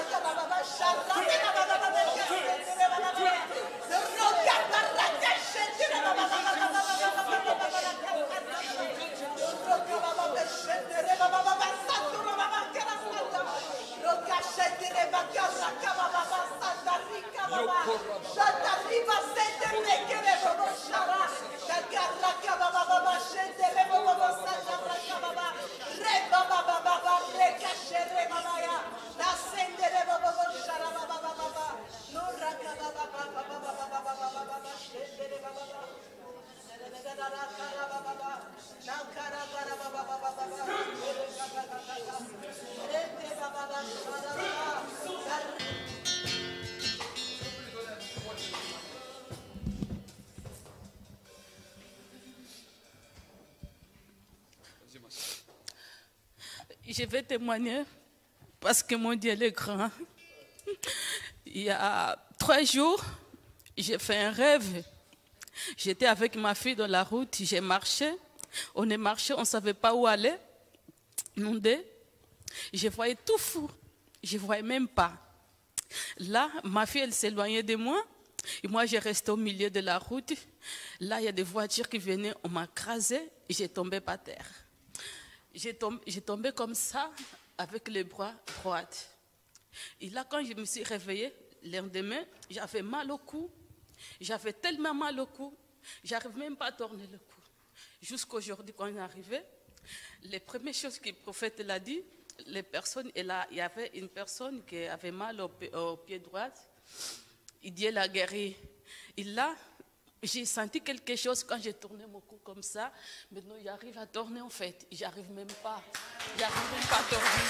Je vais témoigner parce que mon Dieu est grand. Il y a trois jours, j'ai fait un rêve. J'étais avec ma fille dans la route, j'ai marché. On est marché, on ne savait pas où aller. Nous deux, je voyais tout fou. Je ne voyais même pas. Là, ma fille, elle s'éloignait de moi. Et moi, j'ai resté au milieu de la route. Là, il y a des voitures qui venaient, on m'a écrasé et j'ai tombé par terre. J'ai tombé, j'ai tombé comme ça, avec les bras droits. Et là, quand je me suis réveillée, le lendemain, j'avais mal au cou. J'avais tellement mal au cou, j'arrive même pas à tourner le cou. Jusqu'aujourd'hui, quand on est arrivé, les premières choses que le prophète l'a dit, les personnes, et là, il y avait une personne qui avait mal au, au pied droit. Il dit, elle a guéri. Et là, j'ai senti quelque chose quand j'ai tourné mon cou comme ça. Maintenant, j'arrive à tourner en fait. J'arrive même pas. J'arrive même pas à tourner.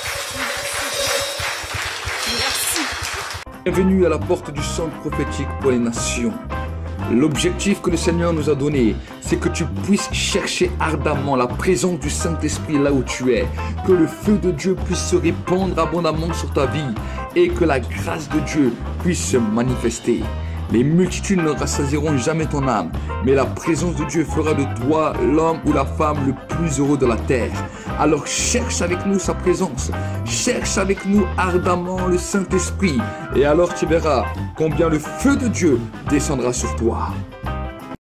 Merci. Merci. Bienvenue à la porte du centre prophétique pour les nations. L'objectif que le Seigneur nous a donné, c'est que tu puisses chercher ardemment la présence du Saint-Esprit là où tu es, que le feu de Dieu puisse se répandre abondamment sur ta vie et que la grâce de Dieu puisse se manifester. Les multitudes ne rassasieront jamais ton âme, mais la présence de Dieu fera de toi l'homme ou la femme le plus heureux de la terre. Alors cherche avec nous sa présence, cherche avec nous ardemment le Saint-Esprit, et alors tu verras combien le feu de Dieu descendra sur toi.